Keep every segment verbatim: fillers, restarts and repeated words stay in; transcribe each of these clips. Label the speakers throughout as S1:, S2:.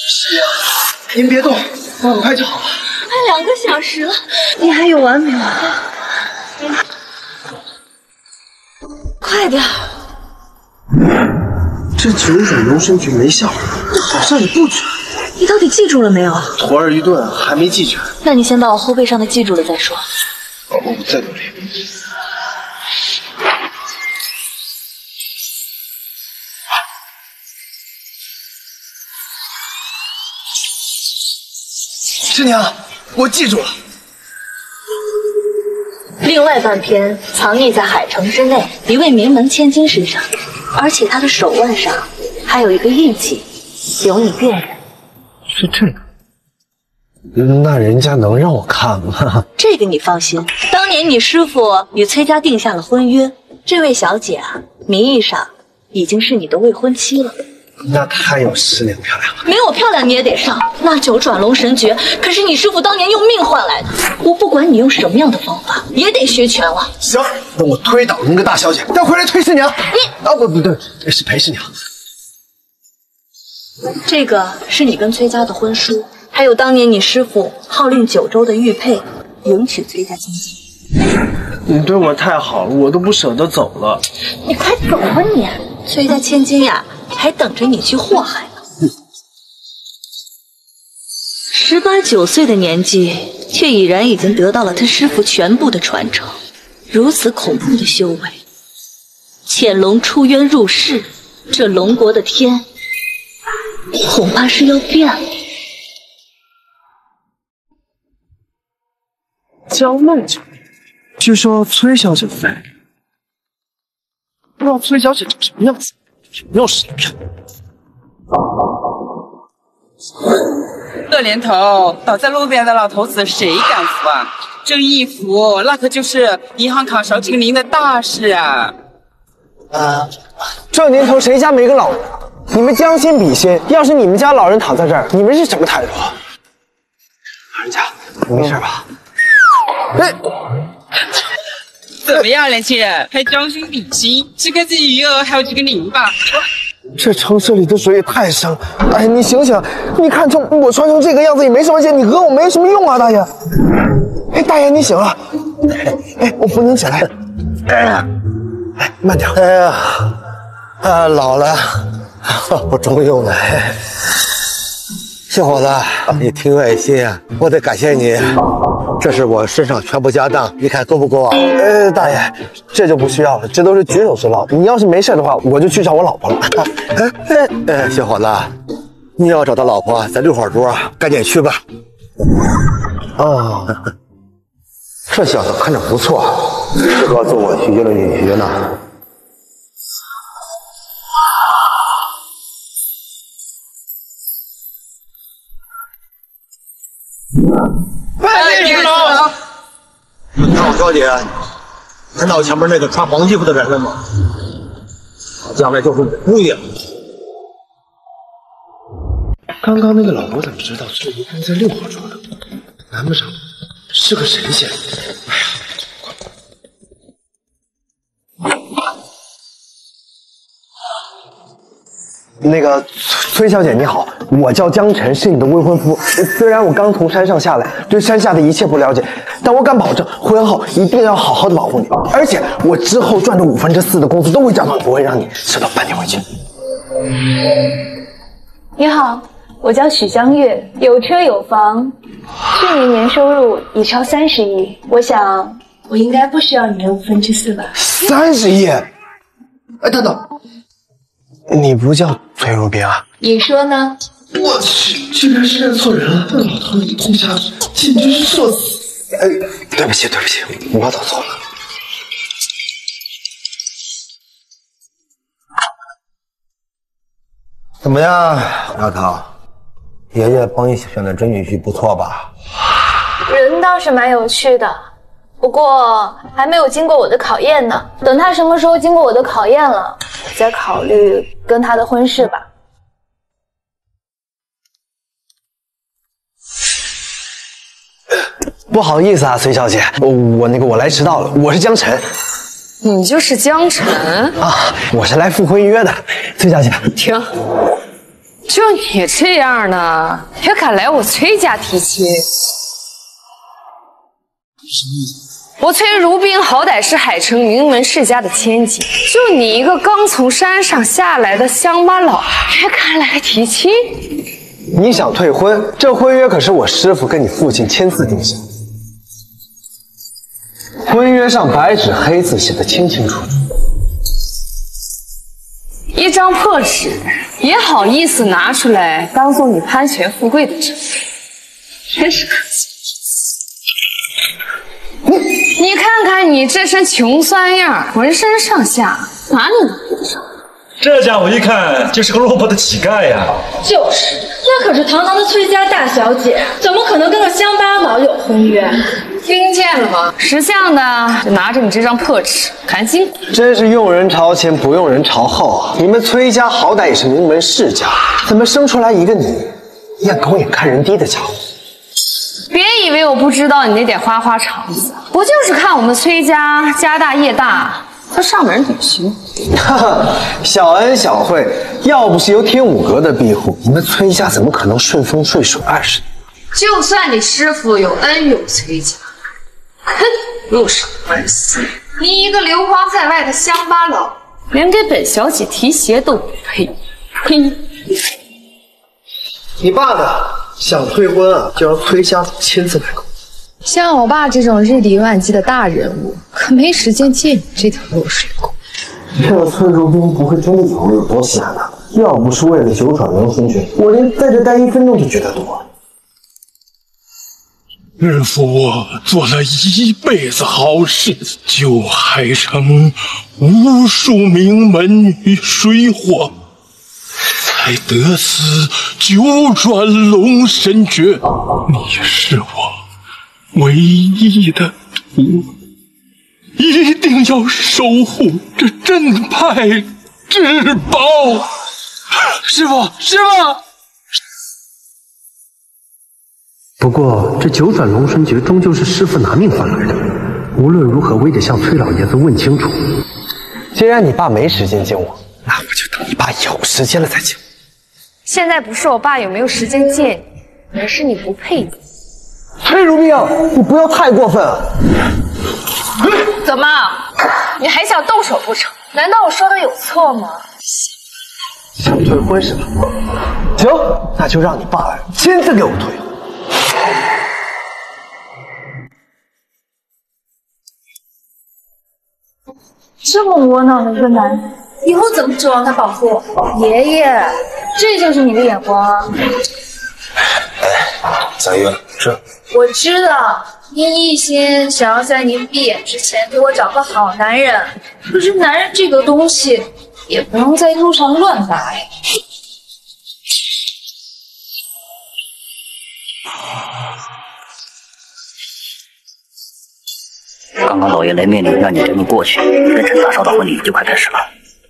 S1: 师娘，您别动，我很快就好了。
S2: 快两个小时了，你还有完没完？快点！
S1: 这九转龙神诀没效，好像也不准。
S2: 你到底记住了没有？
S1: 徒儿愚钝，还没记全。
S2: 那你先把我后背上的记住了再说。
S1: 我再努力。师娘，我记住了。
S2: 另外半篇藏匿在海城之内一位名门千金身上，而且她的手腕上还有一个印记，由你辨认。
S1: 是这个？那人家能让我看吗？
S2: 这个你放心，当年你师父与崔家定下了婚约，这位小姐啊，名义上已经是你的未婚妻了。
S1: 那太有师娘漂亮了。
S2: 没我漂亮你也得上，那九转龙神诀可是你师父当年用命换来的，我不管你用什么样的方法，也得学全了。
S1: 行，等我推倒那个大小姐，再回来推师娘。你啊不不对，是裴师娘。
S2: 这个是你跟崔家的婚书，还有当年你师父号令九州的玉佩，迎娶崔家千金。
S1: 你对我太好了，我都不舍得走了。
S2: 你快走吧你！崔家千金呀，还等着你去祸害呢。十八九岁的年纪，却已然已经得到了他师父全部的传承。如此恐怖的修为，潜龙出渊入世，这龙国的天恐怕是要变了。
S1: 江梦姐，据说崔小姐在，不知道崔小姐长什么样子，有没有实力片？
S3: 这年头，倒在路边的老头子谁敢扶啊？挣一扶，那可就是银行卡少清零的大事啊！
S4: 啊，这年头谁家没个老人？你们将心比心，要是你们家老人躺在这儿，你们是什么态度？老人家，你没事吧？哎，
S3: 怎么样，年轻人？还将心比心？吃个自己余额还有几个零吧？
S4: 这城市里的水也太深，哎，你醒醒！你看成我穿成这个样子也没什么钱，你讹我没什么用啊，大爷！哎，大爷你醒了，哎，我扶您起来。哎，哎，慢点。
S5: 哎呀，啊，老了，不中用了。小伙子，你挺有爱心啊，我得感谢你。这是我身上全部家当，你看够不够啊？
S4: 呃，大爷，这就不需要了，这都是举手之劳。你要是没事的话，我就去找我老婆了。
S5: 哎哎哎，小伙子，你要找到老婆在六号桌，赶紧去吧。
S4: 哦，这小子看着不错，适合做我徐家的女婿呢。
S5: 哎，你好！你看我小姐，看到前面那个穿黄衣服的人了吗？将来就是我姑爷。
S1: 刚刚那个老伯怎么知道翠如宫在六号桌呢？难不成是个神仙？哎呀！
S4: 那个崔小姐你好，我叫江晨，是你的未婚夫。虽然我刚从山上下来，对山下的一切不了解，但我敢保证，婚后一定要好好的保护你，而且我之后赚的五分之四的工资都会交到，不会让你迟到半天回去。
S6: 你好，我叫许江月，有车有房，去年年收入已超三十亿，我想我应该不需要你的五分之四吧？
S4: 三十亿？哎，等等。你不叫崔如冰啊？
S6: 你说呢？
S1: 我去，居然是认错人了！这老头一通掐指，简直是社死！
S4: 哎，对不起，对不起，我走错了。
S5: 怎么样，丫头？爷爷帮你选的真女婿不错吧？
S6: 人倒是蛮有趣的，不过还没有经过我的考验呢。等他什么时候经过我的考验了，我再考虑跟他的婚事吧。
S4: 不好意思啊，崔小姐，我那个我来迟到了，我是江晨。
S7: 你就是江晨
S4: 啊？我是来赴婚约的，崔小姐。
S7: 停！ 就你这样的，也敢来我崔家提亲？我崔如冰好歹是海城名门世家的千金，就你一个刚从山上下来的乡巴佬，也敢来提亲？
S4: 你想退婚？这婚约可是我师父跟你父亲签字定下，婚约上白纸黑字写的清清楚楚。
S7: 一张破纸也好意思拿出来当做你攀权富贵的证据，真是可惜。你你看看你这身穷酸样，浑身上下哪里能上？
S8: 这家伙一看就是个落魄的乞丐呀！
S6: 就是，那可是堂堂的崔家大小姐，怎么可能跟个乡巴佬有婚约？
S7: 听见了吗？识相的就拿着你这张破纸赶紧滚！
S4: 真是用人朝前不用人朝后啊！你们崔家好歹也是名门世家，怎么生出来一个你眼高眼看人低的家伙？
S7: 别以为我不知道你那点花花肠子，不就是看我们崔家家大业大，才上门旅行。
S4: 哈哈，小恩小惠，要不是有天武阁的庇护，你们崔家怎么可能顺风顺水二十年？
S7: 就算你师父有恩有崔家，哼，入手万死。你一个流荒在外的乡巴佬，连给本小姐提鞋都不配。呸！
S4: 你爸呢？想退婚啊，就让崔家长亲自来沟通。
S7: 像我爸这种日理万机的大人物，可没时间接你这条落水狗。
S4: 这崔如冰不会真的以为有多闲呐？要不是为了九转龙神诀，我连在这待一分钟都觉得多。
S9: 日父做了一辈子好事，救海城无数名门于水火，才得此九转龙神诀。你是我唯一的徒儿，一定要守护这镇派至宝。
S1: 师傅，师傅！
S10: 不过，这九转龙神诀终究是师父拿命换来的，无论如何，我也得向崔老爷子问清楚。
S4: 既然你爸没时间见我，那我就等你爸有时间了再见。
S7: 现在不是我爸有没有时间见你，而是你不配。
S4: 崔如冰，你不要太过分啊！
S7: 怎么，你还想动手不成？难道我说的有错吗？
S4: 想退婚是吧？行，那就让你爸来亲自给我退。
S6: 这么窝囊的一个男人，以后怎么指望他保护我？爷爷，这就是你的眼光啊！
S5: 哎，小月，这
S6: 我知道您一心想要在您闭眼之前给我找个好男人，可是男人这个东西也不能在路上乱来。
S11: 刚刚老爷来命令让你赶紧过去，任晨大少的婚礼就快开始了。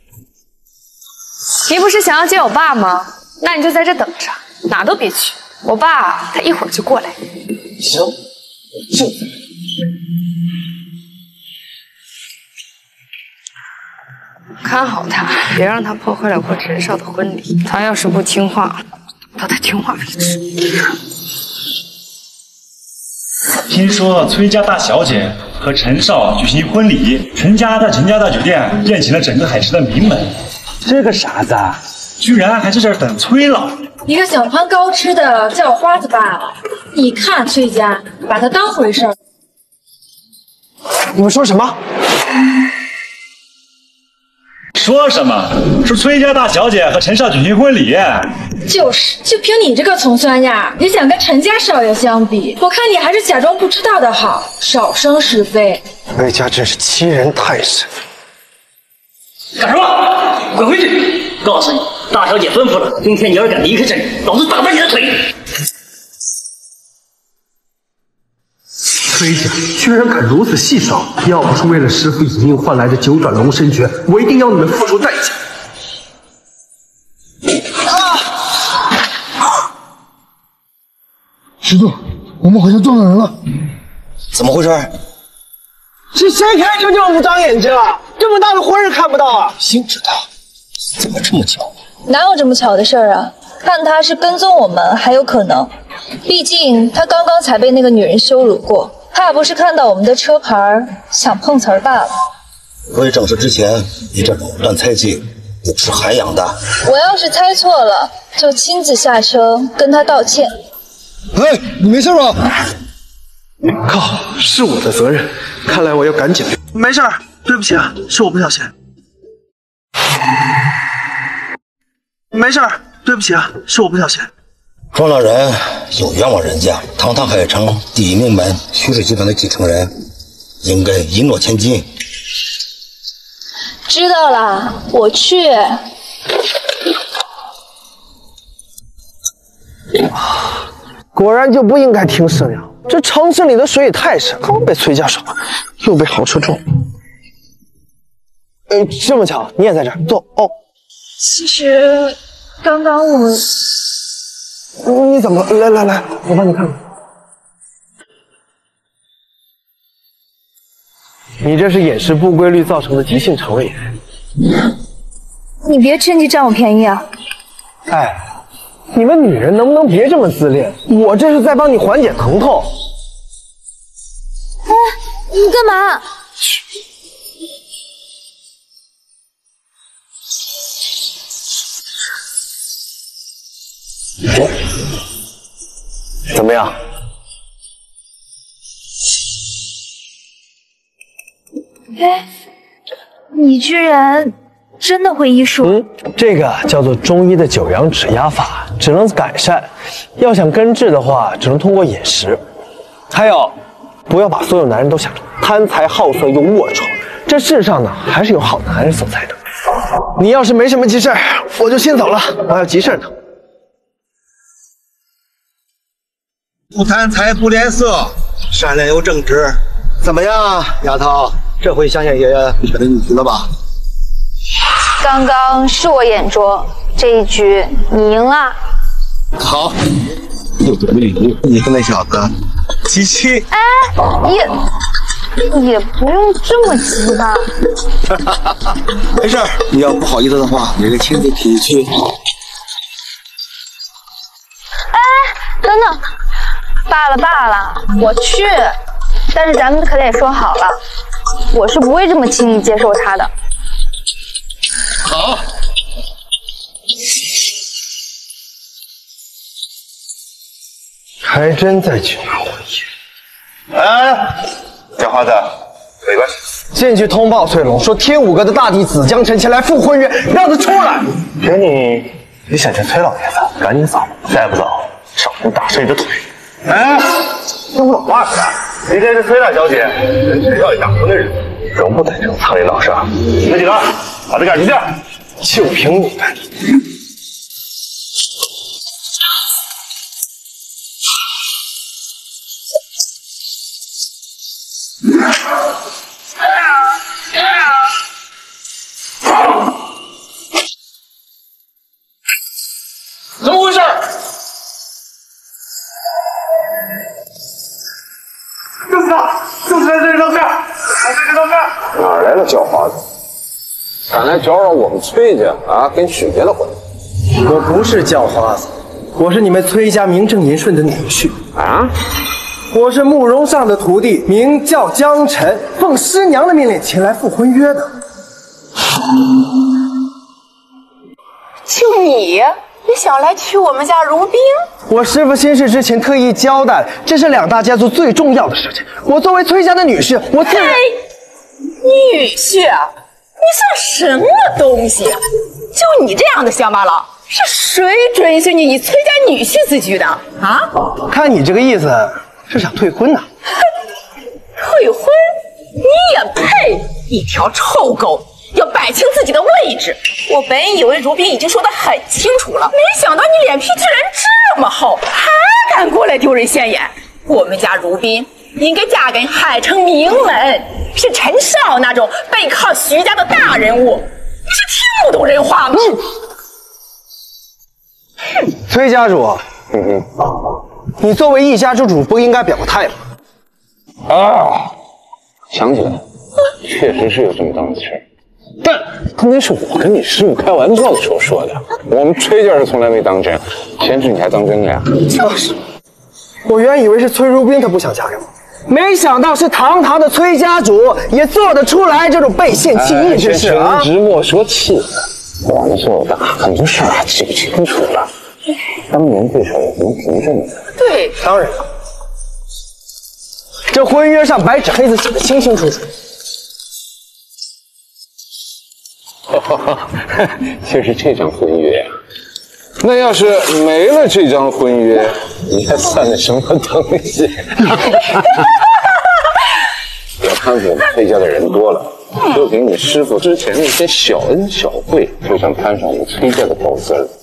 S7: 你不是想要见我爸吗？那你就在这等着，哪都别去。我爸他一会儿就过来。
S4: 行，就
S7: 看好他，别让他破坏了我陈少的婚礼。他要是不听话，到他听话为止。
S8: 听说崔家大小姐和陈少举行婚礼，全家在陈家大酒店宴请了整个海市的名门。这个傻子啊，居然还在这儿等崔老爷。
S6: 一个想攀高枝的叫花子罢了。你看崔家把他当回事儿。
S4: 你们说什么？
S8: 说什么？说崔家大小姐和陈少举行婚礼？
S6: 就是，就凭你这个穷酸样，也想跟陈家少爷相比？我看你还是假装不知道的好，少生是非。
S4: 魏家真是欺人太甚。
S11: 干什么？滚回去！告诉你，大小姐吩咐了，今天你要是敢离开这里，老子打断你的腿！
S10: 崔家居然敢如此戏耍！要不是为了师父以命换来的九转龙神诀，我一定要你们付出代价。
S5: 师傅，我们好像撞到人了。 怎么回事？
S4: 是谁开车就不长眼睛啊？这么大的婚事看不到啊？
S5: 姓知道，怎么这么巧？
S6: 哪有这么巧的事儿啊？ 看他是跟踪我们还有可能，毕竟他刚刚才被那个女人羞辱过，怕不是看到我们的车牌想碰瓷儿罢了。
S5: 未证实之前，你这垄断猜忌不是涵养的。
S6: 我要是猜错了，就亲自下车跟他道歉。
S4: 哎，你没事吧？
S10: 靠，是我的责任，看来我要赶紧。
S1: 没事儿，对不起啊，是我不小心。没事儿，对不起啊，是我不小心。
S5: 撞了人有冤枉人家，堂堂海城第一名门徐氏集团的继承人，应该一诺千金。
S6: 知道了，我去。
S4: 果然就不应该听师娘，这城市里的水也太深，刚被崔家耍，又被豪车撞。呃，这么巧，你也在这儿，坐哦。
S6: 其实刚刚我……
S4: 你怎么了？来来来，我帮你看看。你这是饮食不规律造成的急性肠胃炎。
S6: 你别趁机占我便宜啊！
S4: 哎，你们女人能不能别这么自恋？我这是在帮你缓解疼痛。
S6: 哎，你干嘛？
S4: 怎么样？
S6: 哎，你居然真的会医术？
S4: 嗯，这个叫做中医的九阳指压法，只能改善。要想根治的话，只能通过饮食。还有，不要把所有男人都想成贪财好色又龌龊。这世上呢，还是有好男人所在的。你要是没什么急事，我就先走了，我还有急事呢。
S5: 不贪财不恋色，善良又正直，怎么样，丫头？这回相信爷爷选的女婿了吧？
S6: 刚刚是我眼拙，这一局你赢了。
S5: 好，又得罪你，你和那小子七七。
S6: 哎，也也不用这么急吧。
S5: 没事，你要不好意思的话，爷爷亲自提去。
S6: 哎，等等。罢了罢了，我去。但是咱们可得说好了，我是不会这么轻易接受他的。
S5: 好。
S4: 还真在举办婚宴。哎，叫花子，没关系。进去通报翠龙，说天五阁的大弟子江辰前来赴婚约，让他出来。凭你，你想见崔老爷子，赶紧走，再不走，少能打碎你的腿。哎，听不懂话是吧？今天是崔大小姐跟陈少爷大婚的日子，容不得这种苍蝇闹事。你们几个把这杆举下，就凭你们！
S1: 怎么回事？就是他，就是在这里照片，在这里照片。
S12: 哪来的叫花子？敢来搅扰我们崔家啊？跟许结了婚？
S4: 我不是叫花子，我是你们崔家名正言顺的女婿
S12: 啊！
S4: 我是慕容尚的徒弟，名叫江辰，奉师娘的命令前来赴婚约的。
S13: 就你，你想来娶我们家如冰？
S4: 我师傅仙逝之前特意交代，这是两大家族最重要的事情。我作为崔家的女婿，我自然……
S13: 女婿，你算什么东西？就你这样的乡巴佬，是谁准许你以崔家女婿自居的啊？
S4: 看你这个意思，是想退婚呐？
S13: 退婚？你也配？一条臭狗！要摆清自己的位置。我本以为如冰已经说得很清楚了，没想到你脸皮居然这么厚，还敢过来丢人现眼。我们家如冰应该嫁给海城名门，是陈少那种背靠徐家的大人物。你是听不懂人话吗？
S4: 嗯、崔家主，嗯哼，你作为一家之主，不应该表个态吗？
S12: 啊，想起来了，确实是有这么档子事。
S4: 但
S12: 那是我跟你师傅开玩笑的时候说的，我们崔家是从来没当真，前世你还当真了呀？
S4: 就是，我原以为是崔如冰她不想嫁给我，没想到是堂堂的崔家主也做得出来这种背信弃义之事啊！
S12: 陈直莫说气了，王做大，很多事儿还记不清楚了。当年这事儿有什么凭证呢？
S4: 对，当然了，这婚约上白纸黑字写的清清楚楚。
S12: 就是这张婚约啊。那要是没了这张婚约，你还算个什么东西？我看我们崔家的人多了，就凭你师傅之前那些小恩小惠，就想攀上我们崔家的宝字了。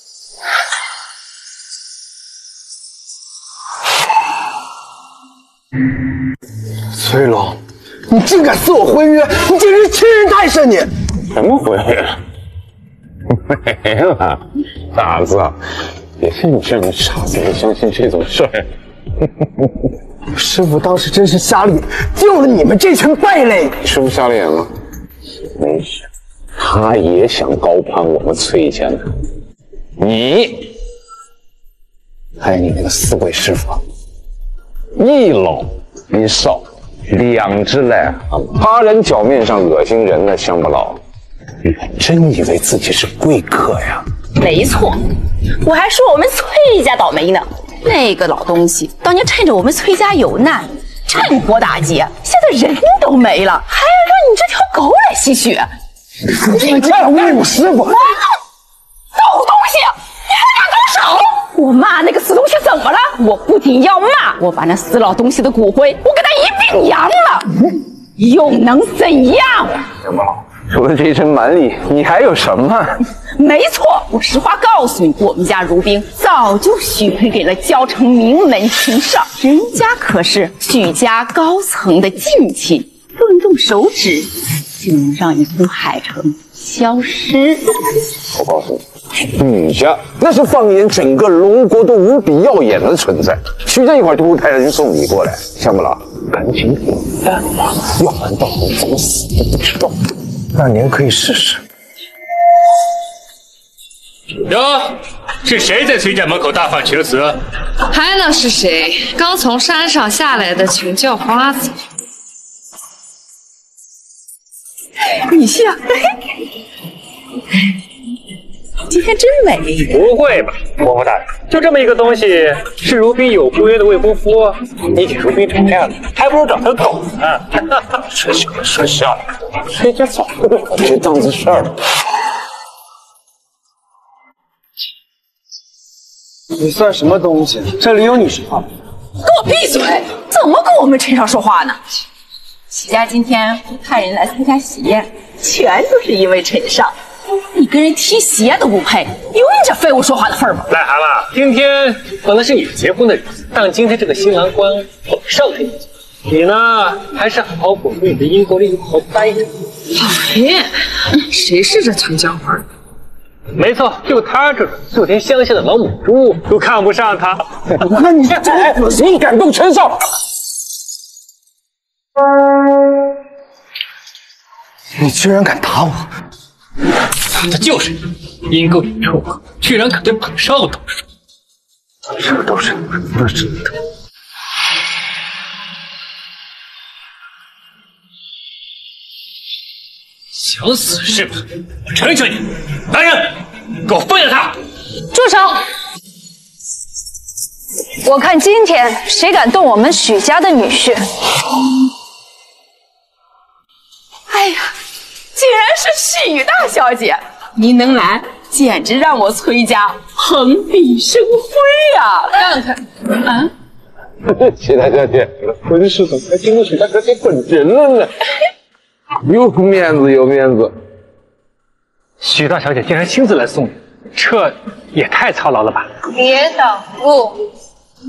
S4: 崔龙，你竟敢撕我婚约，你简直是欺人太甚！你
S12: 什么婚约？没了，傻子，也是你这样的傻子会相信这种事儿。
S4: 师傅当时真是瞎了眼，救了你们这群败类。
S12: 师傅瞎了眼了？没事，他也想高攀我们崔家呢。你，还有你那个死鬼师傅，一老一少，两只癞蛤蟆，趴人脚面上恶心人呢，乡巴佬。你还真以为自己是贵客呀？
S13: 没错，我还说我们崔家倒霉呢。那个老东西当年趁着我们崔家有难，趁火打劫，现在人都没了，还让你这条狗来吸血！
S4: 你这样侮辱师傅！
S13: 狗东西，你还敢动手！我骂那个死东西怎么了？我不仅要骂，我把那死老东西的骨灰，我给他一并扬了，又能怎样？
S12: 乡巴佬。除了这一身蛮力，你还有什么？
S13: 没错，我实话告诉你，我们家如冰早就许配给了交城名门秦少，人家可是许家高层的近亲，动动手指就能让你从海城消失。
S12: 我告诉你，许家那是放眼整个龙国都无比耀眼的存在，许家一会儿就会派人送你过来，乡巴佬，赶紧滚蛋吧，要不然到时候怎么死都不知道。
S4: 那您可以试试。
S9: 哟，是谁在崔家门口大放厥词？
S7: 还能是谁？刚从山上下来的请叫花子。
S13: 你像，今天真美。
S8: 不会吧，嬷嬷大人，就这么一个东西，是如冰有婚约的未婚夫，你给如冰成这样的，还不如找条狗呢。
S12: 说笑了，说笑了，崔家早就不把这当子事儿了。
S4: 你算什么东西？这里有你说话。
S13: 给我闭嘴！怎么跟我们陈少说话呢？齐家今天派人来参加喜宴，全都是因为陈少。你跟人提鞋都不配，有你这废物说话的份儿吗？
S8: 癞蛤蟆，今天本来是你结婚的日子，但今天这个新郎官捧上了你，你呢还是好好滚回你的阴沟里好好待着。
S7: 讨厌，谁是这陈家花？
S8: 没错，就他这种就连乡下的老母猪都看不上他。
S4: 那你这
S12: 你敢动陈少？
S4: 你居然敢打我！
S9: 打的就是你，阴沟里臭狗，居然敢对捧少动手！
S4: 这都是你们的指头。
S9: 想死是吧？我成全你！来人，给我放下他！
S6: 住手！我看今天谁敢动我们许家的女婿！
S13: 哎呀，竟然是许大小姐！您能来，简直让我崔家蓬荜生辉啊！看看，啊，
S12: 许大小姐，婚事怎么还经过许大小姐本人了呢？有面子，有面子。
S8: 许大小姐竟然亲自来送你，这也太操劳了吧！
S6: 别挡路。
S4: 嗯，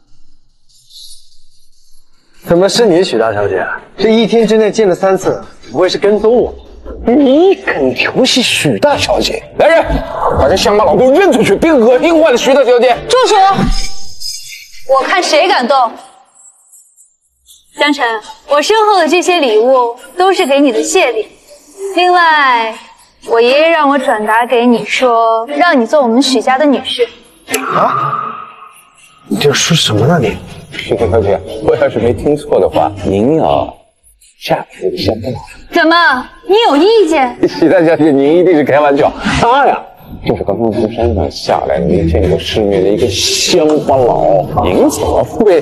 S4: 怎么是你，许大小姐？这一天之内见了三次，不会是跟踪我？
S12: 你敢调戏许大小姐？来人，把这乡巴佬给我扔出去，别恶心坏了许大小姐！
S6: 住手！我看谁敢动。江晨，我身后的这些礼物都是给你的谢礼， 另外，我爷爷让我转达给你说，让你做我们许家的女婿。
S4: 啊？你这说什么呢你？
S12: 徐大小姐，我要是没听错的话，您要嫁给这个乡巴佬。
S6: 怎么？你有意见？
S12: 徐大小姐，您一定是开玩笑。他呀，就是刚刚从山上下来的没见过世面的一个乡巴佬，您怎么会？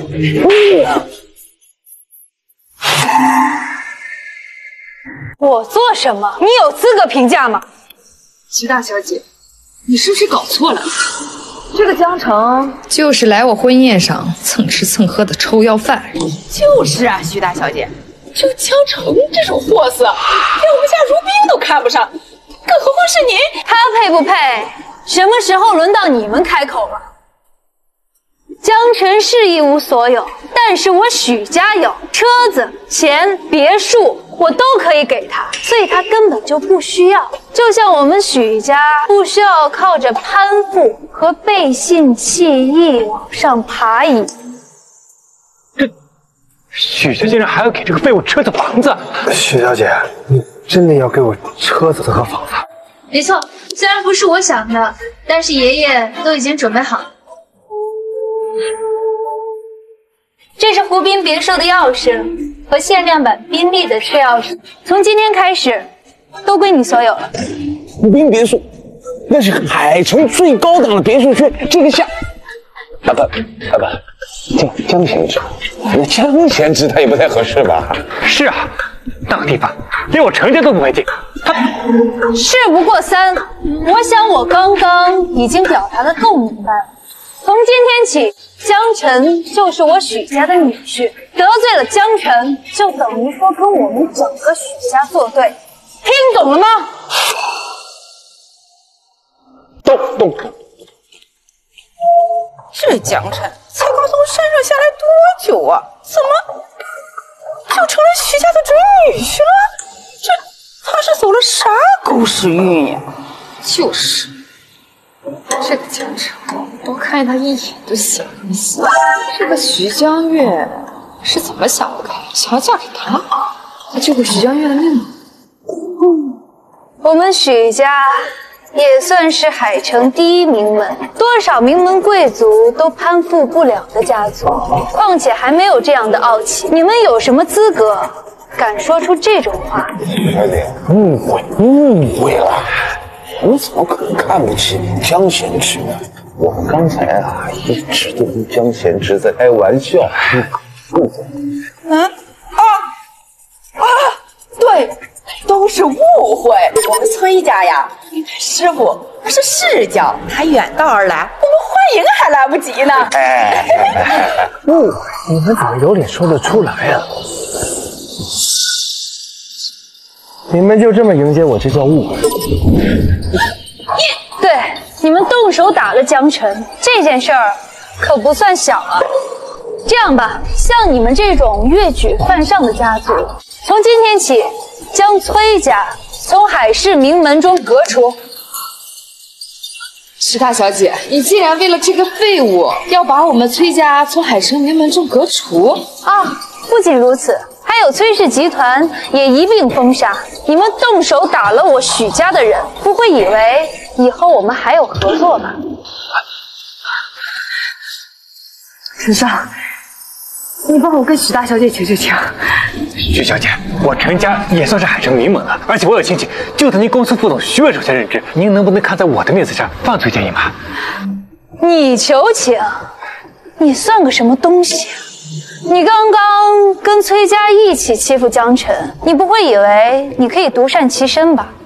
S6: 我做什么？你有资格评价吗？
S7: 徐大小姐，你是不是搞错了？
S13: 这个江城
S7: 就是来我婚宴上蹭吃蹭喝的臭要饭。
S13: 就是啊，徐大小姐，就江城这种货色，连我们家如冰都看不上，更何况是您。
S6: 他配不配？什么时候轮到你们开口了？江城是一无所有，但是我许家有车子、钱、别墅，我都可以给他，所以他根本就不需要。就像我们许家不需要靠着攀附和背信弃义往上爬一样。
S9: 这许家竟然还要给这个废物车子房子？
S4: 许小姐，你真的要给我车子和房子？
S6: 没错，虽然不是我想的，但是爷爷都已经准备好了。这是湖滨别墅的钥匙和限量版宾利的车钥匙，从今天开始都归你所有了。
S12: 湖滨别墅，那是海城最高档的别墅区，这个像……啊不啊不，江江贤之，那江贤之他也不太合适吧？
S9: 是啊，那个地方连我程家都不会进。他
S6: 事不过三，我想我刚刚已经表达的够明白了。从今天起，江晨就是我许家的女婿，得罪了江晨，就等于说跟我们整个许家作对，听懂了吗？
S12: 懂懂。
S13: 这江晨才刚从山上下来多久啊？怎么就成了徐家的准女婿了？这他是走了啥狗屎运呀？
S7: 就是。这个江城，多看他一眼就行。这个徐江月是怎么想的？想要嫁给他，他救过徐江月的命吗？
S6: 嗯，我们许家也算是海城第一名门，多少名门贵族都攀附不了的家族。况且还没有这样的傲气，你们有什么资格敢说出这种话？
S12: 徐小姐，误会，误会了。你怎么可能看不起江贤之呢？我们刚才啊，一直都跟江贤之在开玩笑。
S13: 嗯啊啊！对，都是误会。我们崔家呀，师傅他是世交，他远道而来，我们欢迎还来不及呢。
S4: 哎，误会？你们怎么有脸说得出来啊？你们就这么迎接我，这叫误会？
S6: 对，你们动手打了江晨，这件事儿可不算小啊。这样吧，像你们这种越举犯上的家族，从今天起将崔家从海氏名门中革除。
S7: 石大小姐，你既然为了这个废物要把我们崔家从海城名门中革除
S6: 啊！不仅如此，还有崔氏集团也一并封杀。你们动手打了我许家的人，不会以为以后我们还有合作吧？
S13: 陈少，你帮我跟许大小姐求求情。
S9: 徐小姐，我陈家也算是海城名门了，而且我有亲戚就在您公司副总徐伟手下任职，您能不能看在我的面子上放崔家一马？
S6: 你求情？你算个什么东西啊？你刚刚跟崔家一起欺负江晨，你不会以为你可以独善其身吧？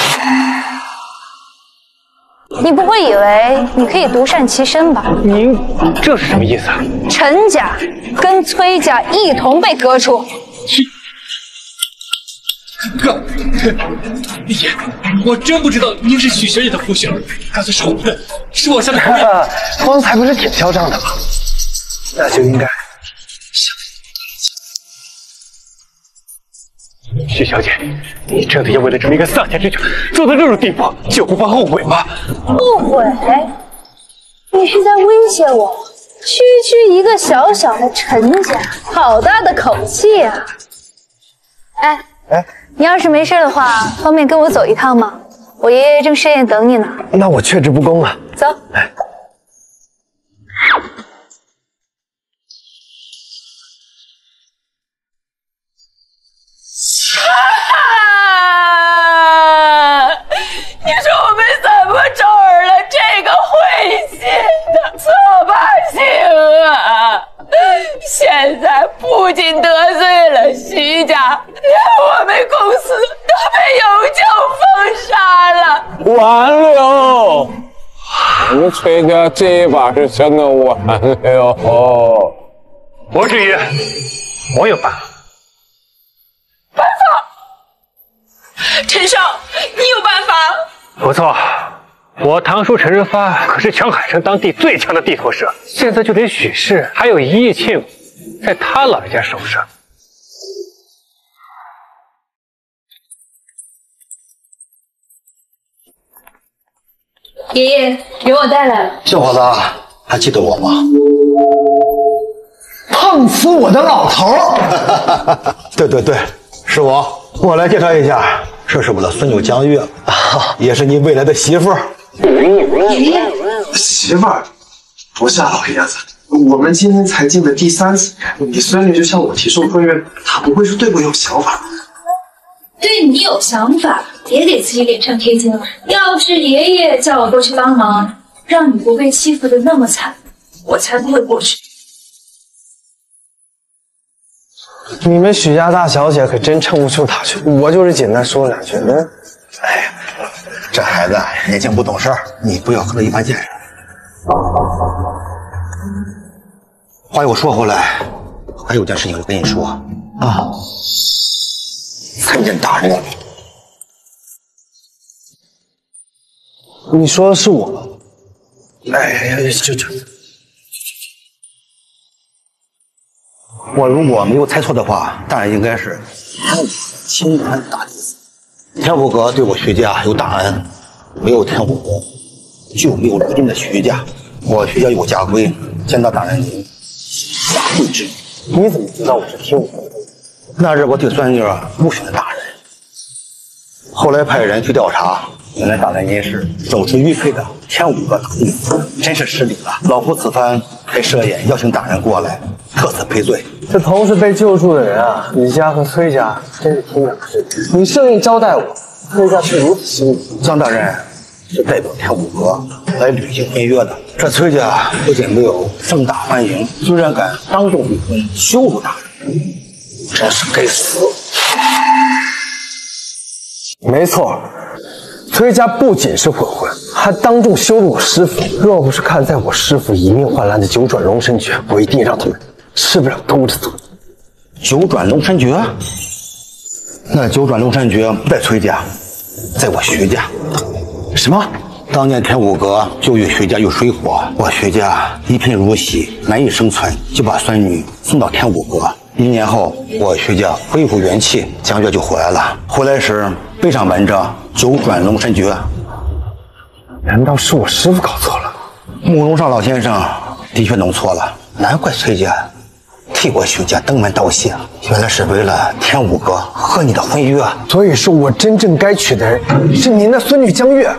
S6: 你不会以为你可以独善其身吧？
S9: 您这是什么意思啊？
S6: 陈家跟崔家一同被革除。
S9: 哥，爷，我真不知道您是许小姐的夫婿，刚才是我的，是我下的口令。
S4: 方才不是挺嚣张的吗？那就应该。
S9: 徐小姐，你真的要为了这么一个丧家之犬做到这种地步，就不怕后悔吗？
S6: 后悔？你是在威胁我？区区一个小小的陈家，好大的口气啊！哎，
S4: 哎，
S6: 你要是没事的话，方便跟我走一趟吗？我爷爷正设宴等你呢。
S4: 那我却之不恭啊。
S6: 走。
S4: 哎。
S13: 你说我们怎么招儿了这个晦气的错把星啊！现在不仅得罪了徐家，连我们公司都被永久封杀了。
S12: 完了！我们崔家这一把是真的完了。
S10: 伯爵爷，我有办法。
S13: 办法？陈少，你有办法？
S10: 不错，我堂叔陈仁发可是全海城当地最强的地头蛇，现在就连许氏还有一亿庆在他老人家手上。
S6: 爷爷给我带来了。
S5: 小伙子，还记得我吗？
S4: 碰死我的老头！
S5: 对对对，是我。我来介绍一下，这是我的孙女江月，也是你未来的媳妇儿。
S1: 媳妇儿，不是老爷子，我们今天才进的第三次，你孙女就向我提出婚约，她不会是对我有想法吧？
S6: 对你有想法，别给自己脸上贴金了。要不是爷爷叫我过去帮忙，让你不被欺负的那么惨，我才不会过去。
S4: 你们许家大小姐可真称不出大去，我就是简单说两句。嗯，
S5: 哎呀，这孩子年轻不懂事，你不要和他一般见识。话又说回来，还有件事情要跟你说啊。参见大人。
S4: 你说的是我吗？
S5: 哎呀，就就。我如果没有猜错的话，大人应该是天武亲传大弟子。天武阁对我徐家有大恩，没有天武阁，就没有如今的徐家。我徐家有家规，见到大人您下跪之礼。
S4: 你怎么知道我是天武阁的？
S5: 那日我替孙女入选了大人，后来派人去调查，原来大人您是受之玉佩的天武阁大弟子，真是失礼了。老夫此番开设宴邀请大人过来，特此赔罪。
S4: 这同是被救助的人啊，李家和崔家真是天壤之别。你设宴招待我，崔家却如此心意。
S5: 张大人是代表天武阁来履行婚约的，这崔家不仅没有盛大欢迎，居然敢当众离婚，羞辱大人，真是该死！
S4: 没错，崔家不仅是混混，还当众羞辱我师父。若不是看在我师父以命换来的九转龙神诀，我一定让他们吃不了兜着走。
S5: 九转龙神诀？那九转龙神诀不在崔家，在我徐家。什么？当年天武阁就与徐家有水火，我徐家一贫如洗，难以生存，就把孙女送到天武阁。一年后，我徐家恢复元气，江月就回来了。回来时背上纹着九转龙神诀。
S4: 难道是我师父搞错了？
S5: 慕容绍老先生的确弄错了，难怪崔家替我徐家登门道谢，原来是为了天武阁和你的婚约。
S4: 所以说我真正该娶的人是您的孙女江月。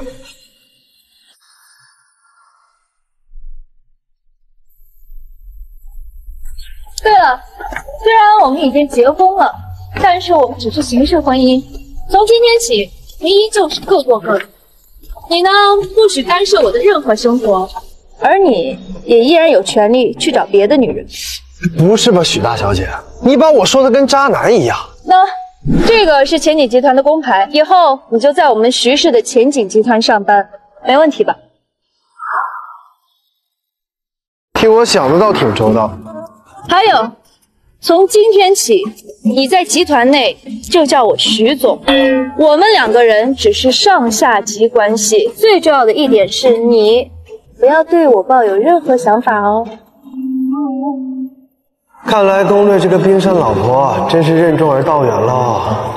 S6: 对了，虽然我们已经结婚了，但是我们只是形式婚姻。从今天起，我们依旧是各过各的。你呢，不许干涉我的任何生活，而你也依然有权利去找别的女人。
S4: 不是吧，许大小姐，你把我说的跟渣男一样。
S6: 那这个是前景集团的工牌，以后你就在我们徐氏的前景集团上班，没问题吧？
S4: 替我想的倒挺周到。
S6: 还有，从今天起，你在集团内就叫我徐总。我们两个人只是上下级关系，最重要的一点是你不要对我抱有任何想法哦。
S4: 看来宫对这个冰山老婆真是任重而道远喽。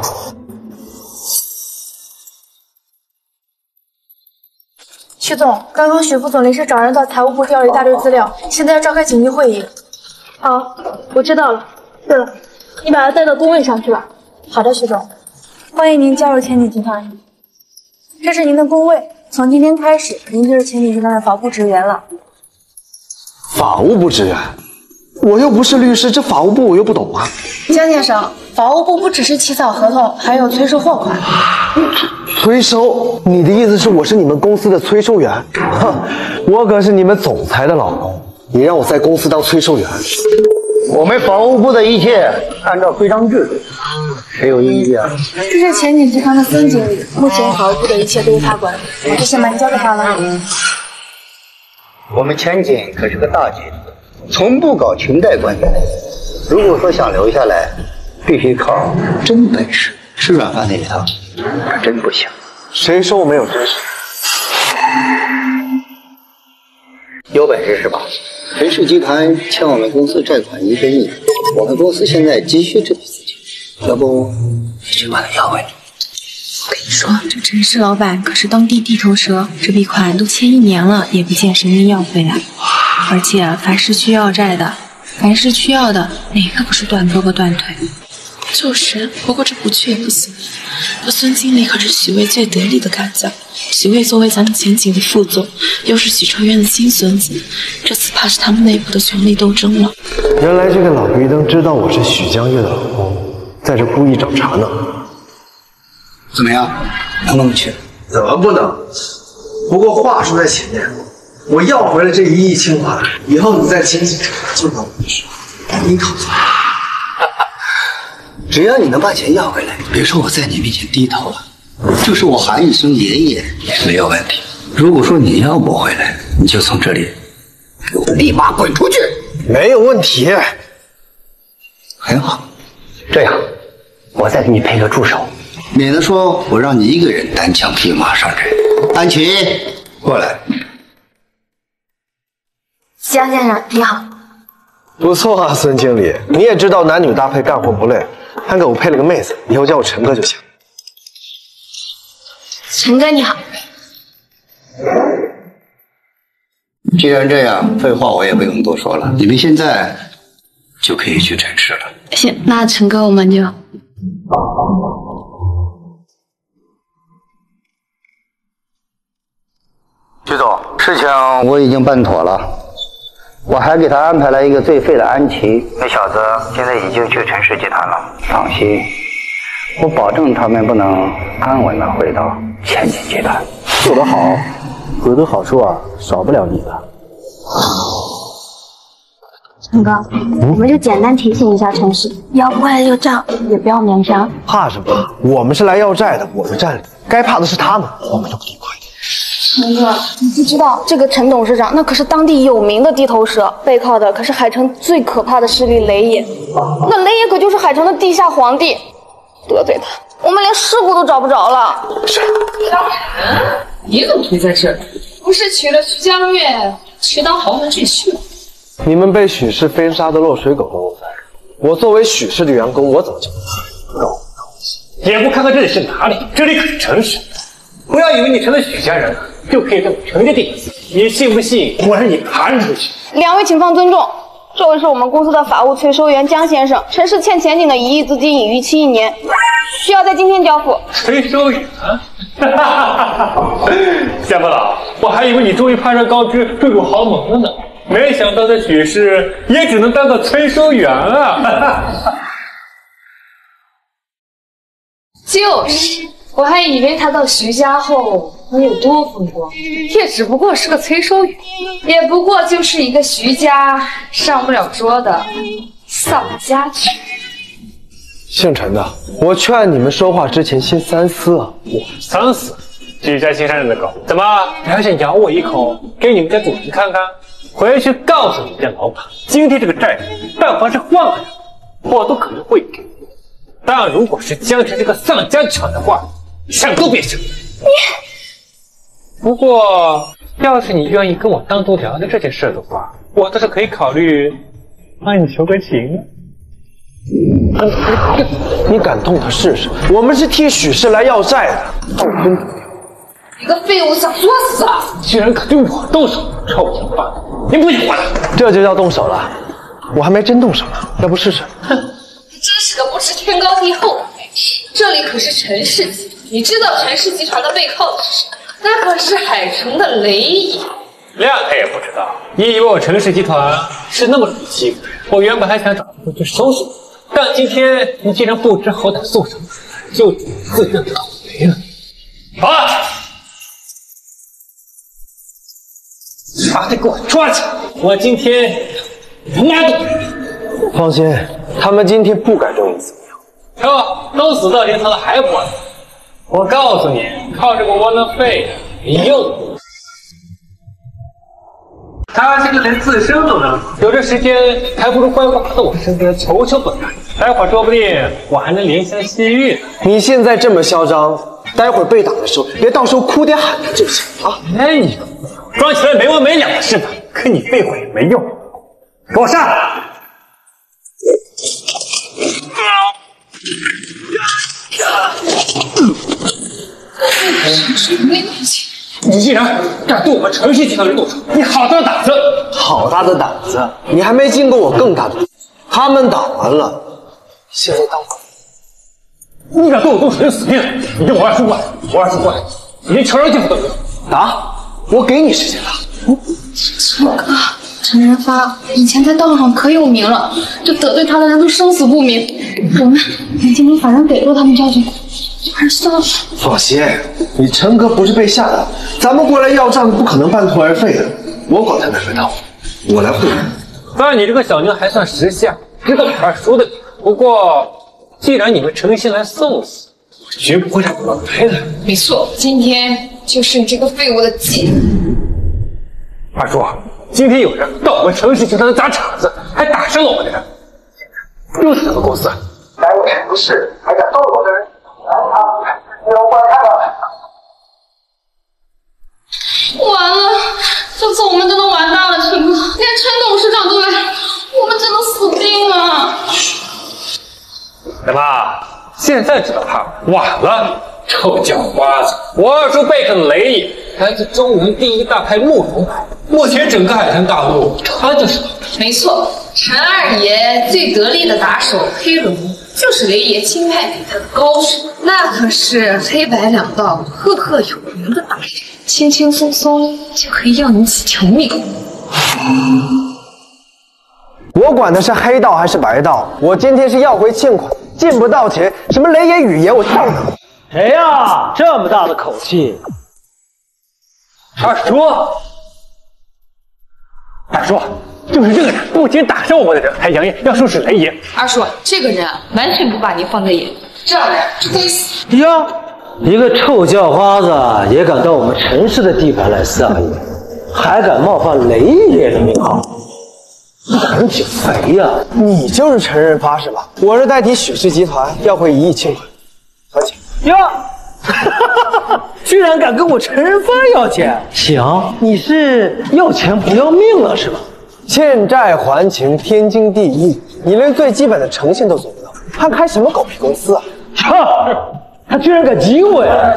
S14: 徐总，刚刚许副总临时找人到财务部调了一大堆资料，现在要召开紧急会议。好，我知道了。对了，你把他带到工位上去吧。好的，徐总。 欢迎您加入千锦集团，这是您的工位，从今天开始，您就是千锦集团的法务职员了。
S4: 法务部职员？我又不是律师，这法务部我又不懂啊。
S14: 江先生，法务部不只是起草合同，还有催收货款。
S4: 催收？你的意思是我是你们公司的催收员？哼，我可是你们总裁的老公，你让我在公司当催收员？
S5: 我们法务部的一切按照规章制度，谁有异议啊？
S14: 这是千锦集团的孙经理，目前法务部的一切都由他管，我就先把你交给他了。
S5: 我们千锦可是个大集团，从不搞裙带关系。如果说想留下来，必须靠真本事，吃软饭那一套，可真不行。
S4: 谁说我没有知识？
S5: 有本事是吧？陈氏集团欠我们公司债款一个亿，我们公司现在急需这笔资金，要不你去把它要回来。
S15: 我跟你说，这陈氏老板可是当地地头蛇，这笔款都欠一年了，也不见谁能要回来。而且凡是需要债的，凡是需要的，哪个不是断胳膊断腿？就是，不过这不去也不行。这孙经理可是许巍最得力的干将，许巍作为咱们前景的副总，又是许承渊的亲孙子，这次怕是他们内部的权力斗争了。
S4: 原来这个老逼灯知道我是许江月的老公，在这故意找茬呢。
S5: 怎么样，能不能去？
S4: 怎么不能？不过话说在前面，我要回来这一亿清华，以后你在前景就当我的事，赶紧考虑。
S5: 只要你能把钱要回来，别说我在你面前低头了，就是我喊一声爷爷也是没有问题。如果说你要不回来，你就从这里给我立马滚出去。
S4: 没有问题。
S5: 很好，这样我再给你配个助手，免得说我让你一个人单枪匹马上阵。安琪，过来。
S14: 江先生你好。
S4: 不错啊，孙经理，你也知道男女搭配干活不累，还给我配了个妹子，以后叫我陈哥就行。
S14: 陈哥你好。
S5: 既然这样，废话我也不用多说了，你们现在就可以去陈氏了。
S15: 行，那陈哥我们就。
S5: 徐总，事情我已经办妥了，我还给他安排了一个最废的安琪，那小子现在已经去陈氏集团了。放心，我保证他们不能安稳的回到千锦集团。
S16: 做得好，得的好处啊，少不了你的。
S14: 陈哥，我们就简单提醒一下陈氏，要不回来就账，也不要勉强。
S4: 怕什么？我们是来要债的，我们占理，该怕的是他们，我们用力快点。
S14: 陈哥，你不知道，这个陈董事长那可是当地有名的地头蛇，背靠的可是海城最可怕的势力雷爷。那雷爷可就是海城的地下皇帝，得罪他，我们连尸骨都找不着了。
S7: 张晨，你怎么会在这儿？不是娶了徐江月，去当豪门赘婿了？
S4: 你们被许氏封杀的落水狗都不在，我作为许氏的员工，我怎么就
S10: 也不看看这里是哪里？这里可是陈氏，不要以为你成了许家人就可以在我陈家地，你信不信我让你盘出去？
S14: 两位请放尊重，这位是我们公司的法务催收员江先生，陈氏欠前景的一亿资金已逾期一年，需要在今天交付。
S10: 催收员？乡巴佬，我还以为你终于攀上高枝坠入豪门了呢，没想到在许氏也只能当个催收员啊！
S7: 就是，我还以为他到徐家后能有多风光，也只不过是个催收员，也不过就是一个徐家上不了桌的丧家犬。
S4: 姓陈的，我劝你们说话之前先三思啊！
S10: 我三思？许家新上任的狗，怎么还想咬我一口，给你们家主人看看？回去告诉你们家老板，今天这个债，但凡是换个人，我都可能会给。但如果是江晨这个丧家犬的话，想都别想。你，不过要是你愿意跟我单独聊聊这件事的话，我倒是可以考虑帮你求个情。
S4: 你敢动他试试？我们是替许氏来要债的，动分动
S7: 你个废物，想作死啊！
S10: 居然敢对我动手，臭王八蛋！你不许回来！
S4: 这就叫动手了？我还没真动手呢，要不试试？
S7: 哼，你真是个不知天高地厚的废物！ 这里可是陈氏集团，你知道陈氏集团的背靠的是谁？那可是海城的雷爷。
S10: 亮他也不知道，你以为我陈氏集团是那么容易欺负的？我原本还想找他们去收拾你，但今天你竟然不知好歹送上门，就自认倒霉了。好了，把他给我抓起来！我今天他妈的！
S4: 放心，他们今天不敢动你怎么样？
S10: 哟，都死到临头了还不完？我告诉你，靠这个窝囊废没用。他这个连自身都能，有这时间还不如乖乖趴在我身边求求本来。待会儿说不定我还能怜香惜玉呢。
S4: 你现在这么嚣张，待会儿被打的时候，别到时候哭爹喊的就行啊！
S10: 哎，你装起来没完没了似的，可你背会也没用。给我上！你竟然敢对我们陈氏集团人动手，你好大的胆子！
S4: 好大的胆子！你还没见过我更大的。他们打完了，现在当我。
S10: 你敢对我动手就死定了！你跟我二叔过来，我二叔过来，你连求饶技术都没有。
S4: 打！我给你时间打。
S14: 陈哥，陈仁发以前在道上可有名了，这得罪他的人都生死不明。我们已经反正给过他们教训，还是算了。
S4: 放心，你陈哥不是被吓的，咱们过来要账不可能半途而废的。我管他哪个道，我来会人。
S10: 但你这个小妞还算识相，知道我二叔的。不过，既然你们诚心来送死，我绝不会让你们白来。
S7: 没错，今天就是你这个废物的忌日。
S10: 二叔，今天有人到我们陈氏集团砸场子，还打伤了我们的人，又是什么公司？
S4: 来我陈氏还敢动我的人，来啊！你让我过来看看。
S14: 完了，这次我们真的完蛋了，陈哥，连陈董事长都来，我们真的死定了。
S10: 怎么？现在知道他晚了？臭叫花子！我二叔背上的雷爷，来自中原第一大派慕容派，目前整个海城大陆，他就是老大。
S7: 没错，陈二爷最得力的打手黑龙，就是雷爷钦派给他的高手，那可是黑白两道赫赫有名的大人，轻轻松松就可以要你几条命。
S4: 我管的是黑道还是白道？我今天是要回欠款，进不到钱，什么雷爷雨爷我上哪？
S17: 谁呀？这么大的口气！
S10: 二叔，二叔，就是这个人，不仅打伤我们的人，还扬言要收拾雷爷。
S7: 二叔，这个人完全不把你放在眼里，这样的人就该死。
S17: 呀，一个臭叫花子也敢到我们陈氏的地盘来撒野，还敢冒犯雷爷的名号，胆挺肥呀！
S4: 你就是陈仁发是吧？我是代替许氏集团要回一亿欠款，还钱。
S17: 呀，居然敢跟我陈仁发要钱！行，你是要钱不要命了是吧？
S4: 欠债还钱天经地义，你连最基本的诚信都做不到，还开什么狗屁公司啊？
S17: 他居然敢激我呀！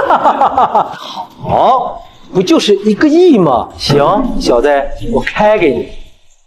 S17: 好，不就是一个亿吗？行，小子，我开给你。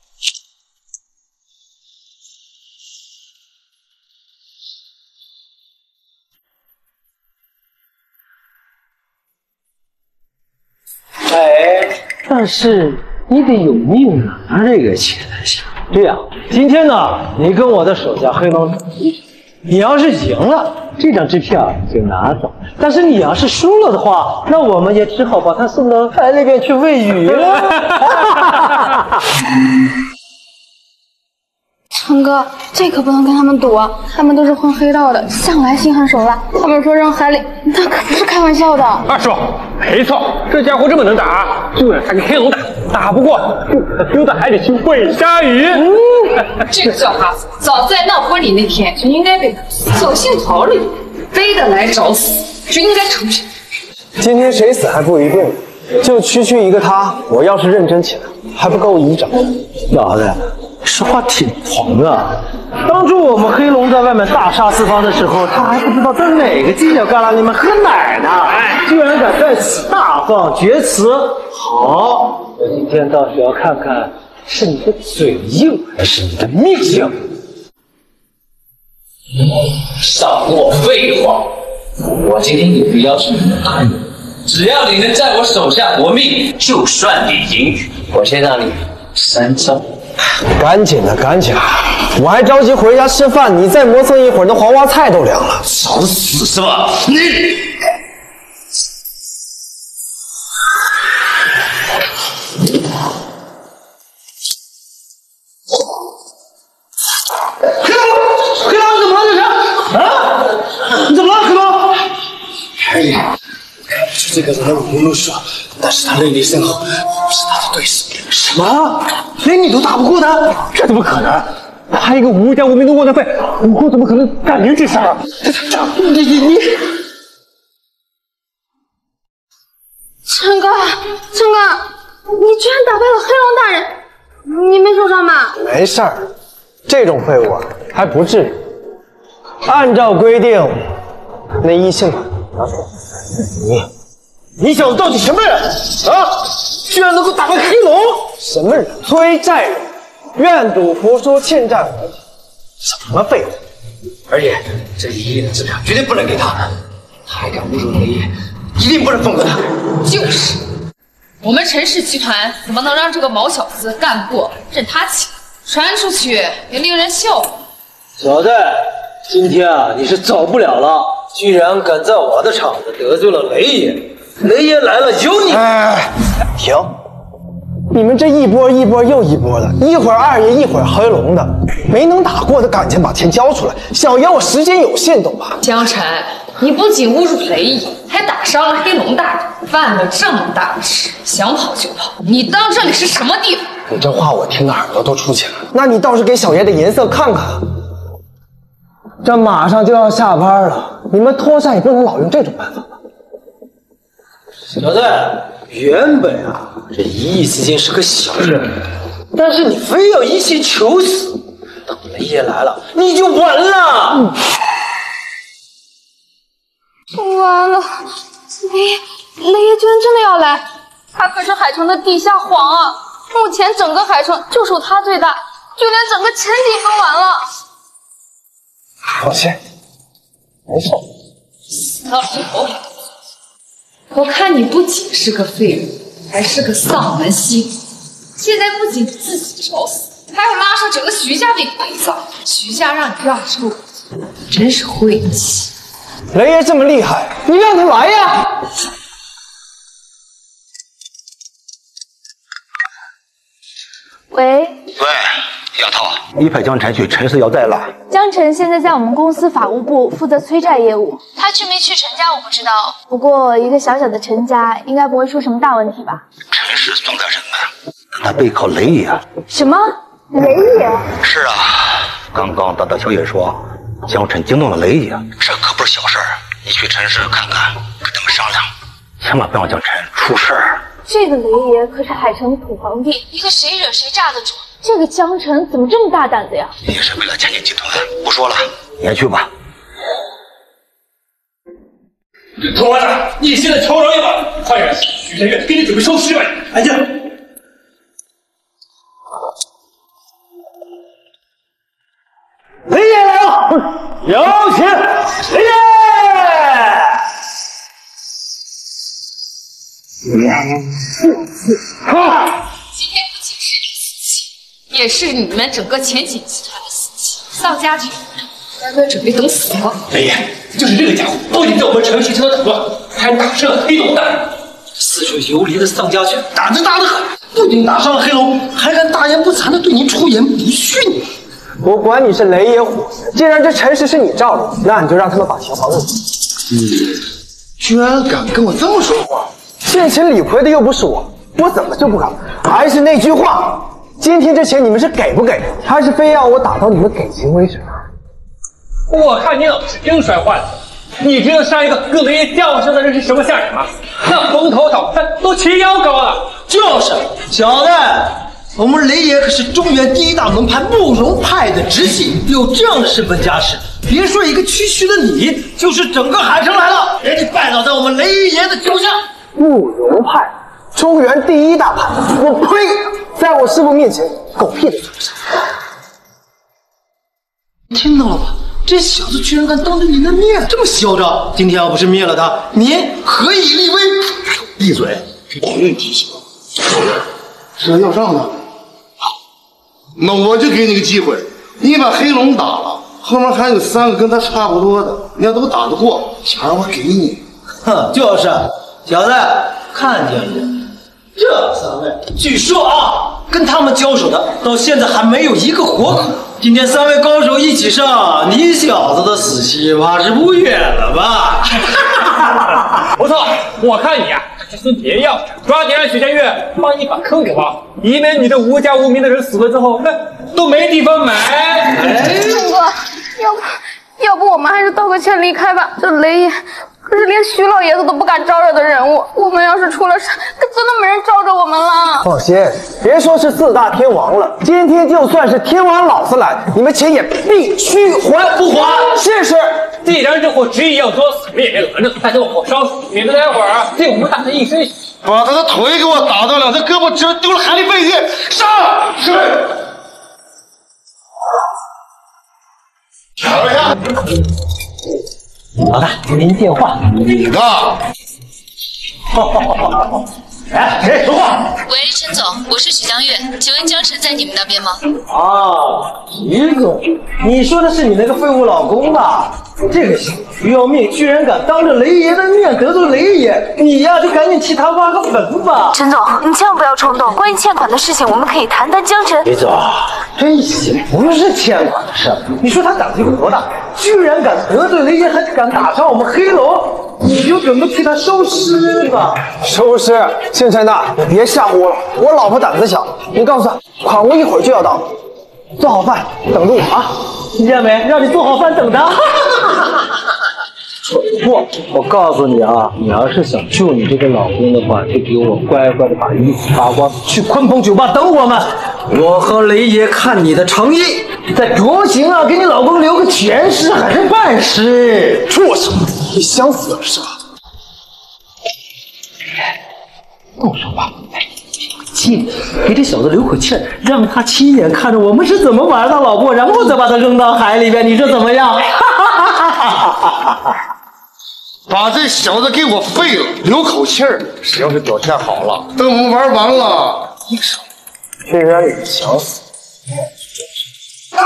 S17: 哎，但是你得有命拿这个钱才行。这样，今天呢，你跟我的手下黑龙打一场，你要是赢了，这张支票就拿走；但是你要是输了的话，那我们也只好把他送到海里边去喂鱼了。
S14: 成哥，这可不能跟他们赌啊！他们都是混黑道的，向来心狠手辣。他们说扔海里，那可不是开玩笑的。
S10: 二叔，没错，这家伙这么能打，就让他跟黑龙打，打不过就把他丢到海里去喂鲨鱼。嗯，
S7: 这个叫哈子，早在闹婚礼那天就应该被打死，侥幸逃了一命，背得来找死，就应该成全。
S4: 今天谁死还不一定，就区区一个他，我要是认真起来，还不够一掌。
S17: 小子，说话挺狂啊！当初我们黑龙在外面大杀四方的时候，他还不知道在哪个犄角旮旯里面喝奶呢，居然敢在此大放厥词。好，我今天倒是要看看是你的嘴硬还是你的命硬。
S11: 少跟我废话！我今天也不要求你们大人，只要你能在我手下活命，就算你赢。我先让你三招。
S4: 赶紧的，赶紧的！我还着急回家吃饭，你再磨蹭一会儿，那黄花菜都凉了。
S11: 找死是吧？你。
S17: 黑龙，黑龙，你怎么了？这是？啊？你怎么了，黑龙？
S4: 海里，看不出这个人的武功路数，但是他内力深厚，不是他的对手。
S17: 什么？连你都打不过他？这怎么可能？他一个无家无名的窝囊废，武功怎么可能干您这事儿？你你你！
S14: 陈哥，陈哥，你居然打败了黑龙大人，你没受伤吧？
S4: 没事儿，这种废物啊，还不至于。按照规定，那一星款拿出来。你，你小子到底什么人啊？居然能够打败黑龙？什么人？崔寨人，愿赌服输，欠债还钱。什么废物！而且这一亿的支票绝对不能给他，他还敢侮辱雷爷，一定不能放过他。
S7: 就是，我们陈氏集团怎么能让这个毛小子干不过，任他欺负？传出去也令人笑话。
S17: 小子，今天啊你是走不了了，居然敢在我的场子得罪了雷爷，雷爷来了有你！
S4: 哎，停！你们这一波一波又一波的，一会儿二爷，一会儿黑龙的，没能打过的赶紧把钱交出来。小爷我时间有限，懂吧？
S7: 江辰，你不仅侮辱雷爷，还打伤了黑龙大人，犯了这么大的事，想跑就跑，你当这里是什么地方？
S4: 你这话我听得耳朵都出血了。那你倒是给小爷的颜色看看啊！这马上就要下班了，你们脱债也不能老用这种办法吧？
S17: 小子，原本啊这一亿资金是个小事，但是你非要一气求死，等雷爷来了你就完了。嗯
S14: 完了，雷雷爷居然真的要来！他可是海城的地下皇啊！目前整个海城就属他最大，就连整个前景都完了。
S4: 放心，没事。
S7: 死到临头还不我看你不仅是个废物，还是个丧门星。现在不仅自己找死，还要拉上整个徐家给陪葬。徐家让你让出，真是晦气。
S4: 雷爷这么厉害，你让他来呀！
S6: 喂，
S5: 喂，丫头，你派江辰去陈氏要债了。
S6: 江辰现在在我们公司法务部负责催债业务，他去没去陈家我不知道，不过一个小小的陈家应该不会出什么大问题吧？
S5: 陈氏算得什么？他背靠雷爷。
S6: 什么？雷爷？
S5: 是啊，刚刚得到消息说江辰惊动了雷爷，这可不是小事儿。你去陈氏看看，跟他们商量，千万不让江辰出事儿。
S6: 这个雷爷可是海城土皇帝，一个谁惹谁炸得住。这个江辰怎么这么大胆子呀？
S5: 也是为了千金集团。不说了，你先去吧。
S8: 臭娃子，你现在求饶一把，快点，徐天月给你准备收尸吧。安静。
S17: 雷爷来了，有请雷爷。
S7: 好，今天不仅是你死期，也是你们整个前景集团的死期。丧家犬，乖乖准备等死吧。
S11: 雷爷，就是这个家伙，不仅在我们陈氏集团捣乱，还打伤了黑龙大人。
S17: 四处游离的丧家犬，胆子大得很，不仅打伤了黑龙，还敢大言不惭的对您出言不逊。
S4: 我管你是雷爷虎爷，既然这陈氏是你罩着，那你就让他们把钱还我。
S17: 你居然敢跟我这么说话！
S4: 欠钱理亏的又不是我，我怎么就不敢？还是那句话，今天这钱你们是给不给，还是非要我打到你们给钱为止？
S10: 我看你脑子是真摔坏了。你知道上一个跟雷爷叫嚣的人是什么下场吗？那风头小三都齐腰高了。
S17: 就是，小子，我们雷爷可是中原第一大门派慕容派的直系，有这样的身份加持，别说一个区区的你，就是整个海城来了，也得拜倒在我们雷爷的脚下。
S4: 慕容派，中原第一大派，我呸！在我师傅面前，狗屁都说不上。
S17: 听到了吧？ 这小子居然敢当着你的面这么嚣张！今天要不是灭了他，您何以立威？
S9: 闭嘴！保命提醒，是来要账的。好，那我就给你个机会，你把黑龙打了，后面还有三个跟他差不多的，你要都打得过，钱我给你。
S17: 哼，就是，小子，看见了。 这三位，据说啊，跟他们交手的到现在还没有一个活口。今天三位高手一起上，你小子的死期怕是不远了吧？
S10: 不错，我看你啊，这是别要，抓紧让许家月帮你把坑给挖，以免你的无家无名的人死了之后，那都没地方埋。哎，
S14: 陈哥，要不要不我们还是道个歉离开吧？这雷爷。 可是连徐老爷子都不敢招惹的人物，我们要是出了事，可真的没人罩着我们了。
S4: 放心，别说是四大天王了，今天就算是天王老子来，你们钱也必须还不还？是是。
S10: 既然这货执意要作死，我们也别拦着，再给我火烧死，免得待会儿对我们打他一身血。
S9: 把他的腿给我打断，两条胳膊直丢了海里废铁，上！是。瞧一下。
S17: 老大，给您电话。
S9: 你的。
S17: 哎，谁说话？
S18: 喂，陈总，我是许江月，请问江晨在你们那边吗？
S17: 啊，徐总，你说的是你那个废物老公吧？这个小子不要命，居然敢当着雷爷的面得罪雷爷，你呀就赶紧替他挖个坟吧。
S6: 陈总，你千万不要冲动，关于欠款的事情，我们可以谈谈江晨。
S17: 徐总，这些不是欠款的事，你说他胆子有多大？ 居然敢得罪雷爷，还敢打伤我们黑龙，你就准备替他收尸吧？
S4: 收尸？星辰呐，你别吓唬我了，我老婆胆子小。你告诉她，款我一会儿就要到，做好饭等着我啊！
S17: 听见没？让你做好饭等着。蠢货！我告诉你啊，你要是想救你这个老公的话，就给我乖乖的把衣服扒光，去鲲鹏酒吧等我们。我和雷爷看你的诚意，再酌情啊，给你老公留个全尸还是半尸？
S4: 畜生！你想死了是吧？
S17: 动手吧！气，给这小子留口气儿，让他亲眼看着我们是怎么玩他老婆，然后再把他扔到海里边，你说怎么样？
S9: 把这小子给我废了，留口气儿。谁要是表现好了，等我们玩完了，一手。
S4: 居然你想死！啊！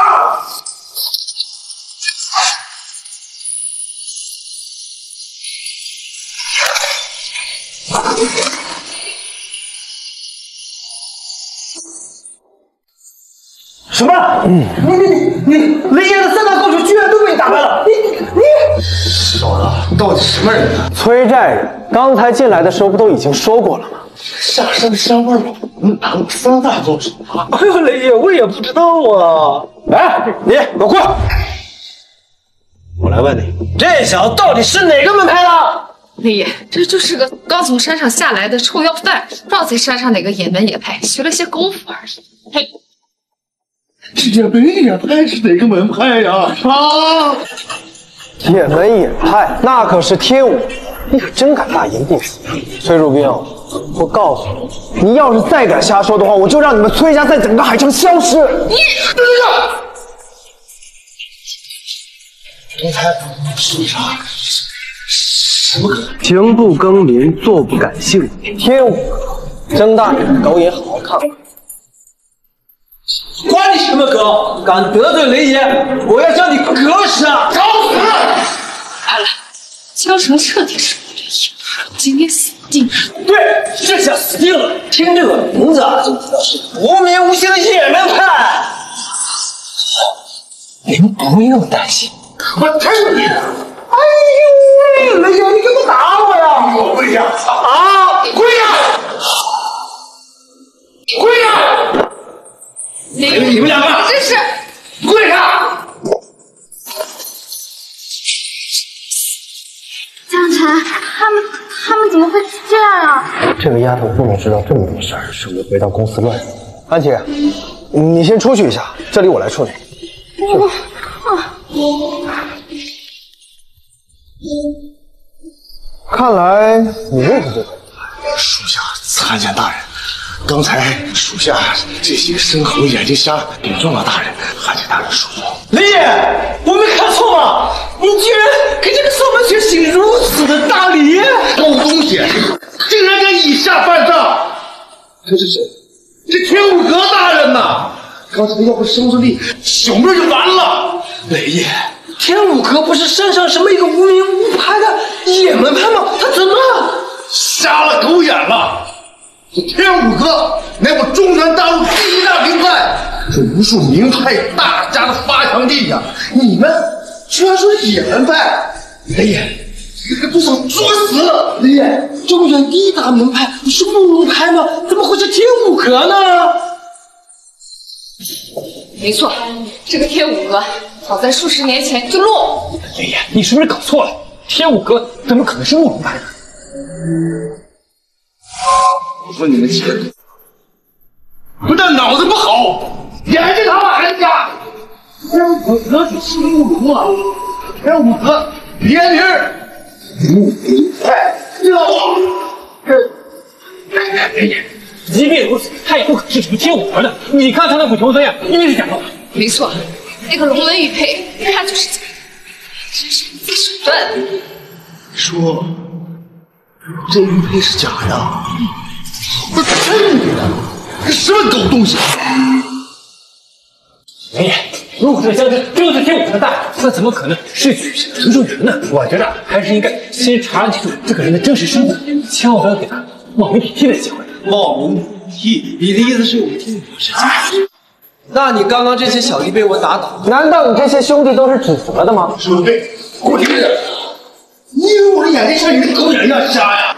S17: 什么？嗯，你你你你，雷爷的三大高手居然都被你打败了！你你，
S9: 小子，到底什么人啊？
S4: 崔寨人，刚才进来的时候不都已经说过了吗？
S9: 下山山味老能打过三大高手啊！
S17: 哎呦，雷爷，我也不知道啊。哎，你给我过来！我来问你，这小子到底是哪个门派的？
S7: 雷爷，这就是个刚从山上下来的臭要饭，不知道在山上哪个野门野派学了些功夫而已。嘿。
S9: 野门野派是哪个门派呀？啊！
S4: 野门野派那可是天武，你可真敢大言不惭！崔汝冰，我告诉你，你要是再敢瞎说的话，我就让你们崔家在整个海城消失！
S9: 你等等！刚才说啥？什么梗？
S4: 行不更名，坐不改姓。天武，睁大眼狗眼，好好看看。
S17: 关你什么狗？敢得罪雷爷，我要将你格杀！
S9: 找死！
S7: 完了，江城彻底是我的眼，今天死定了。
S17: 对，这下死定了。听这个名字啊，就知道是无名无姓的野门派。您不用担心，
S9: 我真你！
S17: 哎呦喂，雷爷，你干嘛打我呀？
S9: 我跪下！
S17: 啊，跪下！
S9: 跪下！
S17: 你你们两个，
S7: 真是
S9: 跪下！
S14: 江晨，他们他们怎么会这样啊？
S4: 这个丫头不能知道这么多事儿，省得回到公司乱。安琪，你先出去一下，这里我来处理。
S14: 我啊，
S4: 看来你认识这个。
S9: 属下参见大人。 刚才属下这些生猴眼睛瞎顶撞了大人，还请大人恕罪。
S17: 雷爷，我没看错吧？你居然给这个扫门犬行如此的大礼！
S9: 狗东西，竟然敢以下犯上！这是谁？这天武阁大人呐！刚才要不生出力，小命就完了。
S17: 雷爷，天武阁不是山上什么一个无名无牌的野门派吗？他怎么
S9: 瞎了狗眼了？这天武阁乃我中原大陆第一大名派，是无数名派大家的发祥地呀！你们居然说野门派！雷爷，这个都想作死！
S17: 雷爷，中原第一大门派不是慕容派吗？怎么会是天武阁呢？
S7: 没错，这个天武阁早在数十年前就落伍。
S10: 雷爷，你是不是搞错了？天武阁怎么可能是慕容派呢？
S9: 我说你们几个不但脑子不好，眼睛他妈还瞎！天武阁是慕容啊，天武阁别名慕容派，知道不？
S10: 这雷爷，即便如此，他也不可能是什么天武阁的。你看他那鬼头孙样，一定是假的。
S7: 没错，那个龙纹玉佩，他就是假的，真是不择手段。
S9: 说这玉佩是假的？不是真的，这什么狗东西！
S10: 雷爷，如果这将军真的是天武阁的大人，那怎么可能是举下陈述人呢？我觉得还是应该先查清楚这个人的真实身份，千万不要给他冒名顶替的机会。
S17: 冒名顶替？你的意思是我们天武阁是假的？那你刚刚这些小弟被我打倒，
S4: 难道你这些兄弟都是指责的吗？
S9: 说的对，给我听着，你以为我的眼睛像你的狗眼一样瞎呀？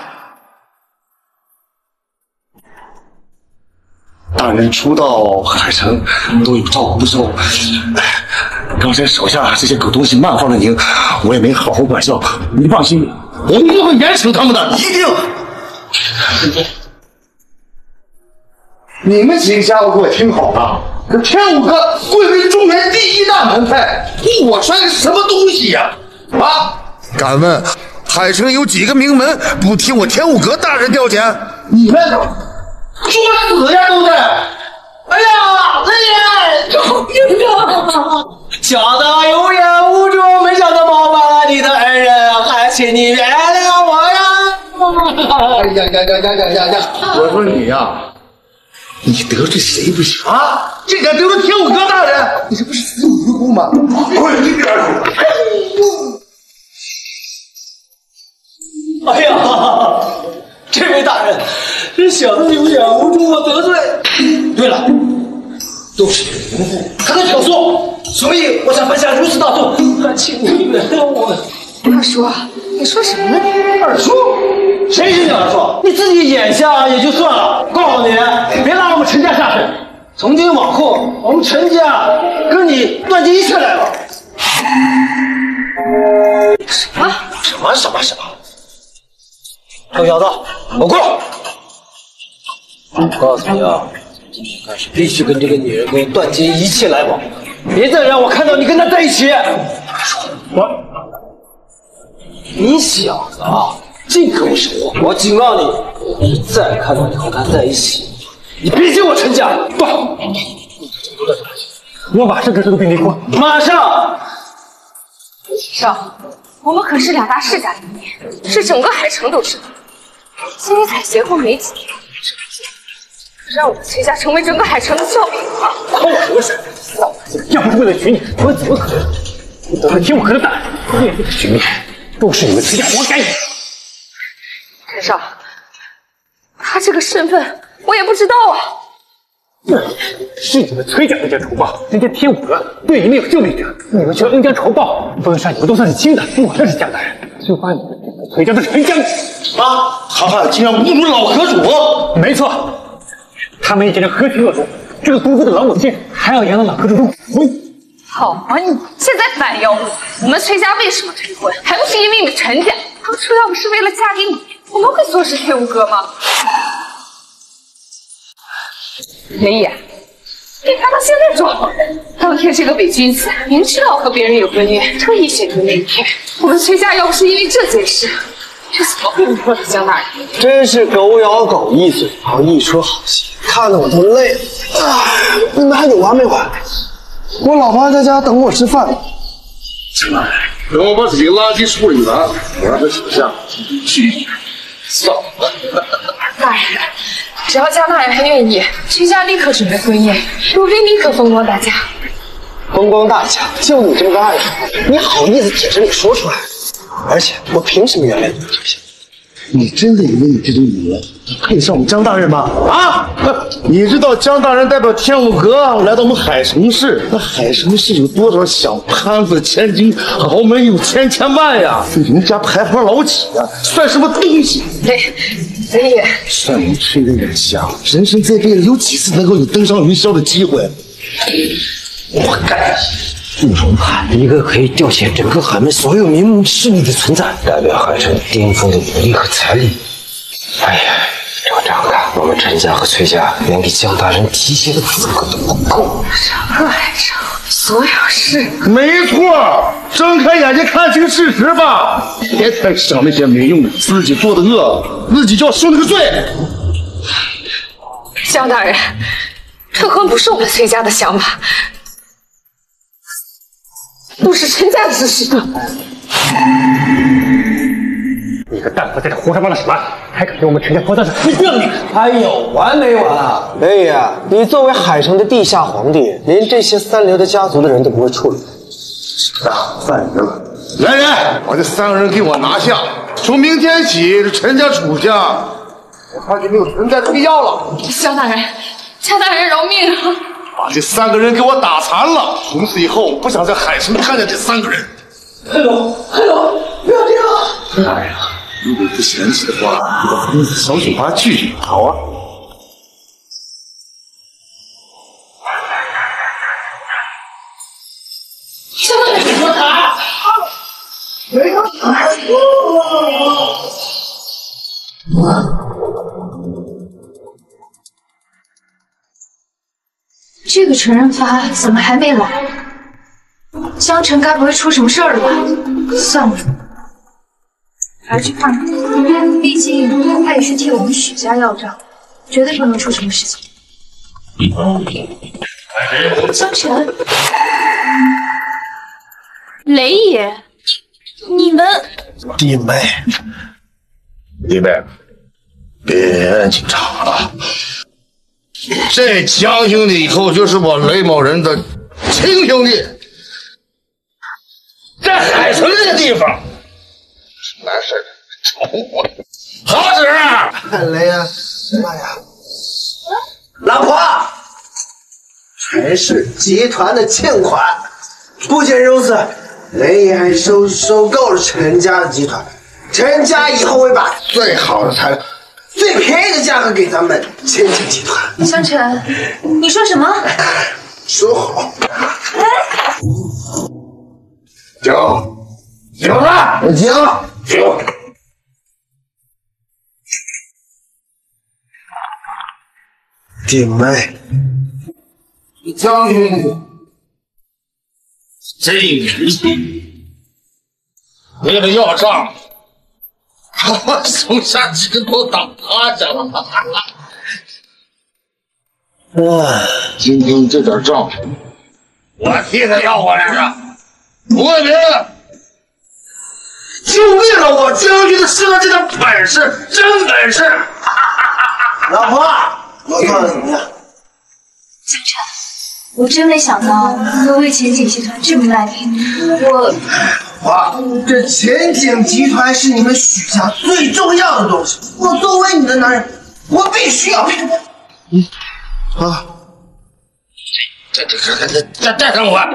S9: 大人初到海城都有照顾不周，刚才手下这些狗东西慢放了您，我也没好好管教。你放心，我一定会严惩他们的，一定。你们几个家伙给我听好了，这天武阁贵为中原第一大门派，我算个什么东西呀？啊！敢问海城有几个名门不听我天武阁大人调遣？你们作死呀，都是！
S17: 哎呀，雷爷，救命啊！小的有眼无珠，没想到冒犯了你的恩人，还请你原谅我呀！
S9: 哎呀呀呀呀呀呀呀！我说你呀，你得罪谁不行啊？竟敢得罪天武阁大人，你这不是死有余辜吗？滚一边去！
S17: 哎呀，这位大人，这小子有眼无珠，我得罪。对了，都是你们夫，他在挑唆，所以我才犯下如此大错，还请你原谅我。
S7: 二叔，你说什么呢？
S17: 二叔？谁是你二叔？你自己眼瞎也就算了，告诉你，别拉我们陈家下水。从今往后，我们陈家跟你断绝一切来往。
S7: 什么？
S17: 什么什么什么？臭小子，给我过来！我告诉你啊，今天开始必须跟这个女人给我断绝一切来往，别再让我看到你跟她在一起。我，你小子啊，净跟我说话！我警告你，要是再看到你和她在一起，你别进我陈家！不，
S10: 我马上跟这个兵离婚，
S17: 马上！
S7: 少，我们可是两大世家里面，是整个海城都知道。今天才结婚没几天，让我们崔家成为整个海城的笑柄。
S10: 关我什么事？要不是为了娶你，我怎么可能会得罪天武阁的大人？面对的局面，都是你们崔家活该。
S7: 陈少，他这个身份我也不知道啊。
S10: 是你们崔家恩将仇报，人家天武阁对你们有救命之恩，你们却恩将仇报，封杀你们都算是轻的。我这是江大人，就把你们崔家的陈将军。
S9: 啊！他还竟然侮辱老阁主！
S10: 没错，他们一家人合群恶毒，这个独自的老母亲还要养了老阁主的骨灰。
S7: 好啊，你现在反咬我，我们崔家为什么退婚，还不是因为你们陈家？当初要不是为了嫁给你，我们会坐视天武阁吗？雷爷，你看他现在装，当天这个伪君子明知道和别人有婚约，特意选择那一天。我们崔家要不是因为这件事，又怎么会离婚呢？江大人，
S17: 真是狗咬狗，一嘴好一出好戏。
S4: 看得我都累了。啊，你们还有完没完？我老婆还在家等我吃饭。
S9: 等我把这些垃圾处理完，我让他手下去扫了。
S7: 大人，只要江大人还愿意，崔家立刻准备婚宴，如冰立刻风光大家。
S4: 风光大家，就你这么个爱好，你好意思指着你说出来？而且我凭什么原谅你这些？
S9: 你真的以为你这种女人配得上我们江大人吗？啊！你知道江大人代表天武阁来到我们海城市，那海城市有多少小潘子千金，豪门有千千万呀，比人家排行老几呀，算什么东西？
S7: 雷雷爷，
S9: 算你吹的眼瞎，人生这辈子有几次能够有登上云霄的机会？活该！
S17: 慕容翰，一个可以调遣整个海门所有名门势力的存在，代表海城巅峰的武力和财力。哎呀，照这样看，我们陈家和崔家连给江大人提携的资格都不够。
S7: 整个海城所有事，
S9: 没错，睁开眼睛看清事实吧，别再想那些没用的，自己做的恶，自己就要受那个罪。
S7: 江大人，撤婚不是我们崔家的想法。都是陈家的指示。
S10: 你个蛋婆在这胡说八道什么？还敢对我们陈家泼脏水？你不要脸！
S4: 还有完没完啊？雷爷，你作为海城的地下皇帝，连这些三流的家族的人都不会处理。
S9: 大犯人了！来人，把这三个人给我拿下！从明天起，这陈家、楚家，我看就没有存在的必要了。
S7: 江大人，江大人饶命啊！
S9: 把这三个人给我打残了！从此以后，我不想在海城看见这三个人。黑龙，黑龙，不要这样！哎呀，如果不嫌弃的话，就到公子小酒吧聚聚。好啊。
S7: 江大人，我打！
S9: 没有打！
S6: 这个成人发怎么还没来？江城该不会出什么事儿了吧？算了，还是去看看。毕竟他也是替我们许家要账，绝对不能出什么事情。江城，雷爷，你们
S9: 弟妹，弟妹，别紧张啊！这江兄弟以后就是我雷某人的亲兄弟，在海城这个地方是难事的，找我。好使，
S4: 雷呀，妈呀，老婆，陈氏集团的欠款，不仅如此，雷爷还收收购了陈家的集团，陈家以后会把最好的材料。最便宜的价格给咱们千金集团。
S6: 江城，你说什么？
S4: 说好。
S6: 哎，
S9: 酒，酒了，酒，酒。
S4: 弟妹，
S9: 江兄弟，这个人为了要账。我手下几个都打趴下了。
S4: 唉，
S9: 今天这点账，我替他要回来了。不为别的，就为了我将军的身上这点本事，真本事。
S4: 老婆，我做的怎么样？
S6: 江城，我真没想到你会为前景集团这么卖力。我。
S4: 哇，这前景集团是你们许家最重要的东西，我作为你的男人，我必须要骗他。
S9: 嗯，啊，这这这这这带上我。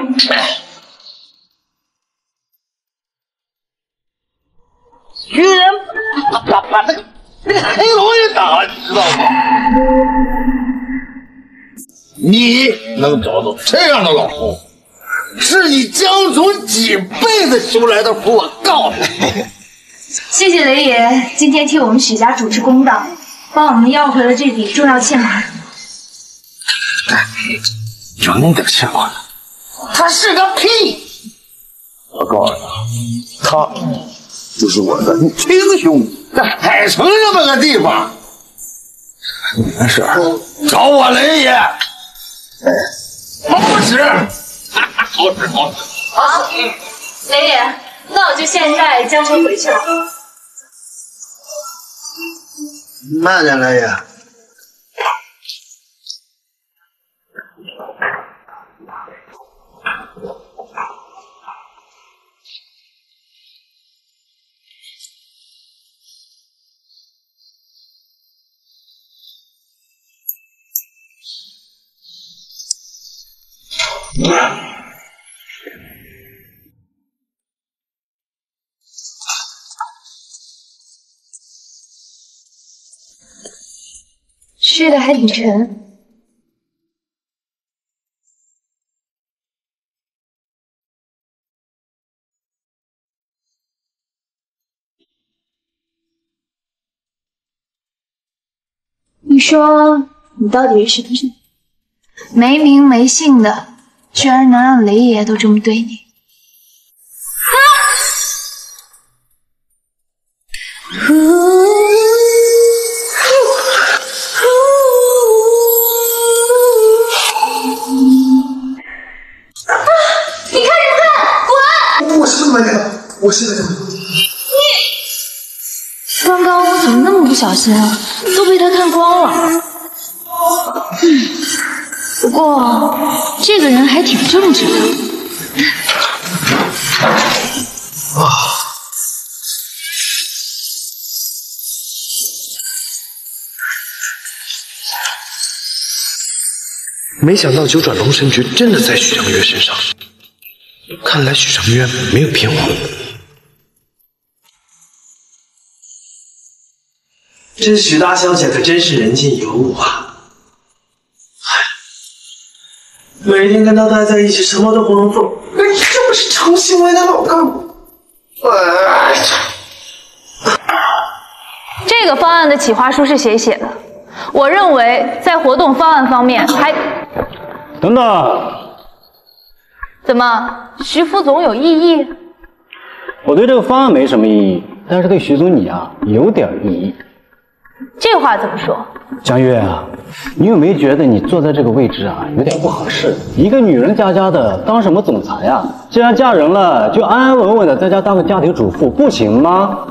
S9: 居然把把那个那个黑龙也打了，你知道吗？你能找到这样的老公？是你江总几辈子修来的福，我告诉你。
S6: 谢谢雷爷，今天替我们许家主持公道，帮我们要回了这笔重要欠款。
S9: 有那点欠款？他是个屁！我告诉你，他就是我的亲兄弟，在海城这么个地方，
S5: 没事，
S9: 找我雷爷。好使，好使，好使。
S6: 好，雷爷，那我就现在将车回去了。
S4: 慢点，雷爷。
S6: 睡得还挺沉。你说你到底是不是没名没姓的，居然能让雷爷都这么对你？啊！你看什么看？滚！
S4: 我是这么买的，我现在就。
S6: 你刚刚我怎么那么不小心啊？都被他看光了。嗯，不过这个人还挺正直的。
S4: 啊！没想到九转龙神诀真的在许长月身上，看来许长月没有骗我。
S1: 这许大小姐可真是人间尤物啊！每天跟她待在一起，什么都不能做，这不是成心为难老干部？哎，
S6: 这个方案的企划书是谁写的？我认为在活动方案方面还……
S10: 等等，
S6: 怎么，徐副总有异议？
S10: 我对这个方案没什么异议，但是对徐总你啊有点异议。
S6: 这话怎么说？
S10: 江月啊，你有没有觉得你坐在这个位置啊有点不合适？一个女人家家的，当什么总裁呀？既然嫁人了，就安安稳稳的在家当个家庭主妇，不行吗？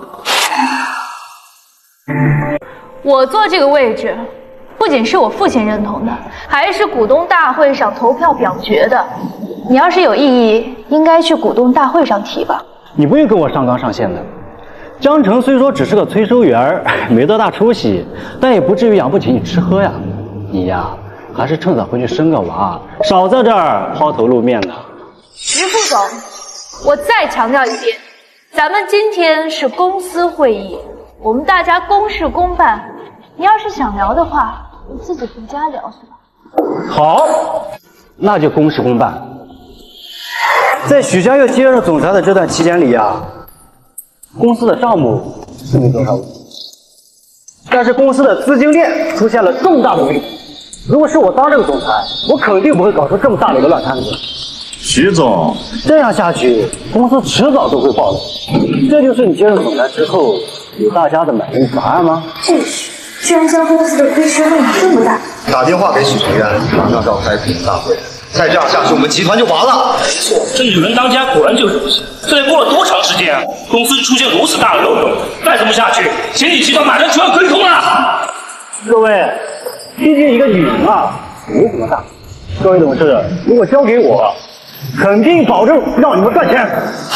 S6: 我坐这个位置，不仅是我父亲认同的，还是股东大会上投票表决的。你要是有异议，应该去股东大会上提吧。
S10: 你不用跟我上纲上线的。江城虽说只是个催收员，没多大出息，但也不至于养不起你吃喝呀。你呀，还是趁早回去生个娃，少在这儿抛头露面的。
S6: 徐副总，我再强调一遍，咱们今天是公司会议，我们大家公事公办。你要是想聊的话，你自己回家聊是吧？
S10: 好，那就公事公办。在许家月接任总裁的这段期间里啊，公司的账目是没多少问题，但是公司的资金链出现了重大的问题。如果是我当这个总裁，我肯定不会搞出这么大的一个烂摊子。
S8: 徐总，
S10: 这样下去，公司迟早都会暴雷。这就是你接任总裁之后给大家的满意答案吗？
S6: 这是，居然将公司的亏损问题这么大。
S19: 打电话给许成员，马上召开股东大会。再这样下去，我们集团就完了。
S9: 没错，这女人当家果然就是不行。这得过了多长时间啊？公司出现如此大的漏洞，再这么下去，前几集团马上就要亏空了。
S10: 各位，毕竟一个女人啊，没什么大。各位董事，如果交给我，肯定保证让你们赚钱。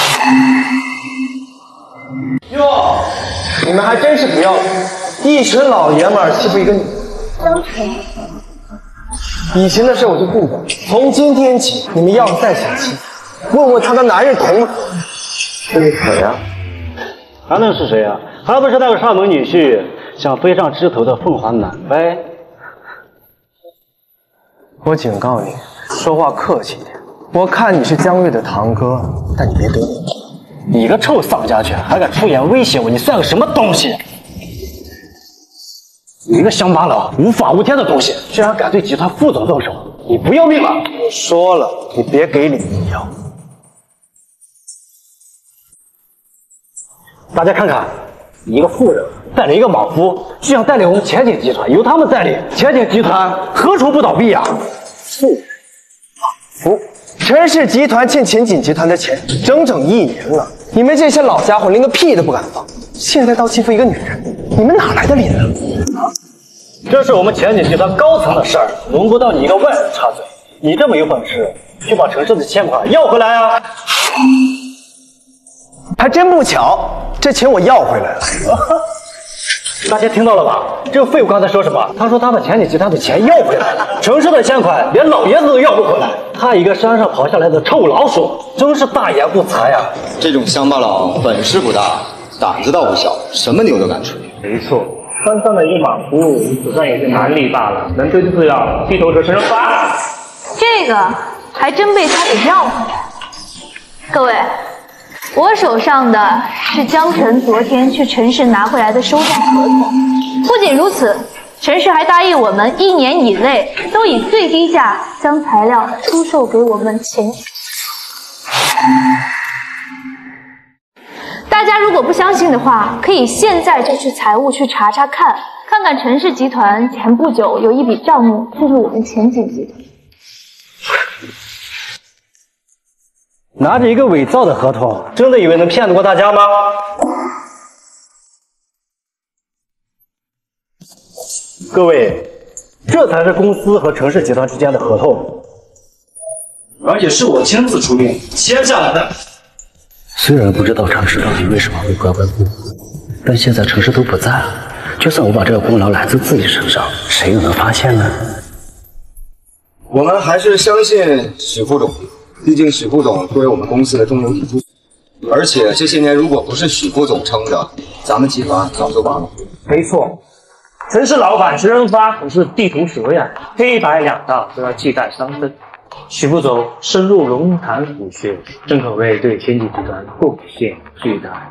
S4: 哟，你们还真是不要脸，一群老爷们儿欺负一个女人。
S6: 张晨。
S4: 以前的事我就不管，从今天起，你们要是再想欺负，问问他的男人同不同？是谁呀？
S10: 还能是谁啊？还不是那个上门女婿想飞上枝头的凤凰男呗？
S4: 我警告你，说话客气一点。我看你是江月的堂哥，但你别得罪我。
S10: 你个臭丧家犬，还敢出言威胁我？你算个什么东西？你一个乡巴佬，无法无天的东西，居然敢对集团副总动手，你不要命了？
S4: 我说了，你别给李明要。
S10: 大家看看，
S17: 一个富人带了一个莽夫，就想带领我们前景集团，由他们带领前景集团何愁不倒闭啊？富人莽夫，
S4: 陈氏集团欠前景集团的钱整整一年了，你们这些老家伙连个屁都不敢放，现在倒欺负一个女人，你们哪来的脸啊？
S17: 这是我们前景集团高层的事儿，轮不到你一个外人插嘴。你这么有本事，去把陈氏的欠款要回来啊！
S4: 还真不巧，这钱我要回来了。
S17: 大家听到了吧？这个废物刚才说什么？他说他把前景集团的钱要回来了，陈氏的欠款连老爷子都要不回来，他一个山上跑下来的臭老鼠，真是大言不惭呀！
S19: 这种乡巴佬本事不大，胆子倒不小，什么牛都敢吹。
S10: 没错，山上的一个莽夫，只算也是蛮力罢了，能对得了地头蛇陈胜发？
S6: 这个还真被他给要回来。各位。我手上的是江晨昨天去陈氏拿回来的收账合同，不仅如此，陈氏还答应我们一年以内都以最低价将材料出售给我们前景。大家如果不相信的话，可以现在就去财务去查查看，看看陈氏集团前不久有一笔账目进入我们前景集团。
S17: 拿着一个伪造的合同，真的以为能骗得过大家吗？各位，这才是公司和陈氏集团之间的合同，而且是我亲自出面签下来的。
S12: 虽然不知道陈氏到底为什么会乖乖不，但现在陈氏都不在了，就算我把这个功劳揽在自己身上，谁又能发现呢？
S19: 我们还是相信许副总。毕竟许副总作为我们公司的中流砥柱，而且这些年如果不是许副总撑着，咱们集团早就完了。
S10: 没错，陈氏老板陈仁发可是地头蛇呀，黑白两道都要忌惮伤身。许副总深入龙潭虎穴，正可谓对前景集团贡献巨大。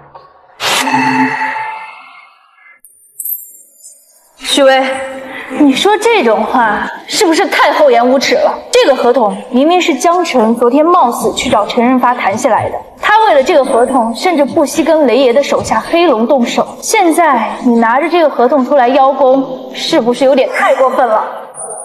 S6: 许巍，你说这种话是不是太厚颜无耻了？这个合同明明是江晨昨天冒死去找陈仁发谈下来的，他为了这个合同，甚至不惜跟雷爷的手下黑龙动手。现在你拿着这个合同出来邀功，是不是有点太过分了？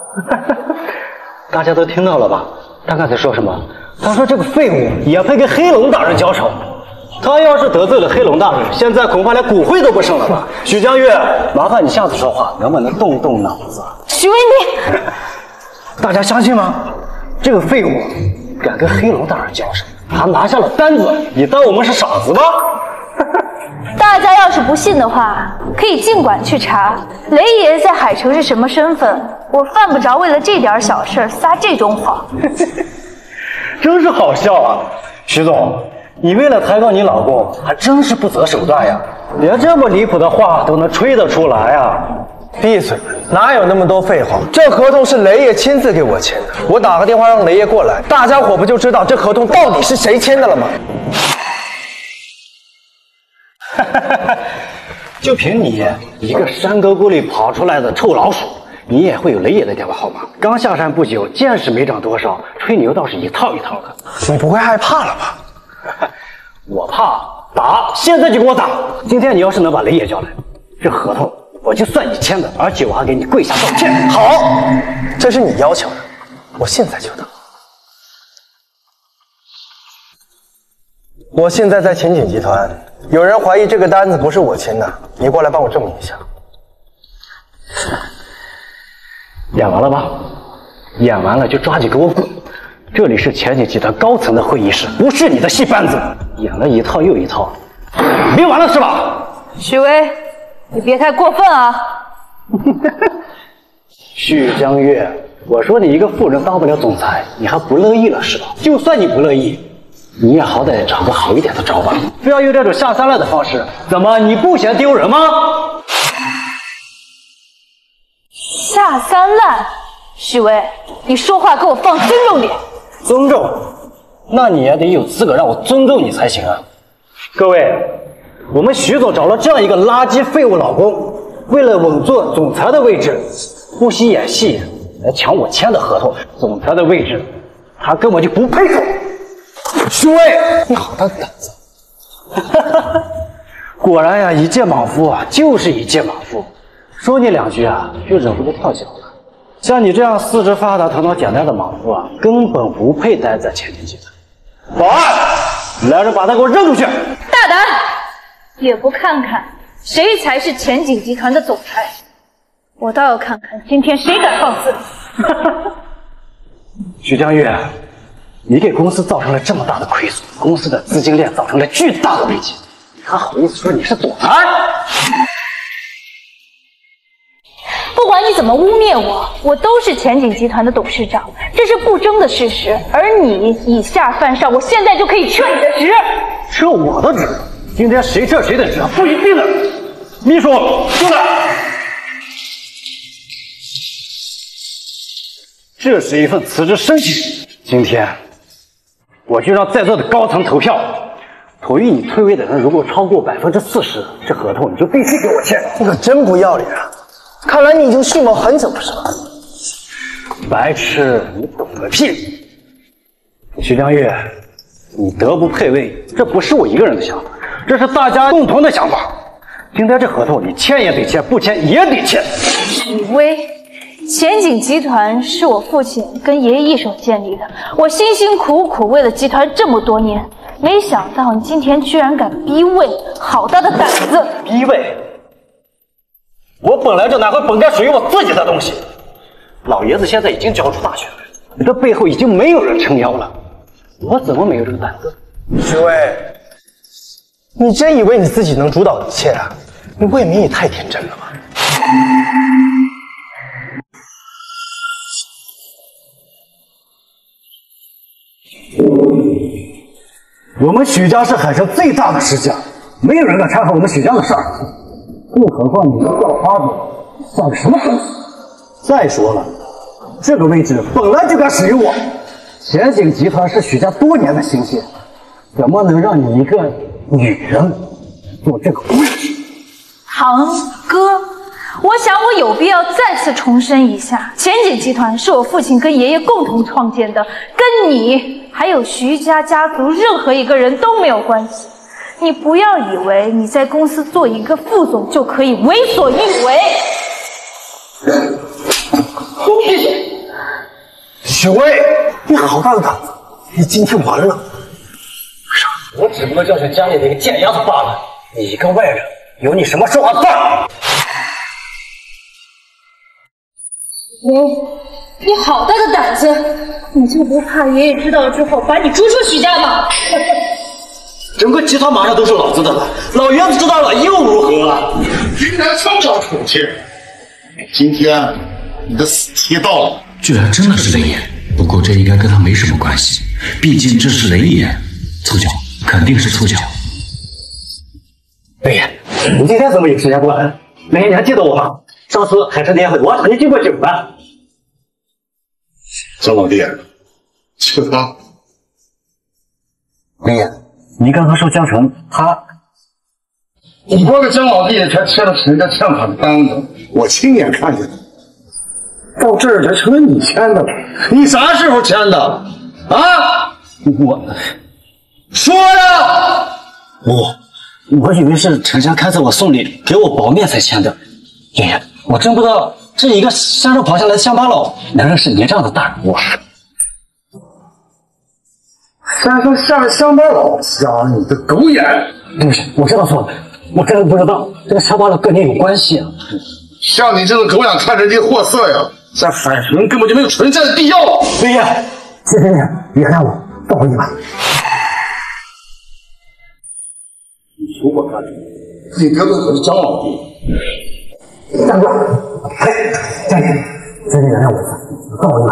S17: 大家都听到了吧？他刚才说什么？他说这个废物也配跟黑龙大人交手。他要是得罪了黑龙大人，现在恐怕连骨灰都不剩了吧？许江月，麻烦你下次说话能不能动动脑子？
S6: 许巍，你
S17: 大家相信吗？这个废物敢跟黑龙大人交手，还拿下了单子，你当我们是傻子吗？
S6: 大家要是不信的话，可以尽管去查雷爷在海城是什么身份。我犯不着为了这点小事撒这种谎。
S17: 真是好笑啊，徐总。你为了抬高你老公，还真是不择手段呀！连这么离谱的话都能吹得出来啊！
S4: 闭嘴！哪有那么多废话？这合同是雷爷亲自给我签的，我打个电话让雷爷过来，大家伙不就知道这合同到底是谁签的了吗？
S17: 就凭你一个山沟沟里跑出来的臭老鼠，你也会有雷爷的电话号码？刚下山不久，见识没长多少，吹牛倒是一套一套的。
S4: 你不会害怕了吧？
S17: 我怕打，现在就给我打！今天你要是能把雷爷叫来，这合同我就算你签的，而且我还给你跪下道歉。
S4: 好，这是你要求的，我现在就打。我现在在前景集团，有人怀疑这个单子不是我签的，你过来帮我证明一下。
S17: 演完了吧？演完了就抓紧给我滚！这里是前景集团高层的会议室，不是你的戏班子，演了一套又一套，明完了是吧？
S6: 许巍，你别太过分啊！
S17: 许江月，我说你一个富人当不了总裁，你还不乐意了是吧？就算你不乐意，你也好歹找个好一点的招吧，非要用这种下三滥的方式，怎么你不嫌丢人吗？
S6: 下三滥，许巍，你说话给我放尊重点。
S17: 尊重？那你也得有资格让我尊重你才行啊！各位，我们徐总找了这样一个垃圾废物老公，为了稳坐总裁的位置，不惜演戏来抢我签的合同，总裁的位置他根本就不配坐。徐巍，你好大的胆子！ 果然呀，一介莽夫啊，就是一介莽夫。说你两句啊，就忍不住跳脚了。像你这样四肢发达、头脑简单的莽夫啊，根本不配待在千金集团。保安，来人，把他给我扔出去！
S6: 大胆，也不看看谁才是前景集团的总裁。我倒要看看今天谁敢放肆！
S17: 徐江月，你给公司造成了这么大的亏损，公司的资金链造成了巨大的危机，你还好意思说你是总裁？
S6: 不管你怎么污蔑我，我都是前景集团的董事长，这是不争的事实。而你以下犯上，我现在就可以撤你的职。
S17: 撤我的职？今天谁撤谁的职不一定的。秘书，过来。这是一份辞职申请。今天，我就让在座的高层投票，同意你退位的人如果超过百分之四十，这合同你就必须给我签。
S4: 你可真不要脸啊！看来你已经蓄谋很久，不是吗？
S17: 白痴，你懂个屁！徐江月，你德不配位，这不是我一个人的想法，这是大家共同的想法。今天这合同你签也得签，不签也得签。
S6: 许巍。前景集团是我父亲跟爷爷一手建立的，我辛辛苦苦为了集团这么多年，没想到你今天居然敢逼位，好大的胆子！
S17: 逼位？我本来就拿回本该属于我自己的东西。老爷子现在已经交出大权来，你这背后已经没有人撑腰了，我怎么没有这个胆子？
S4: 徐巍，你真以为你自己能主导一切啊？你未免也太天真了吧！
S17: 我们许家是海城最大的世家，没有人敢掺和我们许家的事儿，更何况你这叫花子算个什么东西？再说了，这个位置本来就该属于我。前景集团是许家多年的心血，怎么能让你一个女人做这个位置？
S6: 堂哥，我想我有必要再次重申一下，前景集团是我父亲跟爷爷共同创建的，跟你还有徐家家族任何一个人都没有关系。你不要以为你在公司做一个副总就可以为所欲为。
S4: 许巍，你好大的胆子！你今天完了。
S17: 我只不过就是家里的一个贱丫头罢了，你一个外人，有你什么说话的份儿？
S6: 你你好大的胆子！你就不怕爷爷知道了之后把你逐出许家吗？
S17: 整个集团马上都是老子的了，老爷子知道了又如何？
S9: 居然这么宠妾！今天你的死期到了。
S20: 居然真的是雷爷，不过这应该跟他没什么关系，毕竟这是雷爷。凑巧，肯定是凑巧。
S17: 雷爷，你今天怎么有时间过来？雷爷，你还记得我吗？上次海城年会，我让你敬过酒的。
S9: 张老弟，就他。
S17: 雷爷，你刚刚说江城他，
S9: 你光个江老弟才签了谁的欠款单子，我亲眼看见的。到这儿才成了你签的了，你啥时候签的？啊？
S17: 我
S9: 说呀！
S17: 我我以为是陈山开在我送礼给我薄面才签的。爷爷，我真不知道这一个山上跑下来的乡巴佬能认识您这样的大人物。
S9: 山上下来乡巴佬，瞎你的狗眼！
S17: 对不起，我知道错了，我真的不知道这个乡巴佬跟您有关系啊。
S9: 像你这种狗眼看人低货色呀，在海城根本就没有存在的必要。
S17: 爷爷，谢谢你，原谅我，放回你吧。
S9: 你求我干什么？你得罪可是张老弟。
S17: 张哥，嘿，江姐，请你原谅我一下，放回你吧。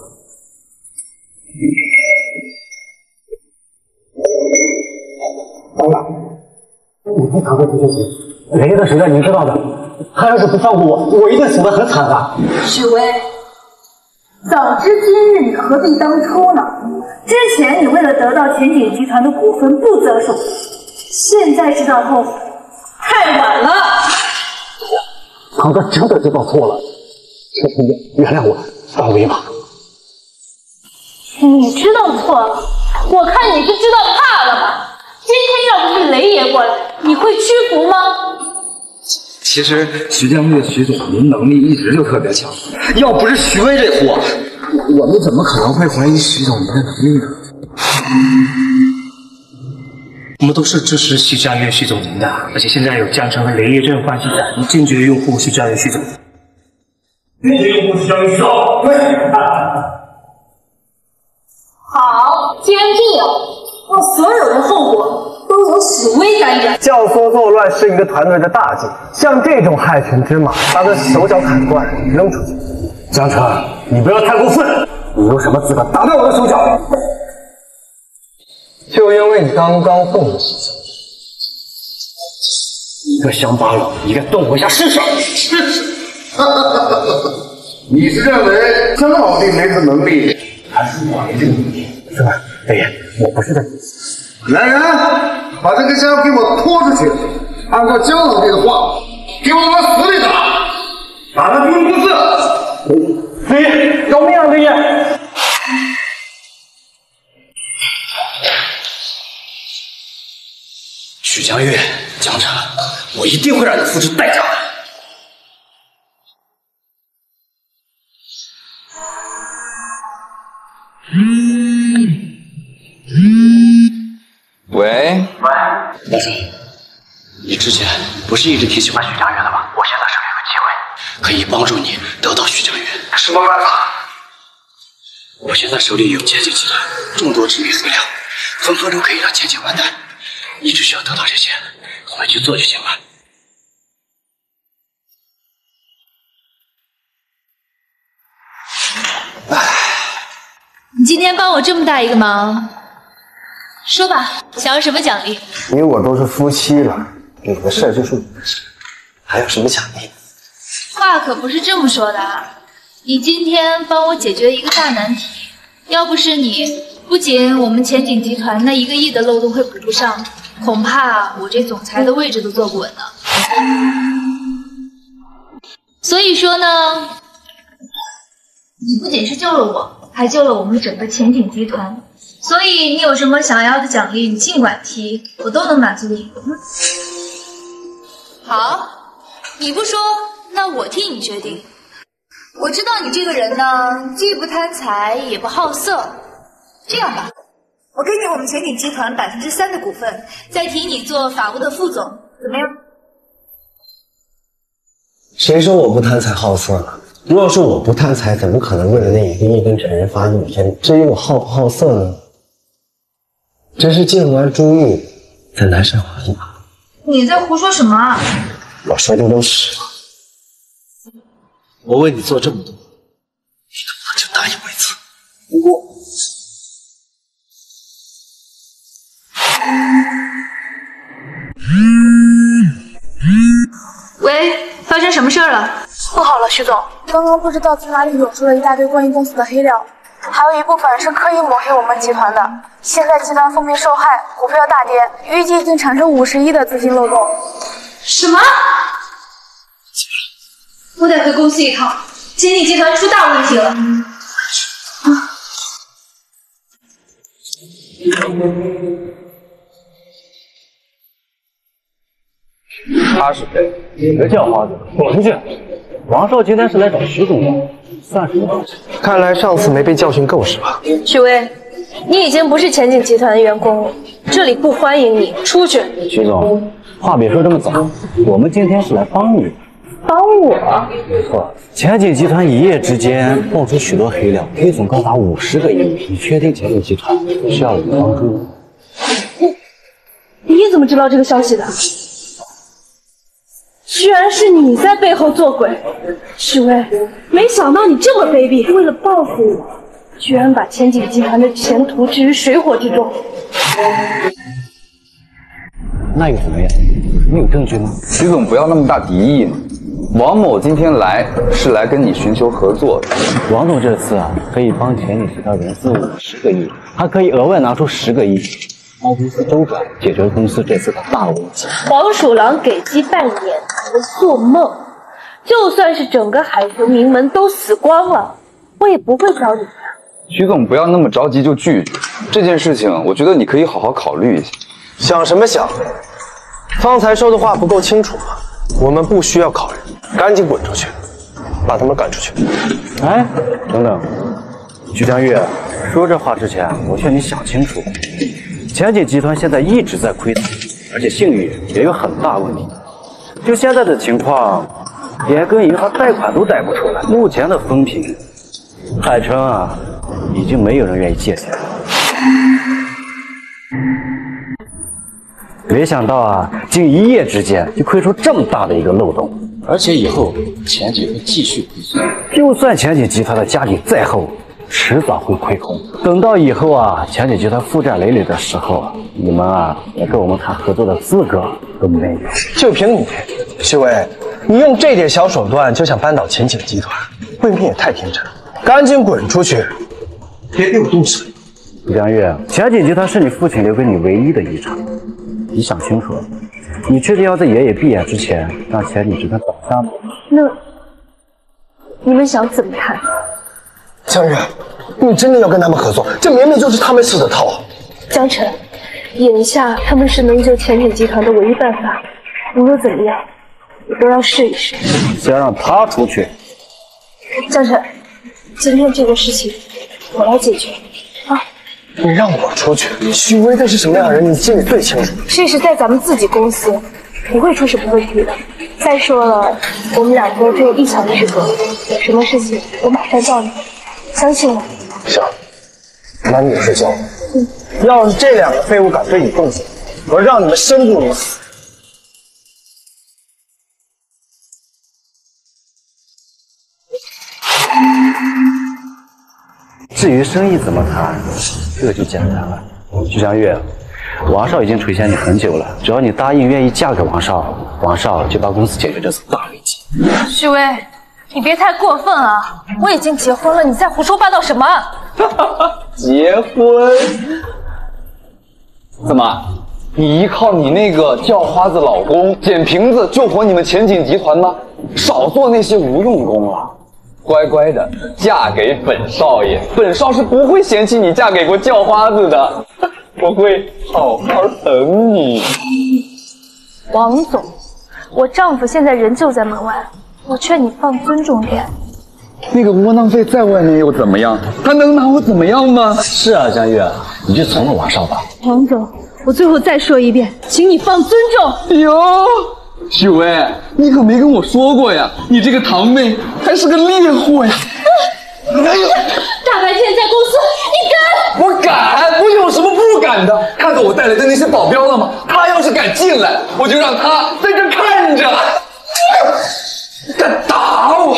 S17: 张哥，你不常回去就行。雷爷的手段您知道的，他要是不放过我，我一定死得很惨的。
S6: 许巍，早知今日，你何必当初呢？之前你为了得到前景集团的股份不择手段，现在知道后悔，太晚了。
S17: 堂哥真的知道错了，求求你原谅我，放我一马。
S6: 你知道错了，我看你是知道怕了吧？今天要不是雷爷过来， 你会屈服吗？
S19: 其实徐江月徐总，您能力一直就特别强，要不是徐威这货，我们怎么可能会怀疑徐总您的能力呢？
S10: 我们都是支持徐家悦徐总您的，而且现在有江城和雷业这种关系的，你坚决拥护徐家悦徐总。坚决拥护徐家悦徐总。对。
S6: 好，既然这样，那所有的后果都由史威担着。
S4: 教唆作乱是一个团队的大忌，像这种害群之马，把他手脚砍断，扔出去。
S17: 江城，你不要太过分，你有什么资格打断我的手脚？
S4: 就因为你刚刚动了手脚，
S17: 一个乡巴佬，你敢动我一下试试？试试。
S5: 你是认为江老弟没这能力，还是我没这个能力？
S17: 是吧，雷爷，我不是这意思。
S5: 来人，把这个家伙给我拖出去！按照江老弟的话，给我往死里打，打得不不字。
S17: 雷爷，饶命啊，雷爷！
S20: 许江月、江城，我一定会让你付出代价的。
S19: 喂，
S20: 喂，大生，你之前不是一直挺喜欢许江月的吗？我现在手里有个机会，可以帮助你得到许江月。什么办法？我现在手里有千景集团众多知名资料，分分钟可以让千景完蛋。你只需要得到这些，回去做就行了。
S15: 你今天帮我这么大一个忙，说吧，想要什么奖励？
S4: 你我都是夫妻了，你的事儿就是你的事，还有什么奖励？
S15: 话可不是这么说的啊！你今天帮我解决一个大难题，要不是你，不仅我们前景集团那一个亿的漏洞会补不上，恐怕我这总裁的位置都坐不稳呢。所以说呢，你不仅是救了我，还救了我们整个前景集团。所以你有什么想要的奖励，你尽管提，我都能满足你。好，你不说，那我替你决定。我知道你这个人呢，既不贪财，也不好色。这样吧，我给你我们前景集团百分之三的股份，再提你做法务的副总，怎么样？
S4: 谁说我不贪财好色了？若是我不贪财，怎么可能为了那一个亿跟陈人发怒天？至于我好不好色呢？真是见完珠玉，再难上华一马。
S15: 你在胡说什么啊？
S4: 我说的都是。我为你做这么多，你能不能就答应我一次？我。
S15: 喂，发生什么事儿了？
S14: 不好了，徐总，刚刚不知道从哪里涌出了一大堆关于公司的黑料，还有一部分是刻意抹黑我们集团的。现在集团风评受害，股票大跌，预计已经产生五十亿的资金漏洞。
S15: 什么？我得回公司一趟，前景集团出大问题了。啊！
S19: 他是谁？
S17: 别叫花子，滚出去！王少今天是来找徐总的，算什么？
S4: 看来上次没被教训够是吧？
S6: 许巍，你已经不是前景集团的员工了，这里不欢迎你，出去。
S17: 徐总，话别说这么早，我们今天是来帮你。
S6: 帮我？
S17: 没错，前景集团一夜之间爆出许多黑料，黑总高达五十个亿。你确定前景集团需要我们帮助吗？
S6: 你你怎么知道这个消息的？居然是你在背后做鬼，许巍，没想到你这么卑鄙，为了报复我，居然把前景集团的前途置于水火之中。
S17: 那又怎么样？你有证据吗？
S19: 徐总不要那么大敌意嘛。王某今天来是来跟你寻求合作的。
S17: 王总这次啊，可以帮前景集团融资五十个亿，还可以额外拿出十个亿。帮公司周转，解决公司这次的大危机。
S6: 黄鼠狼给鸡拜年，我做梦！就算是整个海豚名门都死光了，我也不会找你的。
S19: 徐总不要那么着急就拒绝这件事情，我觉得你可以好好考虑一下。
S4: 想什么想？ 方才说的话不够清楚吗？我们不需要考虑，赶紧滚出去，把他们赶出去。
S16: 哎，等等，徐江月，说这话之前，我劝你想清楚，前景集团现在一直在亏损，而且信誉也有很大问题。就现在的情况，连跟银行贷款都贷不出来，目前的风评，海城啊，已经没有人愿意借钱了。没想到啊，仅一夜之间就亏出这么大的一个漏洞，
S20: 而且以后前景会继续亏损。
S16: 就算前景集团的家底再厚，迟早会亏空。等到以后啊，前景集团负债累累的时候，你们啊，连跟我们谈合作的资格都没有。
S4: 就凭你，徐威，你用这点小手段就想扳倒前景集团，未免也太天真了。赶紧滚出去，别给我动手！
S16: 梁月，前景集团是你父亲留给你唯一的遗产。你想清楚了，你确定要在爷爷闭眼之前让前景集团倒下吗？
S6: 那你们想怎么谈？
S4: 江月，你真的要跟他们合作？这明明就是他们使的套。
S6: 江晨，眼下他们是能救前景集团的唯一办法，无论怎么样，我都要试一试。
S16: 先让他出去。
S6: 江晨，今天这个事情我来解决啊！
S4: 你让我出去？许巍他是什么样的人，你心里最清楚。
S6: 这是在咱们自己公司，不会出什么问题的。再说了，我们两个只有一墙之隔，有什么事情我马上叫你，相信我。
S4: 行，那你也睡觉。嗯。要是这两个废物敢对你动手，我让你们生不如死。
S16: 至于生意怎么谈，这就简单了。徐江月，王少已经垂涎你很久了，只要你答应愿意嫁给王少，王少就帮公司解决这次大危机。
S6: 徐威，你别太过分啊！我已经结婚了，你在胡说八道什么？
S12: 结婚？怎么？你依靠你那个叫花子老公捡瓶子救活你们前景集团吗？少做那些无用功了。乖乖的嫁给本少爷，本少是不会嫌弃你嫁给过叫花子的，我会好好等你。
S6: 王总，我丈夫现在人就在门外，我劝你放尊重点。
S12: 那个窝囊废在外面又怎么样？他能拿我怎么样吗？
S16: 是啊，江月，你就从了王少吧。
S6: 王总，我最后再说一遍，请你放尊重。
S12: 哟。许巍，你可没跟我说过呀！你这个堂妹还是个烈货呀！
S6: 大白天在公司，你敢？
S12: 我敢！我有什么不敢的？看到我带来的那些保镖了吗？他要是敢进来，我就让他在这看着，敢打我！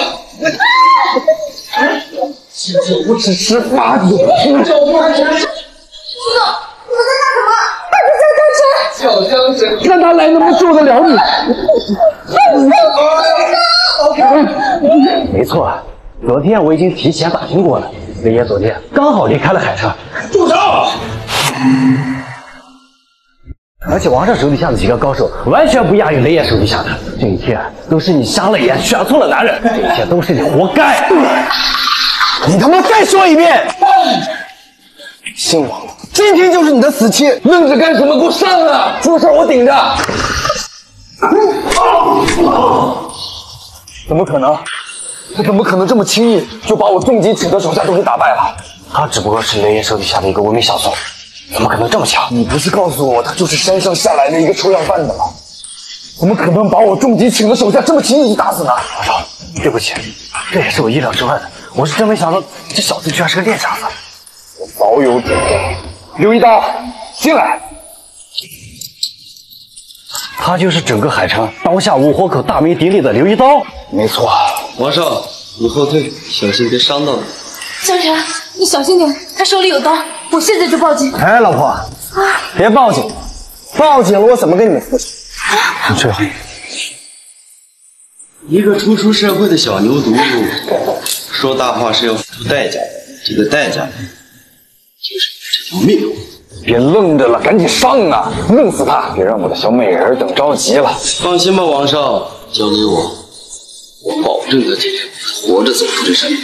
S12: 我只吃发子，不叫花生。
S13: 吴总，我在干什么？快快叫江晨！
S12: 叫江晨，看他来能不能救得了你。
S16: 没错，昨天我已经提前打听过了，雷爷昨天刚好离开了海城。
S9: 住手！
S16: 而且王少手底下的几个高手完全不亚于雷爷手底下的，这一切都是你瞎了眼，选错了男人，这一切都是你活该。
S4: 你他妈再说一遍！姓王的，今天就是你的死期！
S12: 愣着干什么？给我上啊！出事我顶着！怎么可能？他怎么可能这么轻易就把我重击请的手下都给打败了？
S16: 他只不过是雷爷手底下的一个无名小卒，怎么可能这么强？
S12: 你不是告诉我他就是山上下来的一个抽样贩子吗？怎么可能把我重击请的手下这么轻易就打死呢？
S16: 王少，对不起，这也是我意料之外的。我是真没想到这小子居然是个练家子。
S12: 我早有准备。刘一刀，进来。
S16: 他就是整个海城刀下无活口、大名鼎鼎的刘一刀。
S12: 没错。
S20: 王少，你后退，小心别伤到你。
S6: 江晨，你小心点，他手里有刀，我现在就报警。
S4: 哎，老婆，啊，别报警，报警了我怎么跟你们复仇？
S16: 你最好。
S20: 一个初出社会的小牛犊，说大话是要付出代价的，这个代价就是这条命。
S12: 别愣着了，赶紧上啊！弄死他！别让我的小美人等着急了。
S20: 放心吧，王少，交给我，我保证他今天活着走出这山。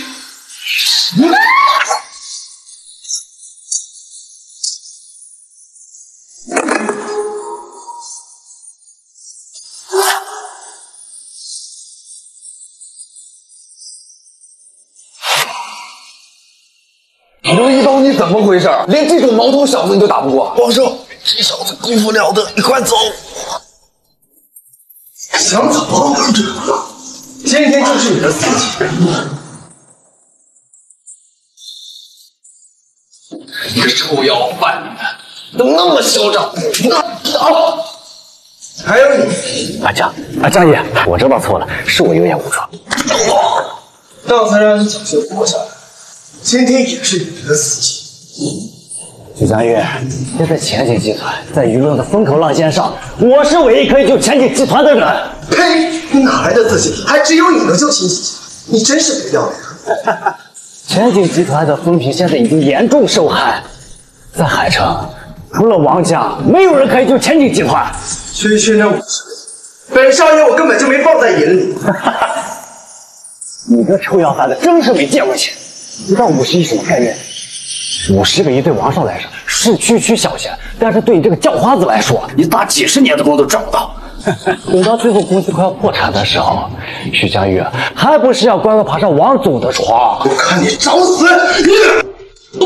S4: 都你怎么回事？连这种毛头小子你都打不过？
S9: 王寿，这小子功夫了得，你快走！
S4: 想走？今天就是你的死期！
S20: 你个臭要饭的，怎么那么嚣张？啊！
S4: 还有你，
S16: 啊江啊江爷，我知道错了，是我有眼无珠。
S4: 刚才让你侥幸活下来，今天也是你的死期。
S16: 许江月，现在前景集团在舆论的风口浪尖上，我是唯一可以救前景集团的人。
S4: 呸！你哪来的自信？还只有你能救前景集团？你真是不要脸！
S16: 前景集团的风评现在已经严重受害，在海城，除了王家，没有人可以救前景集团。
S4: 区区那五十位，本少爷我根本就没放在眼里。
S16: 你个臭要饭的，真是没见过钱！你知道五十亿什么概念？五十个亿对王少来说是区区小钱，但是对你这个叫花子来说，你打几十年的工都赚不到。等到最后公司快要破产的时候，许江玉还不是要乖乖爬上王总的床？
S4: 我看你找死！你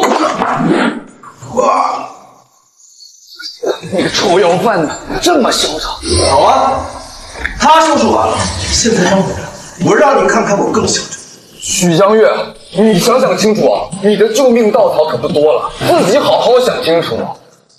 S4: 哇！
S16: 那个臭要饭的这么嚣张。
S4: 好啊，他收拾完了，现在让我我让你看看我更嚣张。
S21: 许江月，你想想清楚啊！你的救命稻草可不多了，自己好好想清楚。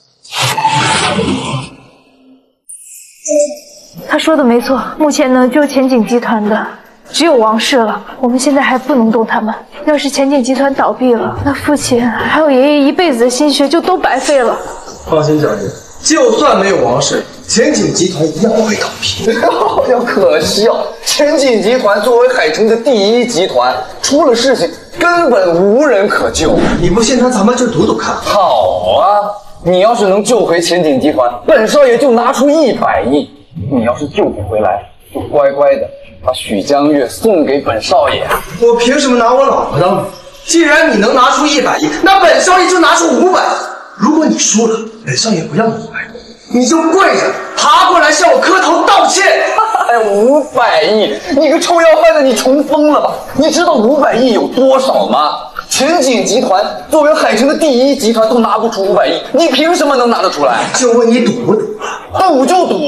S6: 他说的没错，目前能救前景集团的只有王氏了。我们现在还不能动他们，要是前景集团倒闭了，那父亲还有爷爷一辈子的心血就都白费了。
S4: 放心，小姐，就算没有王氏，前景集团一样不会倒闭。
S21: 好像可惜啊！前景集团作为海城的第一集团，出了事情根本无人可救。
S4: 你不信，那咱们就赌赌看。
S21: 好啊，你要是能救回前景集团，本少爷就拿出一百亿。你要是救不回来，就乖乖的把许江月送给本少爷。
S4: 我凭什么拿我老婆当赌？既然你能拿出一百亿，那本少爷就拿出五百亿。如果你输了，本少爷不要五百亿，你就跪着爬过来向我磕头道歉。
S21: 哎，五百亿！你个臭要饭的，你穷疯了吧？你知道五百亿有多少吗？前景集团作为海城的第一集团都拿不出五百亿，你凭什么能拿得出来？
S4: 就问你赌不赌？
S21: 赌就赌。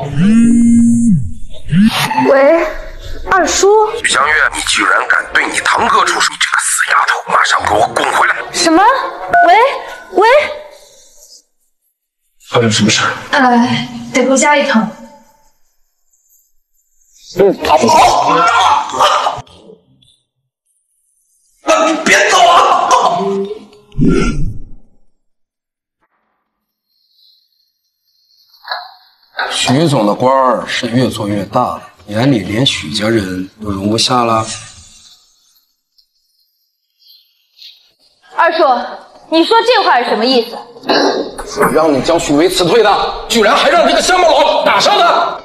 S6: 喂，二叔。
S9: 许江月，你居然敢对你堂哥出手！你这个死丫头，马上给我滚回来！
S6: 什么？喂喂。
S9: 发生什么事？
S6: 呃，得回家一趟。
S21: 嗯，好。
S4: 你别走啊！
S22: 许总的官儿是越做越大了，眼里连许家人都容不下了。
S6: 二叔，你说这话是什么意思？
S21: 我让你将许巍辞退的，居然还让这个乡巴佬打伤他！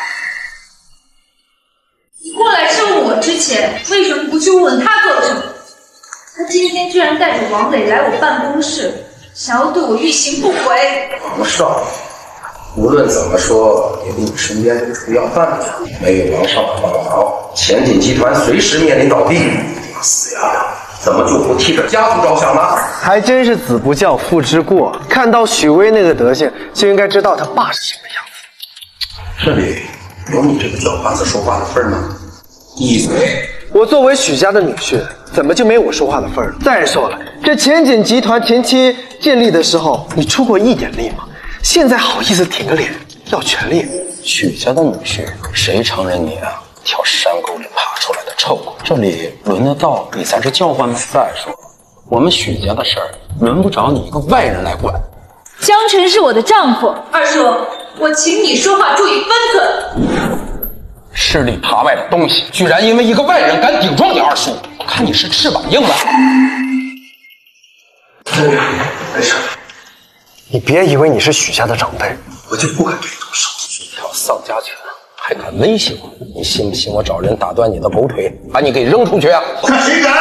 S7: 你过来生我之前，为什么不去问他做了什么？他今天居然带着王磊来我办公室，想要对我欲行不轨。
S22: 王少，无论怎么说，也比你身边这个臭要饭的没有王少的帮忙，前景集团随时面临倒闭。死丫头，怎么就不替着家族着想呢？
S4: 还真是子不教父之过。看到许巍那个德行，就应该知道他爸是什么样子。
S22: 这里有你这个叫花子说话的份吗？闭嘴！
S4: 我作为许家的女婿，怎么就没我说话的份儿？再说了，这前景集团前期建立的时候，你出过一点力吗？现在好意思挺个脸，要权力？
S22: 许家的女婿，谁承认你啊？跳山沟里爬出来的臭狗，这里轮得到你在这叫唤吗？再说了，我们许家的事儿，轮不着你一个外人来管。
S6: 江辰是我的丈夫，
S7: 二叔，我请你说话注意分寸。
S22: 吃里扒外的东西，居然因为一个外人敢顶撞你二叔，我看你是翅膀硬了。
S4: 没事，你别以为你是许家的长辈，我就不敢对你动手。
S22: 一条丧家犬还敢威胁我？你信不信我找人打断你的狗腿，把你给扔出去啊？
S4: 看谁敢！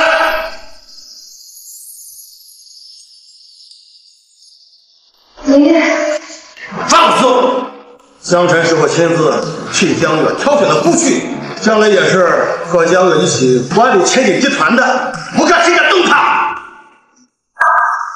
S6: 你
S9: 放松！江辰是我亲自替江月挑选的夫婿，将来也是和江月一起管理前景集团的，我看谁敢动他！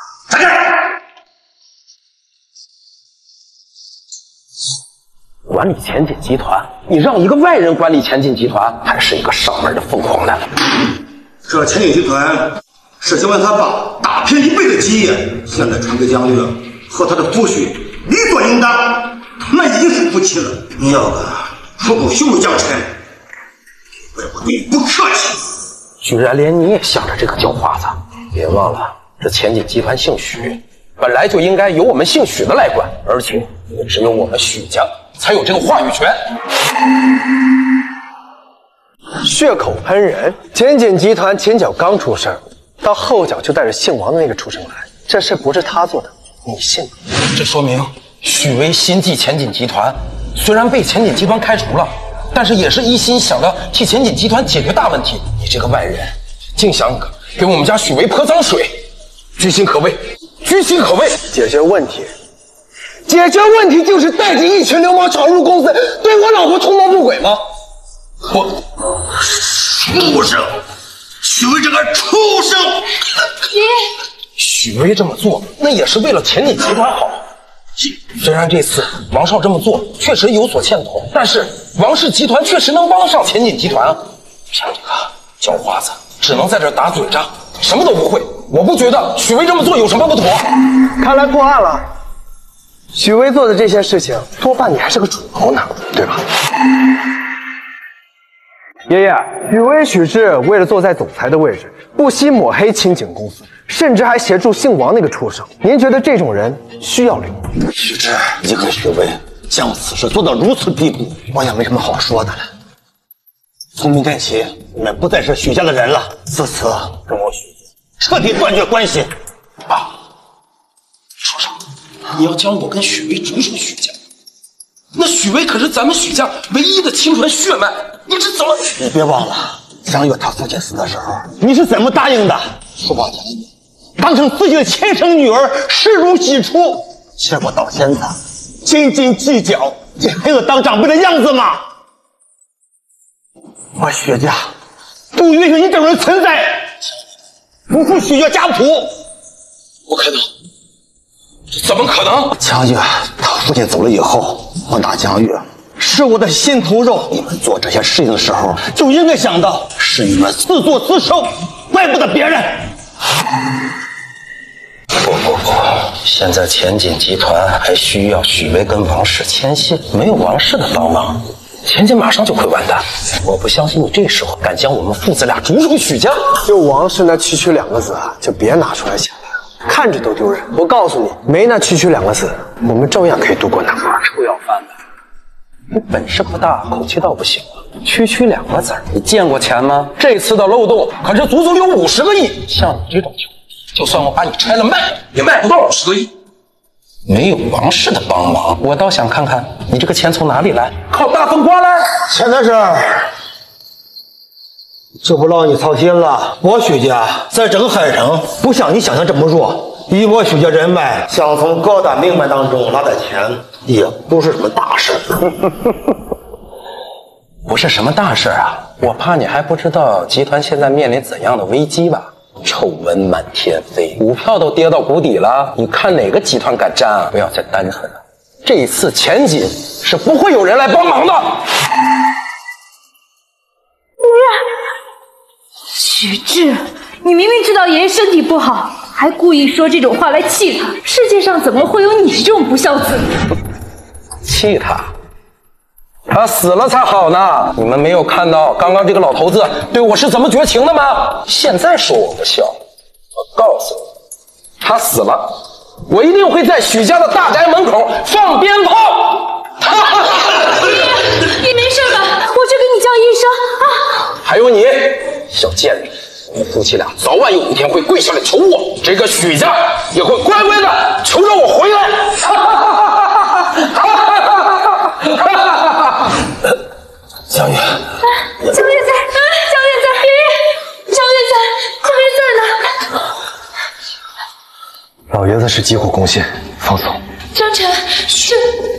S12: 管理前景集团，你让一个外人管理前景集团，还是一个上门的疯狂男。
S22: 这前景集团是想让他把打拼一辈子基业，现在传给江月和他的夫婿，理所应当。他们已经是夫妻了，你要个出口羞辱江辰，怪我对你不客气。
S12: 居然连你也想着这个叫花子，别忘了，这前景集团姓许，本来就应该由我们姓许的来管，而且也只有我们许家才有这个话语权。
S4: 血口喷人，前景集团前脚刚出事，到后脚就带着姓王的那个畜生来，这事不是他做的，你信吗？
S12: 这说明许巍心系前景集团，虽然被前景集团开除了，但是也是一心想着替前景集团解决大问题。你这个外人，竟想给我们家许巍泼脏水，居心可畏，居心可畏！
S4: 解决问题，解决问题就是带着一群流氓闯入公司，对我老婆图谋不轨吗？
S22: 我畜生，许巍这个畜生！
S6: 爷爷，
S12: 许巍这么做，那也是为了前景集团好。虽然这次王少这么做确实有所欠妥，但是王氏集团确实能帮得上前景集团啊。像这个叫花子，只能在这打嘴仗，什么都不会。我不觉得许巍这么做有什么不妥。
S4: 看来破案了，许巍做的这些事情，多半你还是个主谋呢，对吧？爷爷，许巍、许志为了坐在总裁的位置，不惜抹黑清景公司，甚至还协助姓王那个畜生。您觉得这种人需要留？
S5: 许志，你和许巍将此事做到如此地步，我也没什么好说的了。从明天起，你们不再是许家的人了，自此跟我许家彻底断绝关系。
S12: 爸，说什么？你要将我跟许巍逐出许家？那许巍可是咱们许家唯一的亲传血脉，你这怎么？
S5: 你别忘了，江月他父亲死的时候，你是怎么答应的？说把江月当成自己的亲生女儿，视如己出。结果到现在，斤斤计较，这还有当长辈的样子吗？我许家不允许你这种人存在，不负许家家谱。
S12: 不可能，这怎么可能？
S5: 江月他父亲走了以后，我拿江月是我的心头肉。你们做这些事情的时候，就应该想到是你们自作自受，怪不得别人。
S12: 不不不，现在前景集团还需要许巍跟王氏牵线，没有王氏的帮忙，前景马上就会完蛋。我不相信你这时候敢将我们父子俩逐出许家。
S4: 就王氏那区区两个字啊，就别拿出来讲了，看着都丢人。我告诉你，没那区区两个字，我们照样可以度过难关。
S12: 臭要饭的，你本事不大，口气倒不小啊。区区两个字儿，你见过钱吗？这次的漏洞可是足足有五十个亿。像你这种球，就算我把你拆了卖，也卖不到五十个亿。没有王氏的帮忙，我倒想看看你这个钱从哪里来。靠大风刮来？
S5: 钱的事儿就不劳你操心了。我许家在整个海城不像你想象这么弱，以我许家人脉，想从高大命脉当中拿点钱，也不是什么大事。
S12: 不是什么大事啊，我怕你还不知道集团现在面临怎样的危机吧？丑闻满天飞，股票都跌到谷底了，你看哪个集团敢沾啊？不要再单纯了，这一次前景是不会有人来帮忙的。
S6: 爷爷，许志，你明明知道爷爷身体不好，还故意说这种话来气他，世界上怎么会有你这种不孝子？
S12: 气他？他死了才好呢！你们没有看到刚刚这个老头子对我是怎么绝情的吗？现在说我不孝，我告诉你，他死了，我一定会在许家的大宅门口放鞭炮！
S6: 爷爷，你没事吧？我去给你叫医生啊！
S12: 还有你，小贱人，你夫妻俩早晚有一天会跪下来求我，这个许家也会乖乖的求着我回来。江月，
S6: 江月在，江月在，爷爷，江月在，江月在呢。
S4: 老爷子是急火攻心，放松。
S6: 江辰是。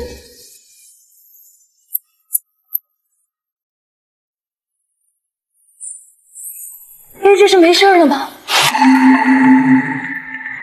S6: 爷爷这是没事了吗？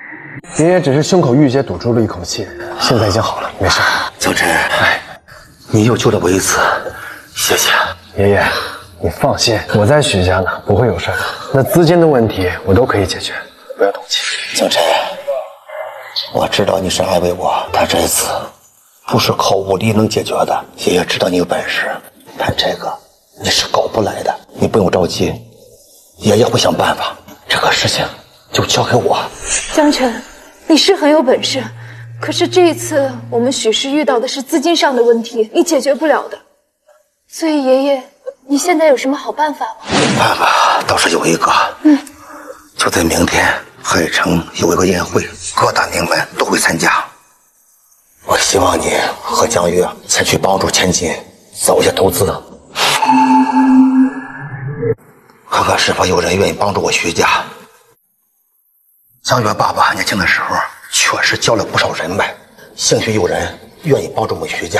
S4: 爷爷只是胸口郁结堵住了一口气，现在已经好了，没事。
S5: 江辰，哎， 你又救了我一次，谢谢。
S4: 爷爷，你放心，我在许家呢，不会有事的。那资金的问题我都可以解决，不要动气。
S5: 江辰，我知道你是安慰我，但这次不是靠武力能解决的。爷爷知道你有本事，但这个你是搞不来的，你不用着急，爷爷会想办法。这个事情就交给我。
S6: 江辰，你是很有本事，可是这一次我们许氏遇到的是资金上的问题，你解决不了的。所以爷爷，你现在有什么好办法吗？
S5: 办法倒是有一个，嗯，就在明天，海城有一个宴会，各大名门都会参加。我希望你和江月前去帮助千金找一些投资，看看是否有人愿意帮助我徐家。江月爸爸年轻的时候确实交了不少人脉，兴许有人愿意帮助我们徐家。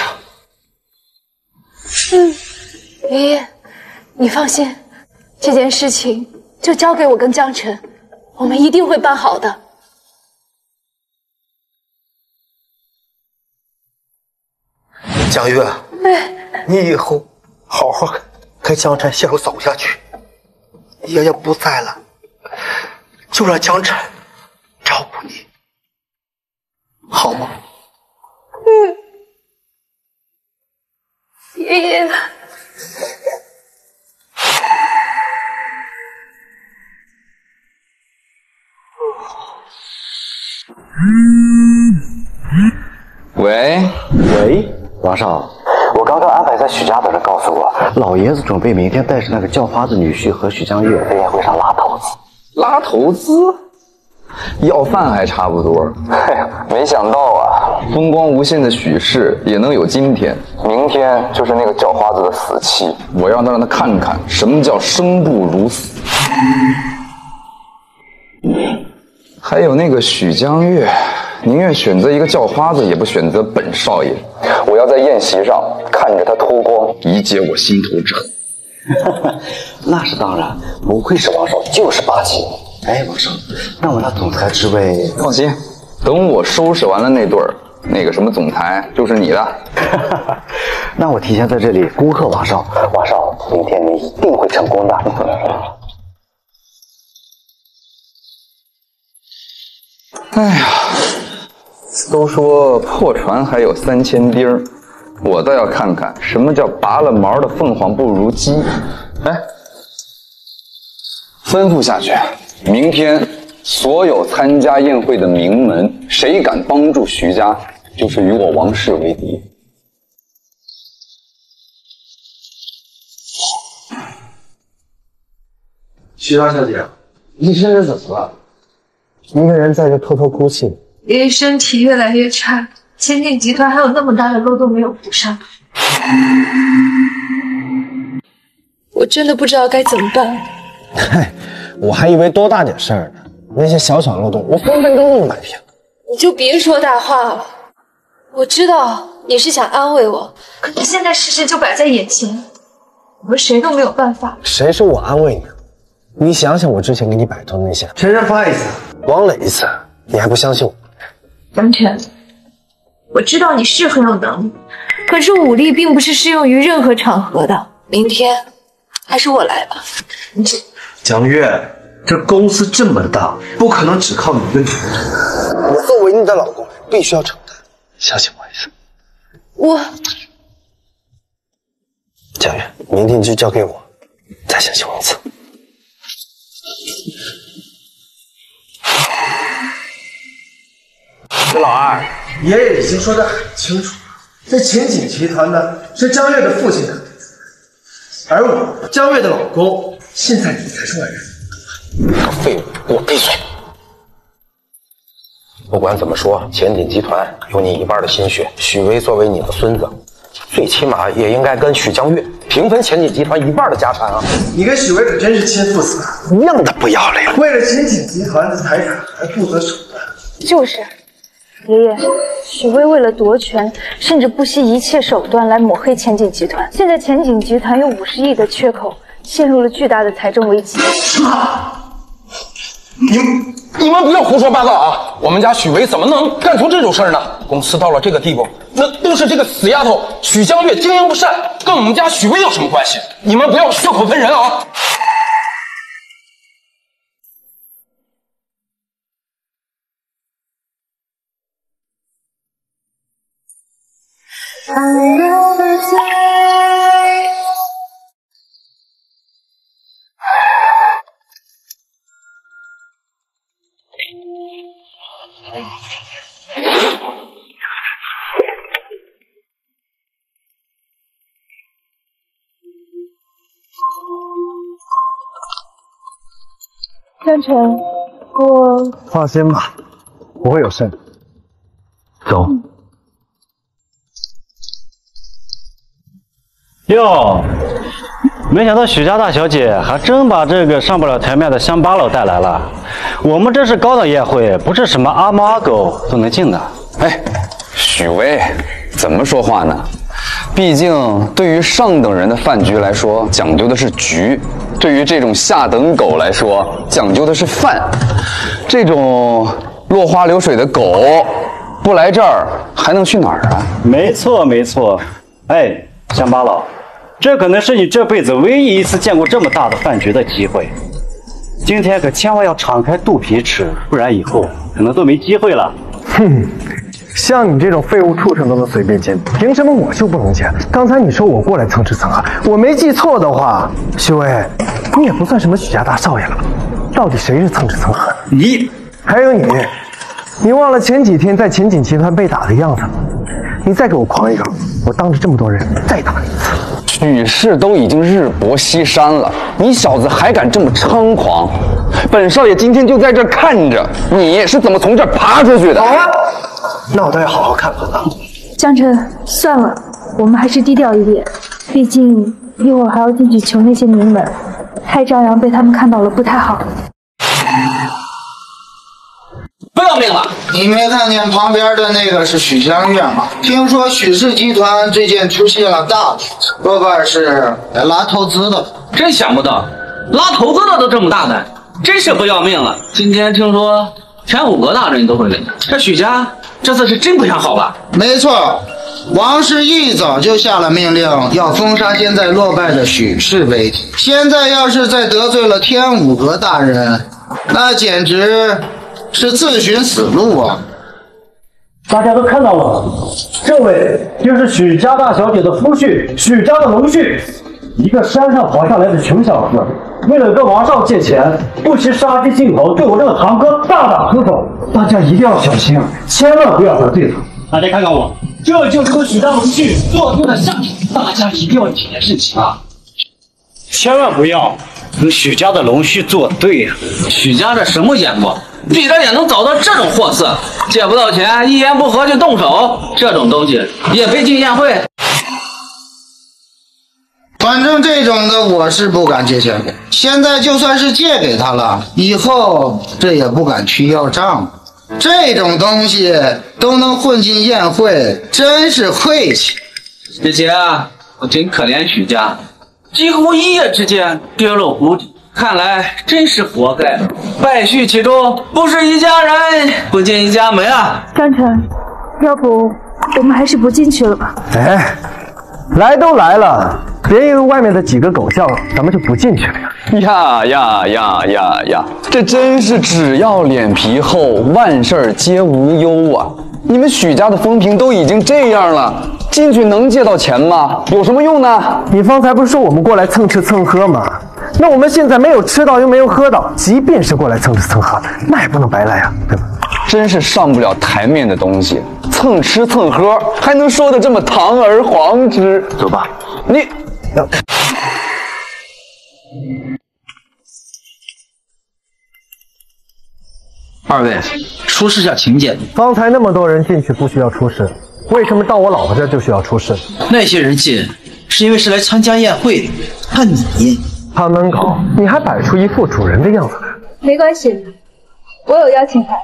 S6: 嗯，爷爷，你放心，这件事情就交给我跟江辰，我们一定会办好的。
S5: 江月，你以后好好跟江辰携手走下去。爷爷不在了，就让江辰照顾你，好吗？
S6: 嗯。爷爷，
S16: 喂喂，王少，我刚刚安排在许家的人告诉我，老爷子准备明天带着那个叫花子女婿和许江月在宴会上拉投资。
S21: 拉投资？要饭还差不多。
S16: 哎呀，没想到啊，
S21: 风光无限的许氏也能有今天。
S16: 明天就是那个叫花子的死期，
S21: 我要让他看看什么叫生不如死。还有那个许江月，宁愿选择一个叫花子，也不选择本少爷。我要在宴席上看着他脱光，以解我心头之恨。
S16: 那是当然，不愧是王少，就是霸气。哎，王少，那我那总裁职位……
S21: 放心，等我收拾完了那对儿，那个什么总裁就是你的。
S16: 那我提前在这里恭贺王少，王少，明天你一定会成功的。
S21: 哎呀，都说破船还有三千钉儿，我倒要看看什么叫拔了毛的凤凰不如鸡。哎，吩咐下去，明天所有参加宴会的名门，谁敢帮助徐家，就是与我王氏为敌。
S4: 徐大小姐，你这是怎么了？一个人在这偷偷哭泣。
S7: 爷爷身体越来越差，千景集团还有那么大的漏洞没有补上，我真的不知道该怎么办。
S4: 嗨，我还以为多大点事儿呢，那些小小漏洞我分分钟就能摆平。
S7: 你就别说大话了，我知道你是想安慰我，可是现在事实就摆在眼前，我们谁都没有办法。
S4: 谁说我安慰你？你想想我之前给你摆脱的那些，陈山发一次，王磊一次，你还不相信我？
S7: 江辰，我知道你是很有能力，可是武力并不是适用于任何场合的。明天还是我来吧。
S1: 江月，这公司这么大，不可能只靠你一个女人。
S4: 我作为你的老公，必须要承担。相信我一次。
S7: 我，
S4: 江月，明天你就交给我，再相信我一次。
S1: 这老二，爷爷已经说得很清楚，这前景集团呢是江月的父亲的，而我江月的老公，现在你才是外人。
S5: 废物，给我闭嘴！不管怎么说，前景集团有你一半的心血，许巍作为你的孙子，最起码也应该跟许江月平分前景集团一半的家产啊！
S1: 你跟许巍可真是亲父子啊，
S5: 一样的不要脸！
S1: 为了前景集团的财产还不择手段。
S6: 就是，爷爷，许巍为了夺权，甚至不惜一切手段来抹黑前景集团。现在前景集团有五十亿的缺口，陷入了巨大的财政危机。
S5: 什么？你你们不要胡说八道啊！我们家许巍怎么能干出这种事儿呢？公司到了这个地步，
S21: 那都是这个死丫头许江月经营不善，跟我们家许巍有什么关系？你们不要血口喷人啊！
S14: 江晨，我
S4: 放心吧，不会有事。走。
S16: 哟，没想到许家大小姐还真把这个上不了台面的乡巴佬带来了。我们这是高档宴会，不是什么阿猫阿狗都能进的。
S21: 哎，许巍，怎么说话呢？毕竟对于上等人的饭局来说，讲究的是局；对于这种下等狗来说，讲究的是饭。这种落花流水的狗，不来这儿还能去哪儿啊？
S16: 没错，没错。哎，乡巴佬，这可能是你这辈子唯一一次见过这么大的饭局的机会。今天可千万要敞开肚皮吃，不然以后可能都没机会了。
S4: 哼。像你这种废物畜生都能随便见，凭什么我就不能见？刚才你说我过来蹭吃蹭喝，我没记错的话，许巍，你也不算什么许家大少爷了吧？到底谁是蹭吃蹭喝的？
S21: 你，
S4: 还有你，你忘了前几天在前景集团被打的样子吗？你再给我狂一个，我当着这么多人再打你一次。
S21: 许氏都已经日薄西山了，你小子还敢这么猖狂？本少爷今天就在这看着你是怎么从这儿爬出去的。
S4: 好啊，那我倒要好好看看啊。
S14: 江晨，算了，我们还是低调一点，毕竟一会儿还要进去求那些名门，太张扬被他们看到了不太好。
S21: 不要命了！
S2: 你没看见旁边的那个是许香月吗？听说许氏集团最近出现了大事，多半是来拉投资的。
S11: 真想不到，拉投资的都这么大胆，真是不要命了。今天听说前五个大人都会来，这许家这次是真不想好了。
S2: 没错，王氏一早就下了命令，要封杀现在落败的许氏为体。现在要是再得罪了天五阁大人，那简直是自寻死路啊！
S17: 大家都看到了，这位就是许家大小姐的夫婿，许家的龙婿，一个山上跑下来的穷小子，为了跟王少借钱，不惜杀鸡儆猴，对我这个堂哥大打出手。大家一定要小心，千万不要得罪他。大家看看我，这就是个许家龙婿做对的象征，大家一定要体验盛情啊！千万不要跟许家的龙婿作对呀、
S11: 啊！许家这什么眼光？闭着眼能找到这种货色，借不到钱，一言不合就动手，这种东西也配进宴会？
S2: 反正这种的我是不敢借钱给。现在就算是借给他了，以后这也不敢去要账。这种东西都能混进宴会，真是晦气。
S11: 之前啊，我真可怜许家，几乎一夜之间跌落谷底。看来真是活该，败絮其中，不是一家人不进一家门啊！
S14: 张晨，要不我们还是不进去了吧？
S4: 哎，来都来了，别因为外面的几个狗叫，咱们就不进去了
S21: 呀！呀呀呀呀呀！这真是只要脸皮厚，万事皆无忧啊！你们许家的风评都已经这样了，进去能借到钱吗？有什么用呢？
S4: 你方才不是说我们过来蹭吃蹭喝吗？那我们现在没有吃到又没有喝到，即便是过来蹭吃蹭喝，那也不能白来啊，对吧？
S21: 真是上不了台面的东西，蹭吃蹭喝还能说得这么堂而皇之？
S4: 走吧，
S21: 你。
S11: 二位，出示下请柬。
S4: 方才那么多人进去不需要出示，为什么到我老婆这就需要出示？
S3: 那些人进是因为是来参加宴会的，看你。
S4: 潘门口，你还摆出一副主人的样子来。
S14: 没关系，我有邀请函。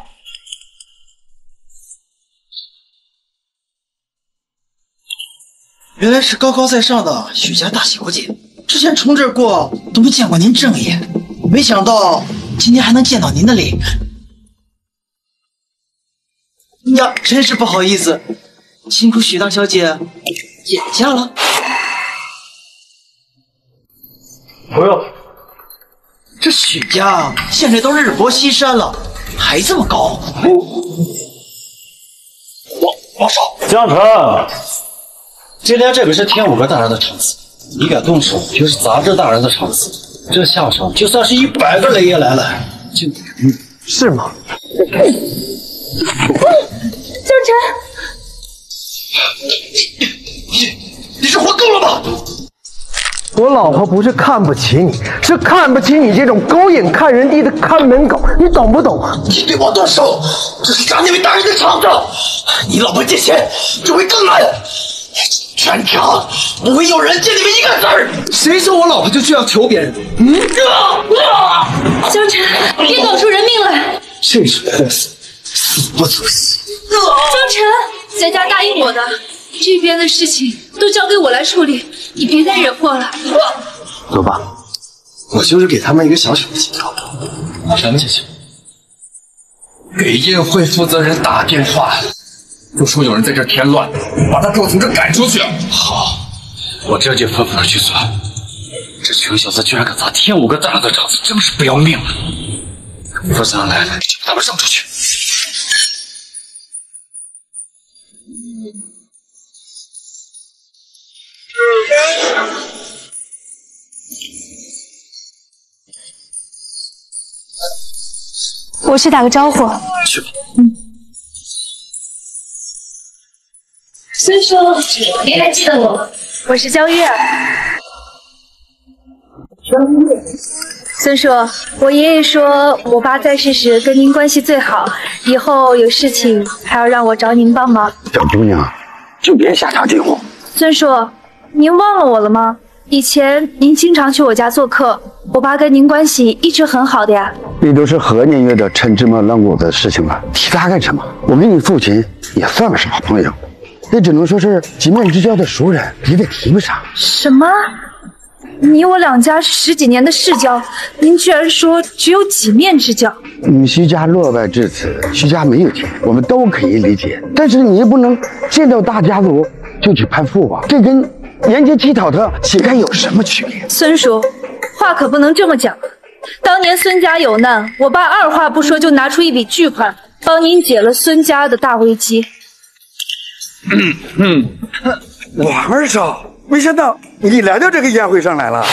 S3: 原来是高高在上的许家大小姐，之前从这儿过都没见过您正眼，没想到今天还能见到您的脸。呀，真是不好意思， 辛苦许大小姐眼下了。
S16: 不用。
S3: 这许家现在都日薄西山了，还这么高？
S16: 王王少，江城，今天这可是天武阁大人的场子，你敢动手，就是砸这大人的场子，这下场就算是一百个雷爷来了，就嗯，
S4: 是吗？
S6: 江晨，
S16: 你是活够了吗？
S4: 我老婆不是看不起你，是看不起你这种狗眼看人低的看门狗，你懂不懂啊？
S16: 你对我动手，这是砸那位大人的场子，你老婆借钱就会更难。全场不会有人借你们一个子儿。
S3: 谁说我老婆就需要求别人？
S16: 嗯，
S6: 江晨，别搞出人命来！
S16: 这是货色，死不足惜。
S6: 江晨，咱家答应我的，这边的事情都交给我来处理，你别再惹祸了。
S4: 走吧，我就是给他们一个小小的警告。
S20: 什么情形？给宴会负责人打电话，就说有人在这添乱，把他给我从这赶出去。好，我这就吩咐他去做。这穷小子居然敢砸天武阁大人的场子，真是不要命了！负责人来了，就把他们扔出去。
S6: 我去打个招呼。
S20: 去吧。
S6: 嗯。孙叔，您还记得我吗？我是焦月儿。孙叔，我爷爷说我爸在世时跟您关系最好，以后有事情还要让我找您帮忙。
S5: 小姑娘，就别瞎插近乎。
S6: 孙叔，您忘了我了吗？以前您经常去我家做客，我爸跟您关系一直很好的呀。
S5: 那都是何年月的陈芝麻烂谷的事情了，提他干什么？我跟你父亲也算不上好朋友，也只能说是几面之交的熟人，你得提不上。
S6: 什么？你我两家十几年的世交，您居然说只有几面之交？
S5: 你徐家落败至此，徐家没有钱，我们都可以理解。但是你也不能见到大家族就去攀附啊，这跟沿街乞讨的乞丐有什么区别？
S6: 孙叔，话可不能这么讲。当年孙家有难，我爸二话不说就拿出一笔巨款，帮您解了孙家的大危机。
S5: 嗯嗯，
S8: 王二少，没想到你来到这个宴会上来了。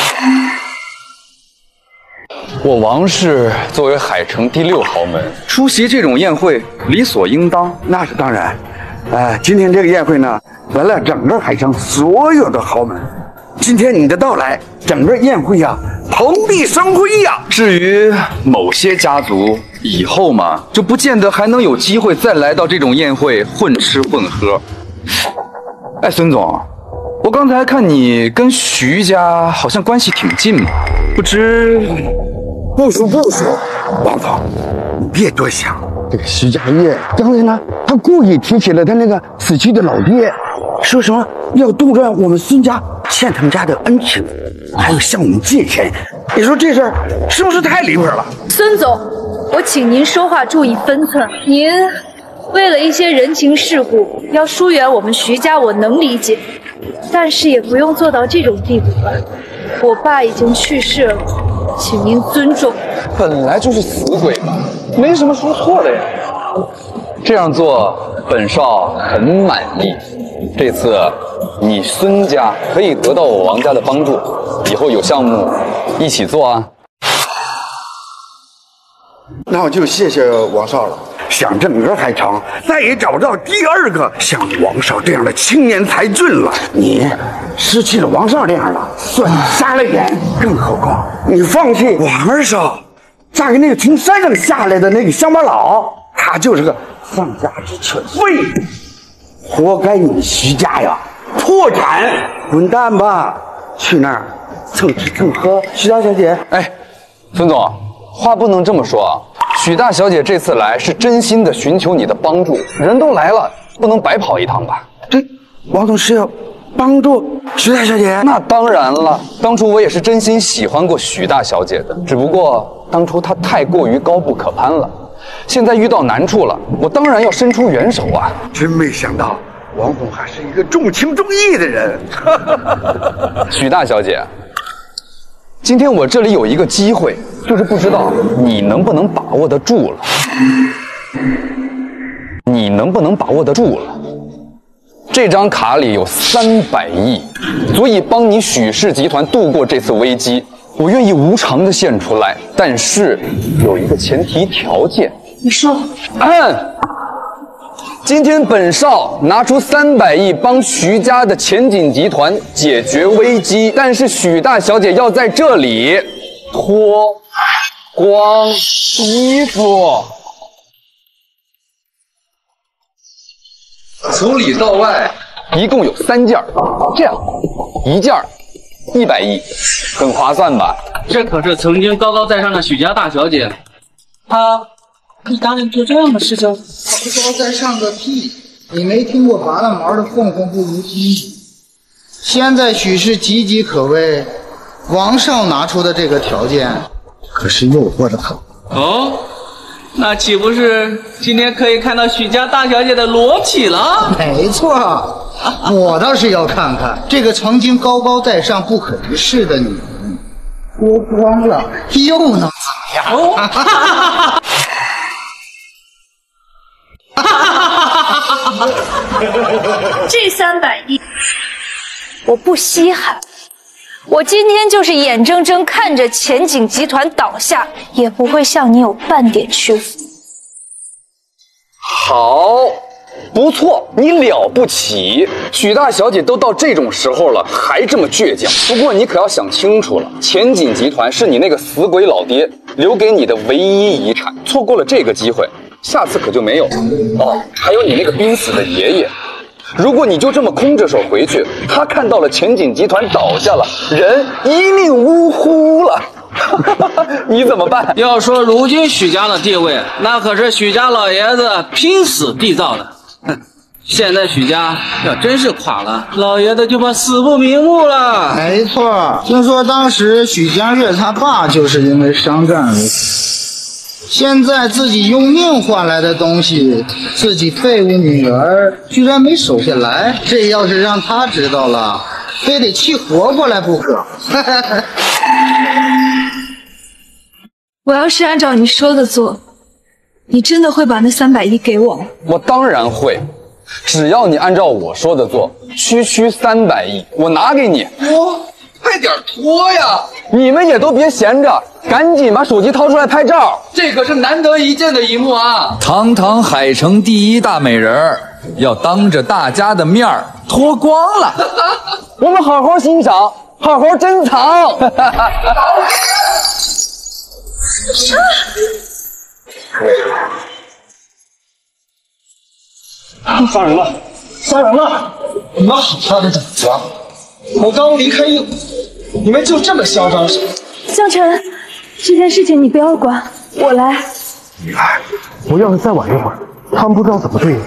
S21: 我王氏作为海城第六豪门，出席这种宴会理所应当。
S8: 那是当然。呃，今天这个宴会呢，来了整个海城所有的豪门。今天你的到来，整个宴会呀、啊，蓬荜生辉呀。
S21: 至于某些家族，以后嘛，就不见得还能有机会再来到这种宴会混吃混喝。哎，孙总，我刚才看你跟徐家好像关系挺近嘛，不知……
S8: 不说不说，王总，你别多想。
S5: 这个徐家业刚才呢，他故意提起了他那个死去的老爹，说什么要杜撰我们孙家欠他们家的恩情，还有向我们借钱。你说这事儿是不是太离谱了？
S6: 孙总，我请您说话注意分寸。您为了一些人情世故要疏远我们徐家，我能理解，但是也不用做到这种地步吧。我爸已经去世了，请您尊重。
S21: 本来就是死鬼嘛，没什么说错的呀。这样做，本少很满意。这次你孙家可以得到我王家的帮助，以后有项目一起做啊。
S8: 那我就谢谢王少了。想整个海城再也找不到第二个像王少这样的青年才俊了。
S5: 你失去了王少这样了，算瞎了眼。
S8: 更何况你放弃王二少，嫁给那个从山上下来的那个乡巴佬，他就是个丧家之犬，废，活该你徐家呀破产，滚蛋吧，去那儿蹭吃蹭喝。徐大小姐，
S21: 哎，孙总，话不能这么说啊。许大小姐这次来是真心的寻求你的帮助，人都来了，不能白跑一趟吧？
S8: 这王总是要帮助许大小姐？
S21: 那当然了，当初我也是真心喜欢过许大小姐的，只不过当初她太过于高不可攀了。现在遇到难处了，我当然要伸出援手啊！
S8: 真没想到王总还是一个重情重义的人。
S21: 许大小姐，今天我这里有一个机会，就是不知道你能不能把握得住了。你能不能把握得住了？这张卡里有三百亿，足以帮你许氏集团度过这次危机。我愿意无偿的献出来，但是有一个前提条件。
S15: 你说，
S21: 嗯，今天本少拿出三百亿帮徐家的前景集团解决危机，但是许大小姐要在这里脱光衣服。从里到外一共有三件，这样一件一百亿，很划算吧？
S11: 这可是曾经高高在上的许家大小姐，她可以答应做这样的事情？
S2: 高高在上个屁！你没听过拔了毛的凤凰不如鸡？现在许氏岌岌可危，王少拿出的这个条件可是诱惑的很。
S11: 哦。那岂不是今天可以看到许家大小姐的裸体了？
S2: 没错，我倒是要看看这个曾经高高在上、不可一世的女人，脱光了又能怎么样？哦、
S6: 这三百亿，我不稀罕。我今天就是眼睁睁看着前景集团倒下，也不会向你有半点屈服。
S21: 好，不错，你了不起，许大小姐都到这种时候了，还这么倔强。不过你可要想清楚了，前景集团是你那个死鬼老爹留给你的唯一遗产，错过了这个机会，下次可就没有了。哦，还有你那个濒死的爷爷。如果你就这么空着手回去，他看到了前景集团倒下了，人一命呜呼了，你怎么办？
S11: 要说如今许家的地位，那可是许家老爷子拼死缔造的。哼，现在许家要真是垮了，老爷子就怕死不瞑目了。
S2: 没错，听说当时许家月他爸就是因为伤战而死。现在自己用命换来的东西，自己废物女儿居然没守下来，这要是让他知道了，非得气活过来不可。
S15: 我要是按照你说的做，你真的会把那三百亿给我吗？
S21: 我当然会，只要你按照我说的做，区区三百亿，我拿给你。
S1: 哦，快点脱呀！
S21: 你们也都别闲着，赶紧把手机掏出来拍照，
S11: 这可是难得一见的一幕啊！
S10: 堂堂海城第一大美人儿，要当着大家的面儿脱光了，
S21: 我们好好欣赏，好好珍藏。
S1: 杀人了！杀人了！你们好大的胆子啊！我刚离开业务，你们就这么嚣张是吗？
S6: 江晨，这件事情你不要管，我来。
S4: 你来，我要是再晚一会儿，他们不知道怎么对你。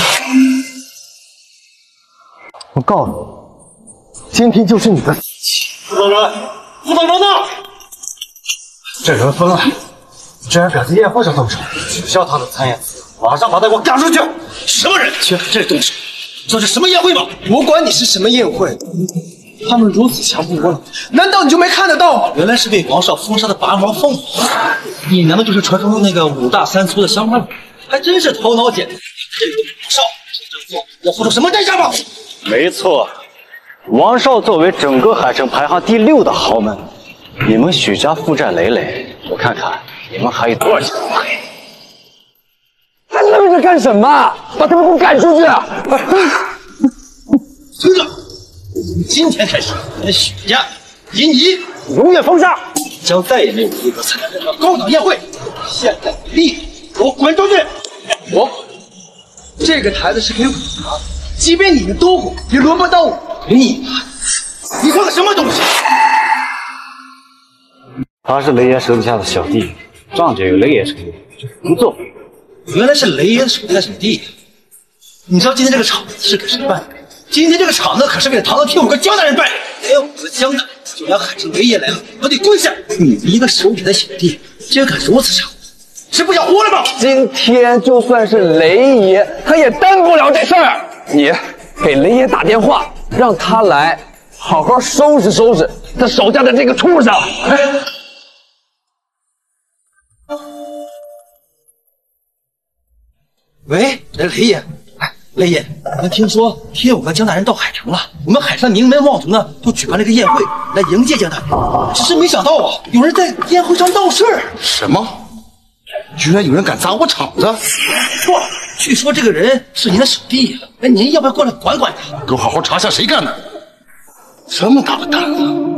S4: 我告诉你，今天就是你的死期。
S1: 副总人，副总人呢？这人疯了，居然敢在宴会上动手，取消他的参演资格，马上把他给我赶出去！什么人居然在这动手？这是什么宴会吗？不管你是什么宴会，他们如此强迫我，难道你就没看得到吗？原来是被王少封杀的拔毛凤凰，你难道就是传说中那个五大三粗的香花？还真是头脑简单。这个王少这么做要付出什么代价吗？
S16: 没错，王少作为整个海城排行第六的豪门，你们许家负债累累，我看看你们还有多少钱不赔。
S21: 还愣着干什么？把他们给我赶出去！
S1: 村长，从今天开始，我们许家以你永远封杀，将再也没有资格参加任何高档宴会。现在立给我滚出去！我，这个台子是给我的，即便你们都滚，也轮不到我。你，你算个什么东西？
S16: 他是雷爷手底下的小弟，仗着有雷爷手底，就不作为。
S1: 原来是雷爷手下的小弟，你知道今天这个场子是给谁办的？今天这个场子可是给堂堂天五个江大人办的。连我的江大，就连海城雷爷来了，我得跪下！你一个手底的小弟，竟然敢如此场，是不想活了吗？
S21: 今天就算是雷爷，他也担不了这事儿。你
S12: 给雷爷打电话，让他来好好收拾收拾他手下的这个畜生。
S3: 喂，雷爷，哎，雷爷，我们听说天武和江大人到海城了，我们海上名门望族呢都举办了一个宴会来迎接江大人，只是没想到啊，有人在宴会上闹事儿。
S22: 什么？居然有人敢砸我场子！
S3: 错，据说这个人是您的小弟，哎，您要不要过来管管他？
S22: 给我好好查下谁干的！这么大的胆子！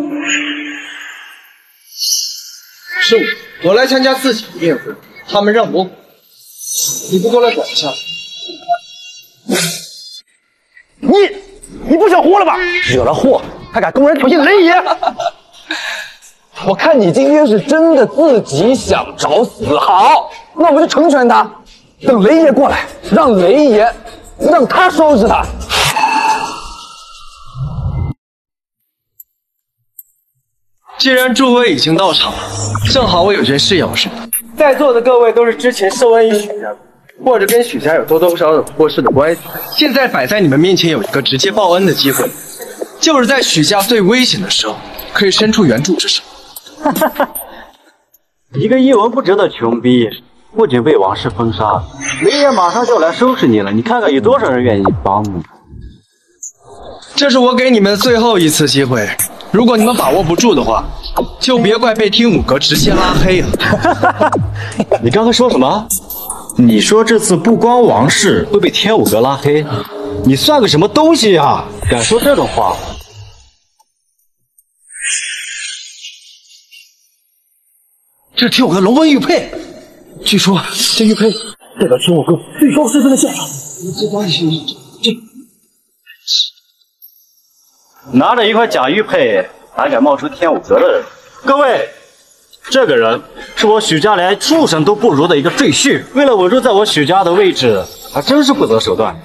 S1: 是我，我来参加自己的宴会，他们让我，你不过来管一下？
S12: 你你不想活了吧？惹了祸还敢公然挑衅雷爷！我看你今天是真的自己想找死。好，那我就成全他。等雷爷过来，让雷爷让他收拾他。
S1: 既然诸位已经到场了，正好我有件事要说。在座的各位都是之前受恩于许家，或者跟许家有多多少少过世的关系。现在摆在你们面前有一个直接报恩的机会，就是在许家最危险的时候，可以伸出援助之手。
S16: 一个一文不值的穷逼，不仅被王氏封杀，雷爷马上就来收拾你了。你看看有多少人愿意帮你？
S1: 这是我给你们最后一次机会，如果你们把握不住的话，就别怪被天武阁直接拉黑了。
S16: 你刚才说什么？你说这次不光王氏会被天武阁拉黑，你算个什么东西啊？敢说这种话？
S3: 这是天武阁龙纹玉佩，据说这玉佩代表天武阁最高身份的象征。这关系这
S16: 拿着一块假玉佩还敢冒充天武阁的人，各位，这个人是我许家连畜生都不如的一个赘婿，为了稳住在我许家的位置，还真是不择手段。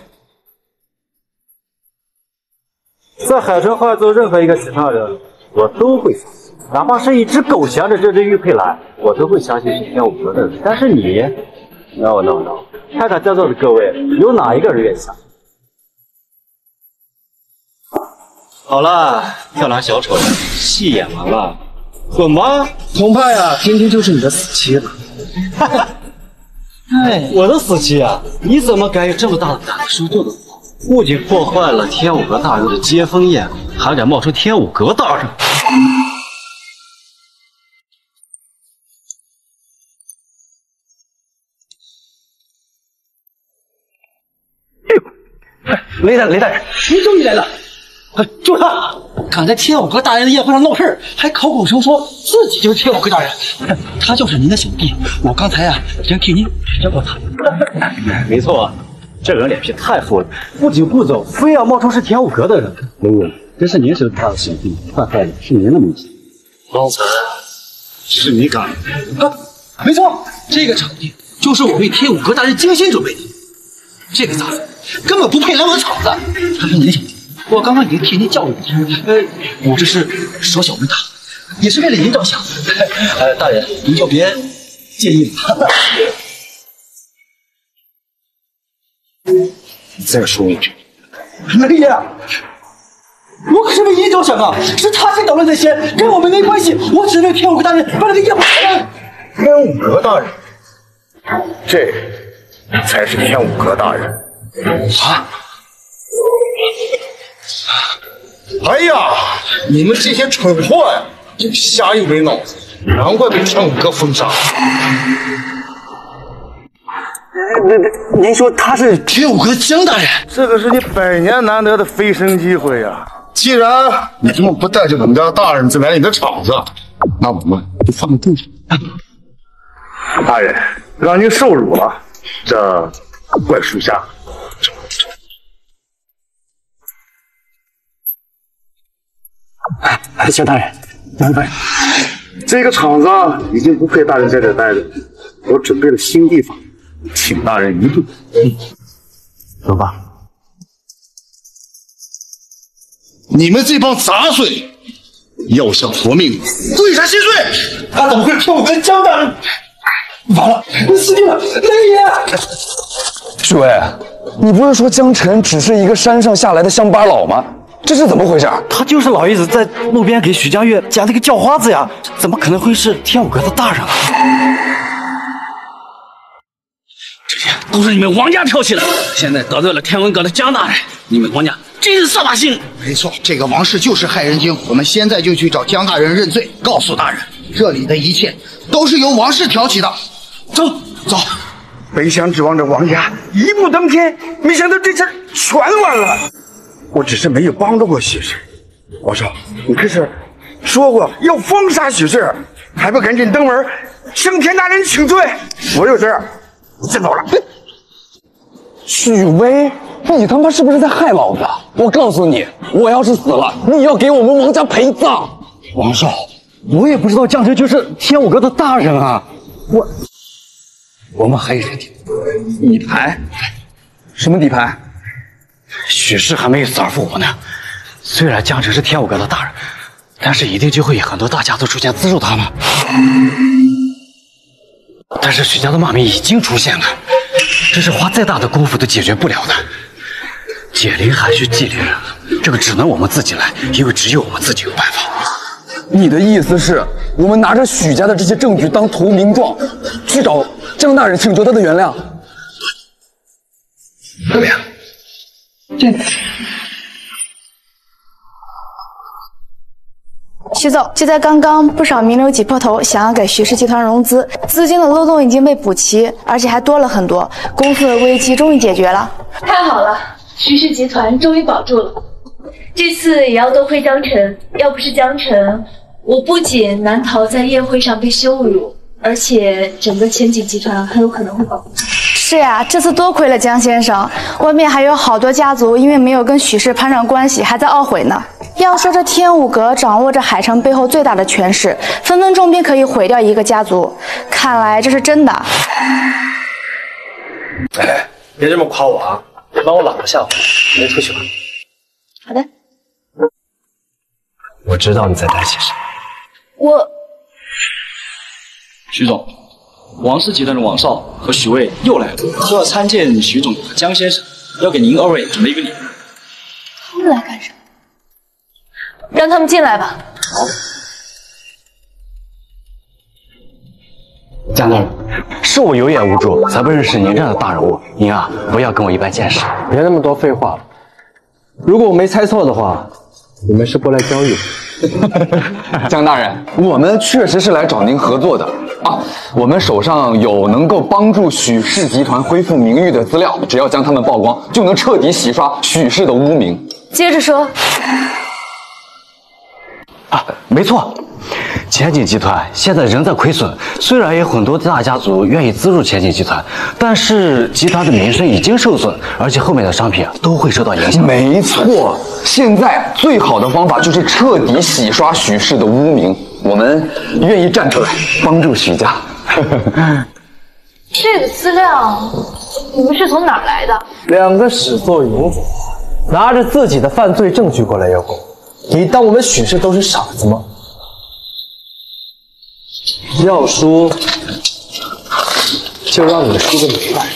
S16: 在海城化作任何一个其他人，我都会相信，哪怕是一只狗衔着这只玉佩来，我都会相信是天武阁的人。但是你 ，no no no， 看看在座的各位，有哪一个人愿意相信？好了，漂亮小丑，戏演完了，滚吧！
S1: 恐怕呀，今天就是你的死期了。
S16: 哎，我的死期啊！你怎么敢有这么大的胆子说这种话？不仅破坏了天武阁大人的接风宴，还敢冒充天武阁大人！
S3: 雷大雷大人，您终于来了！啊，就是他，敢在天武阁大人的宴会上闹事，还口口声说自己就是天武阁大人。他就是您的小弟，我刚才啊已经替您教过他。
S16: 没错，这个人脸皮太厚了，不仅不走，非要冒充是天武阁的人。雷爷，这是您手下的小弟，坏坏的是您的名字。
S1: 刚才是你干的？啊，没错，这个场地就是我为天武阁大人精心准备的。这个杂人根本不配来我的场子。他是您的小弟，我刚刚已经替您教育过。呃，我这是说小问大，也是为了您着想。呃，大人您就别介意了。
S22: 再说一句，
S3: 雷爷，我可是为您着想啊！是他先捣乱这些，跟我们没关系。我只为天武阁大人办了个宴会。
S22: 天武阁大人，这才是天武阁大人啊！哎呀，你们这些蠢货呀，就瞎又没脑子，难怪被天武阁封杀。
S16: 您您说他是
S3: 天武阁的江大人？
S22: 这个是你百年难得的飞升机会呀！既然你这么不带着我们家大人来你的场子，那我们就放个地方。大人，让您受辱了，这怪属下。
S16: 萧大人，来来，
S22: 这个场子已经不配大人在这待着，我准备了新地方，请大人一步。嗯，
S16: 走吧。
S22: 你们这帮杂碎，要想活命，
S3: 跪下谢罪！他怎么会是天武阁江大人？
S17: 完了，死定了！雷爷，
S8: 许巍，你不是说江晨只是一个山上下来的乡巴佬吗？这是怎么回事？
S3: 他就是老爷子在路边给许江月夹那个叫花子呀，怎么可能会是天武阁的大人啊？
S11: 这些都是你们王家挑起的，现在得罪了天文阁的江大人，你们王家真是扫把星！
S2: 没错，这个王氏就是害人精，我们现在就去找江大人认罪，告诉大人，这里的一切都是由王氏挑起的。
S8: 走走，本想指望着王家一步登天，没想到这事儿全完了。我只是没有帮助过许氏。王少，你可是说过要封杀许氏，还不赶紧登门向天大人请罪？我有事，我先走了。
S4: 许巍，你他妈是不是在害老子？我告诉你，我要是死了，你要给我们王家陪葬。
S3: 王少，我也不知道江晨就是天武阁的大人啊，我我们还有人底牌，
S8: 什么底牌？
S3: 许氏还没有死而复活呢。虽然江晨是天武阁的大人，但是一定就会有很多大家族出现资助他们。但是许家的骂名已经出现了，这是花再大的功夫都解决不了的。解铃还需系铃人，这个只能我们自己来，因为只有我们自己有办法。
S4: 你的意思是，我们拿着许家的这些证据当投名状，去找江大人请求他的原谅？
S2: 对呀，
S14: 这徐总，就在刚刚，不少名流挤破头想要给徐氏集团融资，资金的漏洞已经被补齐，而且还多了很多，公司的危机终于解决了。
S15: 太好了，徐氏集团终于保住了。这次也要多亏江晨，要不是江晨，我不仅难逃在宴会上被羞辱，而且整个千景集团很有可能会保不住。
S14: 是呀，这次多亏了江先生，外面还有好多家族因为没有跟许氏攀上关系，还在懊悔呢。要说这天武阁掌握着海城背后最大的权势，分分钟便可以毁掉一个家族，看来这是真的。
S17: 哎，别这么夸我啊，别把我老婆吓唬，先出去吧。
S14: 好的。
S17: 我知道你在担心什么。
S14: 我，
S20: 徐总，王氏集团的王少和许巍又来了，说要参见徐总和江先生，要给您二位准备一个礼物。
S15: 他们来干什么？让他们进来吧。
S3: 江大人，是我有眼无珠，才不认识您这样的大人物。您啊，不要跟我一般见识。
S17: 别那么多废话了。如果我没猜错的话，你们是过来交易的。
S4: 江大人，我们确实是来找您合作的啊。我们手上有能够帮助许氏集团恢复名誉的资料，只要将它们曝光，就能彻底洗刷许氏的污名。
S15: 接着说。
S3: 啊，没错，前景集团现在仍在亏损，虽然有很多大家族愿意资助前景集团，但是集团的名声已经受损，而且后面的商品都会受到影响。
S4: 没错，现在最好的方法就是彻底洗刷许氏的污名，我们愿意站出来帮助许家。
S15: 这个资料你们是从哪儿来的？
S17: 两个始作俑者拿着自己的犯罪证据过来邀功。你当我们许氏都是傻子吗？要输就让你们输个明白。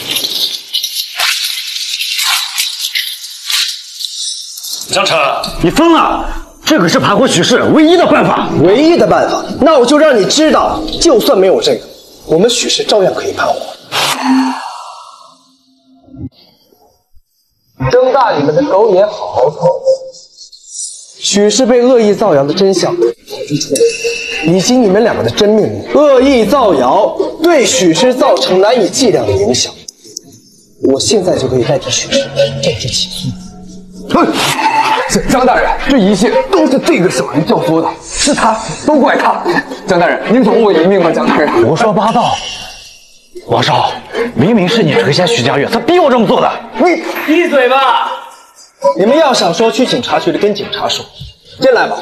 S3: 江晨，你疯了！这可是盘活许氏唯一的办法。
S17: 唯一的办法，那我就让你知道，就算没有这个，我们许氏照样可以盘活。睁大你们的狗眼，好好看。许氏被恶意造谣的真相指出来，以及你们两个的真面目。恶意造谣对许氏造成难以计量的影响，我现在就可以代替许氏正式起诉。
S4: 嗯，张大人，这一切都是这个小人教唆的，是他，都怪他。江大人，您饶我一命吧，江大人。
S3: 胡说八道！王少，明明是你垂涎徐家月，他逼我这么做的。
S17: 你闭嘴吧！你们要想说去警察局里跟警察说，进来吧。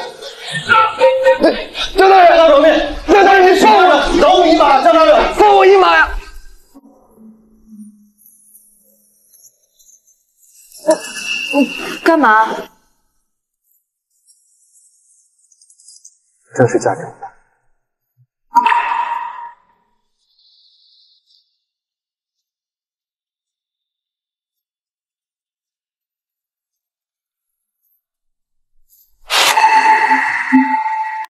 S4: 江大人，
S17: 大手面，江大人，你放我，饶我一马，江大人，
S4: 放我一马呀！
S15: 你干嘛？
S17: 这是家政的。